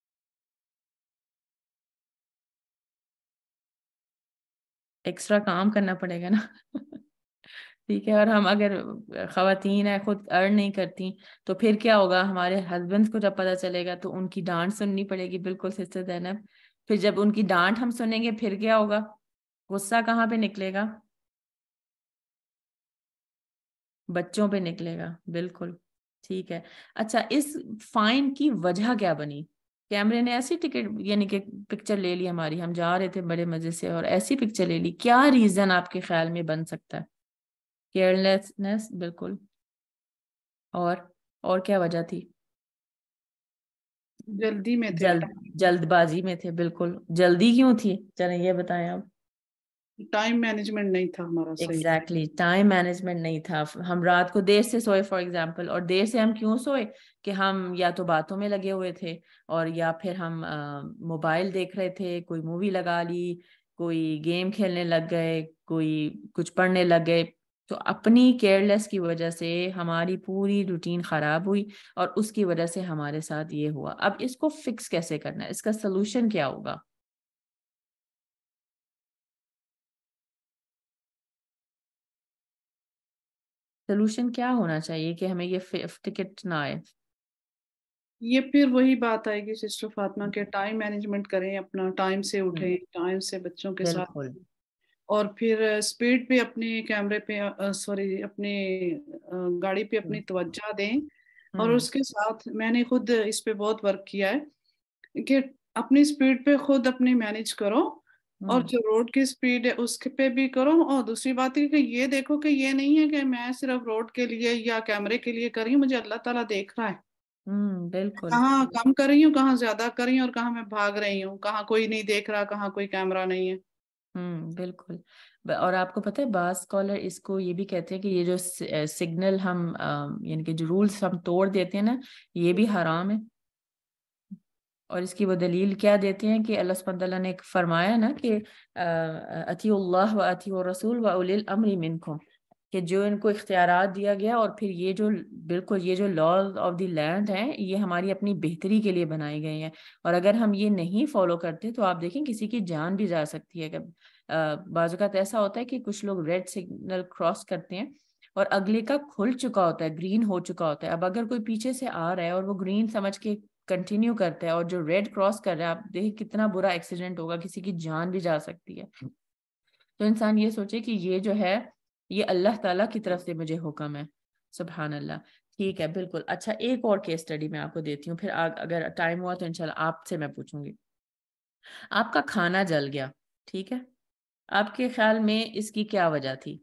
ایکسٹرا کام کرنا پڑے گا نا. ٹھیک ہے, اور ہم اگر خواتین ہیں خود ارن نہیں کرتی تو پھر کیا ہوگا, ہمارے ہسبینڈ کو جب پتہ چلے گا تو ان کی ڈانٹ سننی پڑے گی. بالکل سسٹر زینب. پھر جب ان کی ڈانٹ ہم سنیں گے پھر کیا ہوگا, غصہ کہاں پہ نکلے گا؟ بچوں پہ نکلے گا. بالکل ٹھیک ہے. اچھا اس فائن کی وجہ کیا بنی؟ کیمرے نے ایسی ٹکٹ یعنی کہ پکچر لے لی ہماری, ہم جا رہے تھے بڑے مزے سے اور ایسی پکچر لے لی. کیا ریزن آپ کے خیال میں بن سکتا ہے؟ کیئرلیسنس. بالکل. اور کیا وجہ تھی؟ جلدی میں تھے, جلد بازی میں تھے. بالکل. جلدی کیوں تھی چلیں یہ بتائیں آپ. ٹائم مینجمنٹ نہیں تھا ہمارا صحیح. ایگزیکٹلی ٹائم مینجمنٹ نہیں تھا. ہم رات کو دیر سے سوئے فار ایگزامپل, اور دیر سے ہم کیوں سوئے کہ ہم یا تو باتوں میں لگے ہوئے تھے اور یا پھر ہم موبائل دیکھ رہے تھے, کوئی مووی لگا لی, کوئی گیم کھیلنے لگ گئے, کوئی کچھ پڑھنے لگ گئے. تو اپنی کیئرلیس کی وجہ سے ہماری پوری روٹین خراب ہوئی اور اس کی وجہ سے ہمارے ساتھ یہ ہوا. اب اس کو فکس کیسے کرنا ہے, اس کا سلوشن کیا ہوگا؟ سلوشن کیا ہونا چاہیے کہ ہمیں یہ ٹکٹ نہ آئے؟ یہ پھر وہی بات آئے گی سسٹر فاطمہ کے ٹائم مینجمنٹ کریں, اپنا ٹائم سے اٹھیں, ٹائم سے بچوں کے ساتھ, اور پھر اسپیڈ پہ اپنے کیمرے پہ اپنے گاڑی پہ اپنی توجہ دیں. اور اس کے ساتھ میں نے خود اس پہ بہت ورک کیا ہے کہ اپنی اسپیڈ پہ خود اپنی مینج کرو, اور جو روڈ کی اسپیڈ ہے اس پہ بھی کرو. اور دوسری بات ہے کہ یہ دیکھو کہ یہ نہیں ہے کہ میں صرف روڈ کے لیے یا کیمرے کے لیے کر رہی ہوں, مجھے اللہ تعالیٰ دیکھ رہا ہے. بالکل. کہاں کم کر رہی ہوں, کہاں زیادہ کر رہی ہوں, اور کہاں میں بھاگ رہی ہوں, کہاں کوئی نہیں دیکھ رہا, کہاں کوئی کیمرہ نہیں ہے. بالکل. اور آپ کو پتہ ہے بعض اسکالر اس کو یہ بھی کہتے ہیں کہ یہ جو سگنل ہم یعنی کہ جو رولز ہم توڑ دیتے ہیں نا, یہ بھی حرام ہے. اور اس کی وہ دلیل کیا دیتے ہیں کہ اللہ سبحانہ تعالیٰ نے فرمایا نا کہ اطیعوا اللہ و اطیعوا الرسول و اولی الامر منکم، کہ جو ان کو اختیارات دیا گیا اور پھر یہ جو بالکل یہ جو لاز آف دی لینڈ ہیں یہ ہماری اپنی بہتری کے لیے بنائی گئی ہیں، اور اگر ہم یہ نہیں فالو کرتے تو آپ دیکھیں کسی کی جان بھی جا سکتی ہے. بعض اوقات ایسا ہوتا ہے کہ کچھ لوگ ریڈ سگنل کراس کرتے ہیں اور اگلے کا کھل چکا ہوتا ہے، گرین ہو چکا ہوتا ہے. اب اگر کوئی پیچھے سے آ رہا ہے اور وہ گرین سمجھ کے کنٹینیو کرتا ہے اور جو ریڈ کراس کر رہا ہے، آپ دیکھیں کتنا برا ایکسیڈنٹ ہوگا، کسی کی جان بھی جا سکتی ہے. تو انسان یہ سوچے کہ یہ جو ہے یہ اللہ تعالیٰ کی طرف سے مجھے حکم ہے. سبحان اللہ. ٹھیک ہے بالکل. اچھا ایک اور کیس اسٹڈی میں آپ کو دیتی ہوں، پھر اگر ٹائم ہوا تو انشاءاللہ آپ سے میں پوچھوں گی. آپ کا کھانا جل گیا، ٹھیک ہے، آپ کے خیال میں اس کی کیا وجہ تھی؟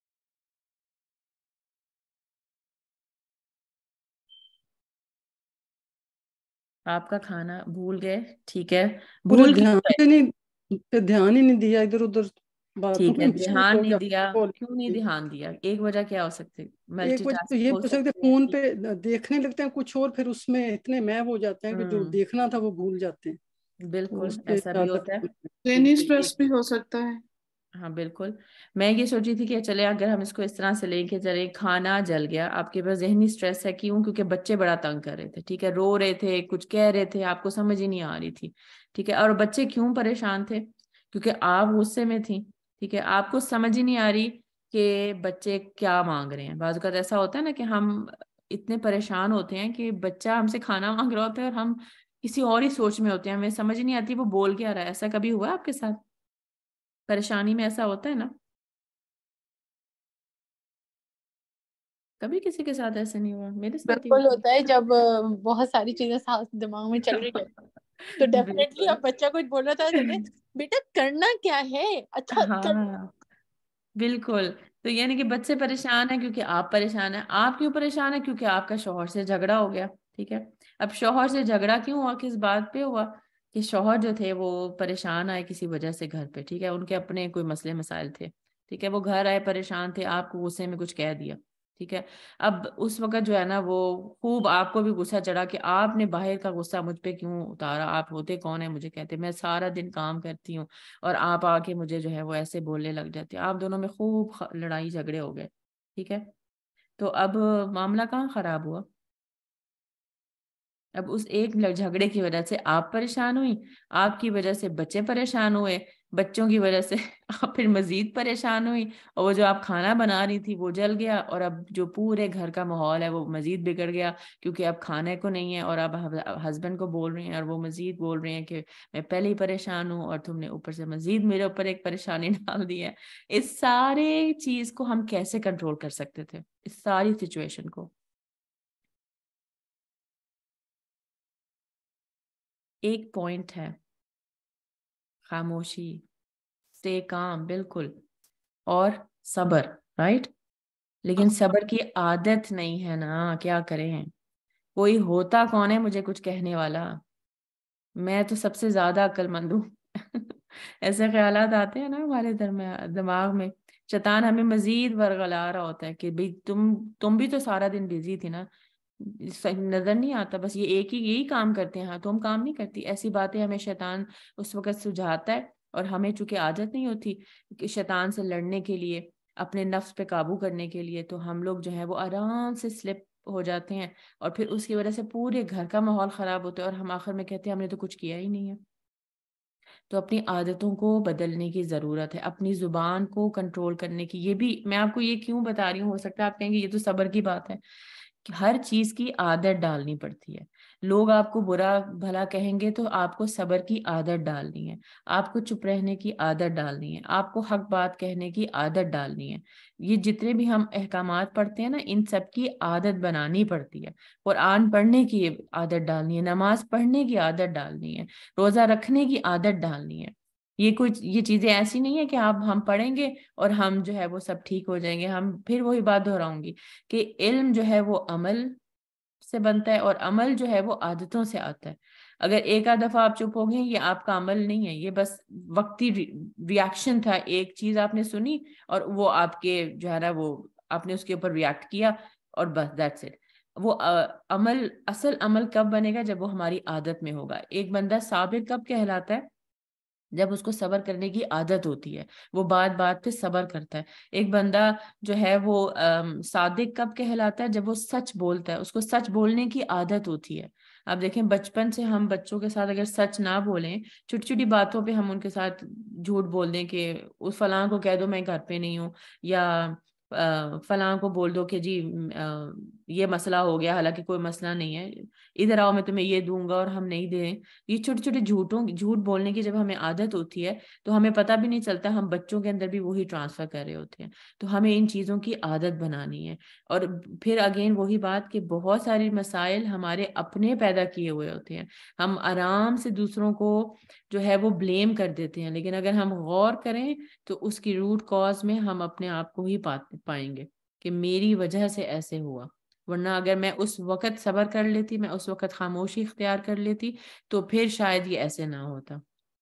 آپ کا کھانا بھول گئے، ٹھیک ہے، بھول دھیان ہی نہیں دیا ادھر ادھر باتوں ٹھیک ہے، میں، دھیان نہیں دیا. کیوں نہیں دھیان دیا؟ ایک وجہ کیا ہو سکتی؟ ملٹی ایک وجہ تو ٹاسکنگ یہ ہو ہو سکتا ہے سکتی فون پہ دیکھنے لگتے ہیں کچھ اور، پھر اس میں اتنے محو ہو جاتے ہیں کہ جو دیکھنا تھا وہ بھول جاتے ہیں. بالکل ایسا بھی ہوتا ہے. ذہنی اسٹریس بھی ہو سکتا ہے. ہاں بالکل. میں یہ سوچی تھی کہ چلے اگر ہم اس کو اس طرح سے لیں کہ چلے کھانا جل گیا، آپ کے پاس ذہنی اسٹریس ہے، کیوں؟ کیونکہ بچے بڑا تنگ کر رہے تھے، ٹھیک ہے، رو رہے تھے، کچھ کہہ رہے تھے، آپ کو سمجھ ہی نہیں آ رہی تھی، ٹھیک ہے. اور بچے کیوں پریشان تھے؟ کیونکہ آپ غصے میں تھیں، ٹھیک ہے، آپ کو سمجھ ہی نہیں آ رہی کہ بچے کیا مانگ رہے ہیں. بعض اوقات ایسا ہوتا ہے نا کہ ہم اتنے پریشان ہوتے ہیں کہ بچہ ہم سے کھانا مانگ رہا ہوتا ہے اور ہم کسی اور ہی سوچ میں ہوتے ہیں، ہمیں سمجھ نہیں آتی وہ بول کیا رہا ہے. ایسا کبھی ہوا آپ کے ساتھ؟ پریشانی میں ایسا ہوتا ہے نا؟ کبھی کسی کے ساتھ ایسے نہیں ہوا؟ میرے ساتھ ہی بالکل ہوتا ہے جب بہت ساری چیزیں ساتھ دماغ میں چل رہی ہوتی تو ڈیفینیٹلی آپ بچہ کچھ بول رہا تھا کہتے بیٹا کرنا کیا ہے، اچھا ہاں بالکل. تو یعنی کہ بچے پریشان ہیں کیونکہ آپ پریشان ہیں. آپ کیوں پریشان ہیں؟ کیونکہ آپ کا شوہر سے جھگڑا ہو گیا، ٹھیک ہے. اب شوہر سے جھگڑا کیوں ہوا؟ کس بات پہ ہوا؟ کہ شوہر جو تھے وہ پریشان آئے کسی وجہ سے گھر پہ، ٹھیک ہے، ان کے اپنے کوئی مسئلے مسائل تھے، ٹھیک ہے، وہ گھر آئے پریشان تھے، آپ کو غصے میں کچھ کہہ دیا، ٹھیک ہے. اب اس وقت جو ہے نا وہ خوب آپ کو بھی غصہ چڑھا کہ آپ نے باہر کا غصہ مجھ پہ کیوں اتارا، آپ ہوتے کون ہیں مجھے کہتے، میں سارا دن کام کرتی ہوں اور آپ آ کے مجھے جو ہے وہ ایسے بولنے لگ جاتے. آپ دونوں میں خوب لڑائی جھگڑے ہو گئے، ٹھیک ہے. تو اب معاملہ کہاں خراب ہوا؟ اب اس ایک جھگڑے کی وجہ سے آپ پریشان ہوئی، آپ کی وجہ سے بچے پریشان ہوئے، بچوں کی وجہ سے آپ پھر مزید پریشان ہوئی، اور وہ جو آپ کھانا بنا رہی تھی وہ جل گیا، اور اب جو پورے گھر کا ماحول ہے وہ مزید بگڑ گیا کیونکہ اب کھانے کو نہیں ہے، اور اب ہسبینڈ کو بول رہے ہیں اور وہ مزید بول رہے ہیں کہ میں پہلے ہی پریشان ہوں اور تم نے اوپر سے مزید میرے اوپر ایک پریشانی ڈال دی ہے. اس سارے چیز کو ہم کیسے کنٹرول کر سکتے تھے، اس ساری سچویشن کو؟ ایک پوائنٹ ہے، خاموشی، stay calm، بالکل، اور صبر، رائٹ. لیکن صبر کی عادت نہیں ہے نا، کیا کریں؟ کوئی ہوتا کون ہے مجھے کچھ کہنے والا؟ میں تو سب سے زیادہ عقل مند ہوں. ایسے خیالات آتے ہیں نا ہمارے دماغ میں، شیطان ہمیں مزید ورغلا رہا ہوتا ہے کہ بھئی تم بھی تو سارا دن بزی تھی نا، نظر نہیں آتا، بس یہ ایک ہی یہی کام کرتے ہیں، ہاں تم کام نہیں کرتی. ایسی باتیں ہمیں شیطان اس وقت سجھاتا ہے، اور ہمیں چونکہ عادت نہیں ہوتی کہ شیطان سے لڑنے کے لیے، اپنے نفس پہ قابو کرنے کے لیے، تو ہم لوگ جو ہے وہ آرام سے سلپ ہو جاتے ہیں، اور پھر اس کی وجہ سے پورے گھر کا ماحول خراب ہوتا ہے، اور ہم آخر میں کہتے ہیں ہم نے تو کچھ کیا ہی نہیں ہے. تو اپنی عادتوں کو بدلنے کی ضرورت ہے، اپنی زبان کو کنٹرول کرنے کی. یہ بھی میں آپ کو یہ کیوں بتا رہی ہوں، ہو سکتا ہے آپ کہیں گے یہ تو صبر کی بات ہے، کہ ہر چیز کی عادت ڈالنی پڑتی ہے. لوگ آپ کو برا بھلا کہیں گے تو آپ کو صبر کی عادت ڈالنی ہے، آپ کو چپ رہنے کی عادت ڈالنی ہے، آپ کو حق بات کہنے کی عادت ڈالنی ہے. یہ جتنے بھی ہم احکامات پڑھتے ہیں نا، ان سب کی عادت بنانی پڑتی ہے. قرآن پڑھنے کی عادت ڈالنی ہے، نماز پڑھنے کی عادت ڈالنی ہے، روزہ رکھنے کی عادت ڈالنی ہے. یہ چیزیں ایسی نہیں ہے کہ ہم پڑھیں گے اور ہم جو ہے وہ سب ٹھیک ہو جائیں گے. ہم پھر وہی بات دہراؤں گی کہ علم جو ہے وہ عمل سے بنتا ہے، اور عمل جو ہے وہ عادتوں سے آتا ہے. اگر ایک آدھ دفعہ آپ چپ ہو گئے، یہ آپ کا عمل نہیں ہے، یہ بس وقتی ریاکشن تھا. ایک چیز آپ نے سنی اور وہ آپ کے جو ہے نا وہ آپ نے اس کے اوپر ریاکٹ کیا، اور بس دیٹس اٹ. وہ اصل عمل کب بنے گا؟ جب وہ ہماری عادت میں ہوگا. ایک بندہ صابر کب کہلاتا ہے؟ جب اس کو صبر کرنے کی عادت ہوتی ہے، وہ بات بات پہ صبر کرتا ہے. ایک بندہ جو ہے وہ صادق کب کہلاتا ہے؟ جب وہ سچ بولتا ہے، اس کو سچ بولنے کی عادت ہوتی ہے. آپ دیکھیں بچپن سے ہم بچوں کے ساتھ اگر سچ نہ بولیں، چھوٹی چھوٹی باتوں پہ ہم ان کے ساتھ جھوٹ بول دیں کہ اس فلاں کو کہہ دو میں گھر پہ نہیں ہوں، یا فلاں کو بول دو کہ جی یہ مسئلہ ہو گیا، حالانکہ کوئی مسئلہ نہیں ہے، ادھر آؤ میں تمہیں یہ دوں گا اور ہم نہیں دیں. یہ چھوٹے چھوٹے جھوٹ بولنے کی جب ہمیں عادت ہوتی ہے تو ہمیں پتہ بھی نہیں چلتا، ہم بچوں کے اندر بھی وہی ٹرانسفر کر رہے ہوتے ہیں. تو ہمیں ان چیزوں کی عادت بنانی ہے. اور پھر اگین وہی بات کہ بہت ساری مسائل ہمارے اپنے پیدا کیے ہوئے ہوتے ہیں. ہم آرام سے دوسروں کو جو ہے وہ بلیم کر دیتے ہیں، لیکن اگر ہم غور کریں تو اس کی روٹ کاز میں ہم اپنے آپ کو ہی پائیں گے کہ میری وجہ سے ایسے ہوا. ورنہ اگر میں اس وقت صبر کر لیتی، میں اس وقت خاموشی اختیار کر لیتی، تو پھر شاید یہ ایسے نہ ہوتا.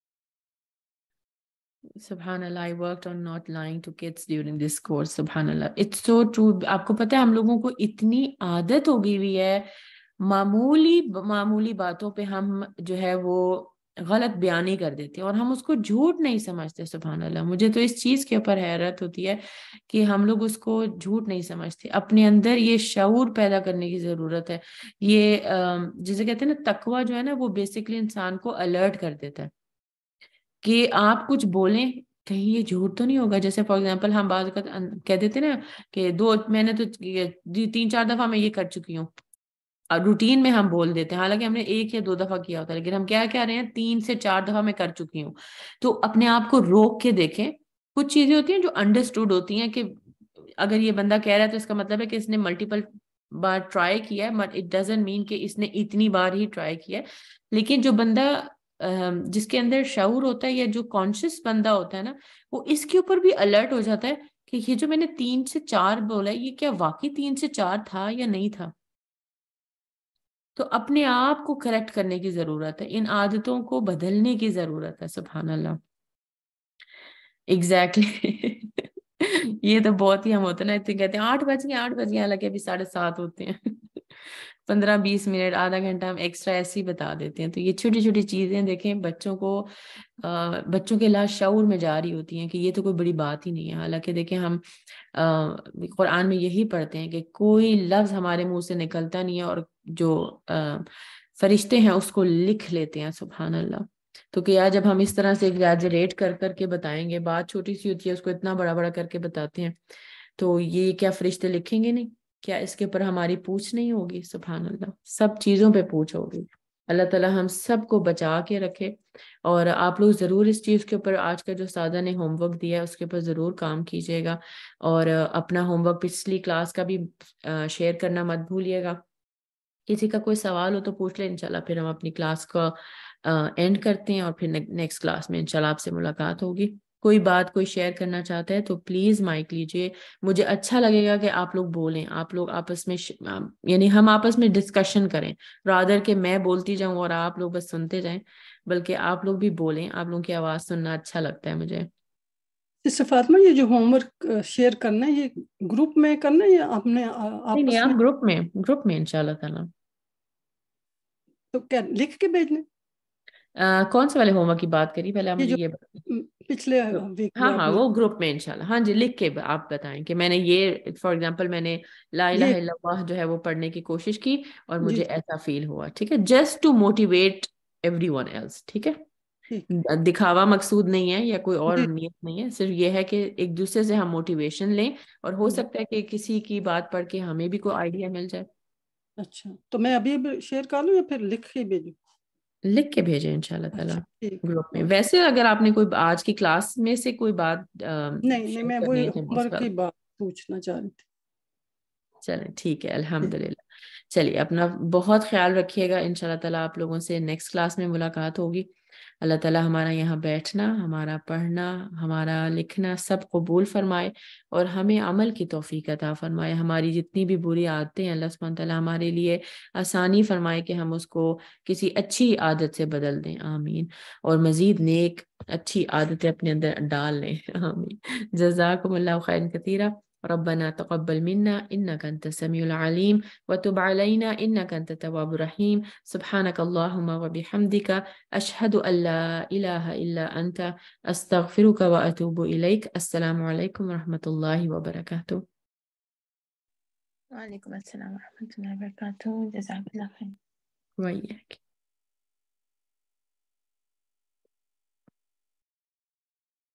سبحان اللہ. I worked on not lying to kids during this course. سبحان اللہ. It's so true. آپ کو پتہ ہے ہم لوگوں کو اتنی عادت ہو گئی ہوئی ہے، معمولی باتوں پہ ہم جو ہے وہ غلط بیانی کر دیتے ہیں اور ہم اس کو جھوٹ نہیں سمجھتے. سبحان اللہ. مجھے تو اس چیز کے اوپر حیرت ہوتی ہے کہ ہم لوگ اس کو جھوٹ نہیں سمجھتے. اپنے اندر یہ شعور پیدا کرنے کی ضرورت ہے. یہ جسے کہتے ہیں نا تقوی جو ہے نا، وہ بیسیکلی انسان کو الرٹ کر دیتا ہے کہ آپ کچھ بولیں کہیں یہ جھوٹ تو نہیں ہوگا. جیسے فار ایگزامپل ہم بعض اوقات کہہ دیتے نا کہ میں نے تو 3-4 دفعہ میں یہ کر چکی ہوں، روٹین میں ہم بول دیتے ہیں، حالانکہ ہم نے 1 یا 2 دفعہ کیا ہوتا ہے، لیکن ہم کیا کہہ رہے ہیں 3 سے 4 دفعہ میں کر چکی ہوں. تو اپنے آپ کو روک کے دیکھیں. کچھ چیزیں ہوتی ہیں جو انڈرسٹوڈ ہوتی ہیں کہ اگر یہ بندہ کہہ رہا ہے تو اس کا مطلب ہے کہ اس نے ملٹیپل بار ٹرائی کیا ہے، بٹ اٹ ڈزنٹ مین کہ اس نے اتنی بار ہی ٹرائی کیا ہے. لیکن جو بندہ جس کے اندر شعور ہوتا ہے یا جو کانشیس بندہ ہوتا ہے نا، وہ اس کے اوپر بھی الرٹ ہو جاتا ہے کہ یہ جو میں نے 3 سے 4 بولا ہے، یہ کیا واقعی 3 سے 4 تھا یا نہیں تھا. تو اپنے آپ کو کریکٹ کرنے کی ضرورت ہے، ان عادتوں کو بدلنے کی ضرورت ہے. سبحان اللہ. ایگزیکٹلی. یہ تو بہت ہی ہم ہوتے ہیں نا، اتنے کہتے ہیں 8 بج گئے، حالانکہ ابھی 7:30 ہوتے ہیں. 15-20 منٹ آدھا گھنٹہ ہم ایکسٹرا ایسے ہی بتا دیتے ہیں. تو یہ چھوٹی چھوٹی چیزیں دیکھیں بچوں کے لاشعور میں جاری ہوتی ہیں کہ یہ تو کوئی بڑی بات ہی نہیں ہے. حالانکہ دیکھیں ہم قرآن میں یہی پڑھتے ہیں کہ کوئی لفظ ہمارے منہ سے نکلتا نہیں ہے اور جو فرشتے ہیں اس کو لکھ لیتے ہیں. سبحان اللہ. تو کیا جب ہم اس طرح سے ایگزیجریٹ کر کے بتائیں گے، بات چھوٹی سی ہوتی ہے اس کو اتنا بڑا بڑا کر کے بتاتے ہیں، تو یہ کیا فرشتے لکھیں گے نہیں؟ کیا اس کے اوپر ہماری پوچھ نہیں ہوگی؟ سبحان اللہ. سب چیزوں پہ پوچھ ہوگی. اللہ تعالی ہم سب کو بچا کے رکھے. اور آپ لوگ ضرور اس چیز کے اوپر، آج کا جو استاذہ نے ہوم ورک دیا ہے اس کے اوپر ضرور کام کیجیے گا، اور اپنا ہوم ورک پچھلی کلاس کا بھی شیئر کرنا مت بھولیے گا. کسی کا کوئی سوال ہو تو پوچھ لیں، انشاءاللہ پھر ہم اپنی کلاس کا اینڈ کرتے ہیں اور پھر نیکسٹ کلاس میں انشاءاللہ آپ سے ملاقات ہوگی. کوئی بات کوئی شیئر کرنا چاہتا ہے تو پلیز مائک لیجئے. مجھے اچھا لگے گا کہ آپ لوگ بولیں، آپ لوگ آپس میں یعنی ہم آپس میں ڈسکشن کریں، رادر کہ میں بولتی جاؤں اور آپ لوگ بس سنتے جائیں، بلکہ آپ لوگ بھی بولیں. آپ لوگوں کی آواز سننا اچھا لگتا ہے مجھے. فاطمہ یہ جو ہوم ورک شیئر کرنا ہے یہ گروپ میں کرنا ہے یا اپنے آپس نہیں، آپ گروپ میں انشاءاللہ تعالیٰ. تو کیا لکھ کے بھیجنے؟ کون سے والے ہوم ورک کی بات کری پہلے آپ مجھے یہ پچھلے ویک؟ ہاں وہ گروپ میں انشاءاللہ. ہاں جی، لکھ کے آپ بتائیں کہ میں نے یہ فار ایگزامپل میں نے لا الہ الا اللہ جو ہے وہ پڑھنے کی کوشش کی اور مجھے ایسا فیل ہوا. ٹھیک ہے، just to motivate everyone else. ٹھیک ہے، دکھاوا مقصود نہیں ہے یا کوئی اور نیت نہیں ہے، صرف یہ ہے کہ ایک دوسرے سے ہم موٹیویشن لیں، اور ہو سکتا ہے کہ کسی کی بات پڑھ کے ہمیں بھی کوئی آئیڈیا مل جائے. اچھا، تو میں ابھی شیئر کر لوں یا پھر لکھ کے بھیجوں؟ لکھ کے بھیجیں انشاءاللہ تعالیٰ گروپ میں. ویسے اگر آپ نے کوئی آج کی کلاس میں سے کوئی بات نہیں میں وہی ورک کی بات پوچھنا چاہ رہی تھی. چلیں ٹھیک ہے، الحمدللہ. چلیے اپنا بہت خیال رکھیے گا. انشاءاللہ تعالیٰ آپ لوگوں سے نیکسٹ کلاس میں ملاقات ہوگی. اللہ تعالیٰ ہمارا یہاں بیٹھنا، ہمارا پڑھنا، ہمارا لکھنا سب قبول فرمائے اور ہمیں عمل کی توفیق عطا فرمائے. ہماری جتنی بھی بری عادتیں ہیں اللہ سبحانہ تعالیٰ ہمارے لیے آسانی فرمائے کہ ہم اس کو کسی اچھی عادت سے بدل دیں. آمین. اور مزید نیک اچھی عادتیں اپنے اندر ڈال لیں. آمین. جزاکم اللہ خیرا کثیرا. ربنا تقبل منا إنك أنت السميع العليم وتب علينا إنك أنت التواب الرحيم سبحانك اللهم وبحمدك أشهد أن لا إله إلا أنت أستغفرك وأتوب إليك. السلام عليكم ورحمة الله وبركاته. وعليكم السلام ورحمة الله وبركاته. جزاك الله خير. وإياك.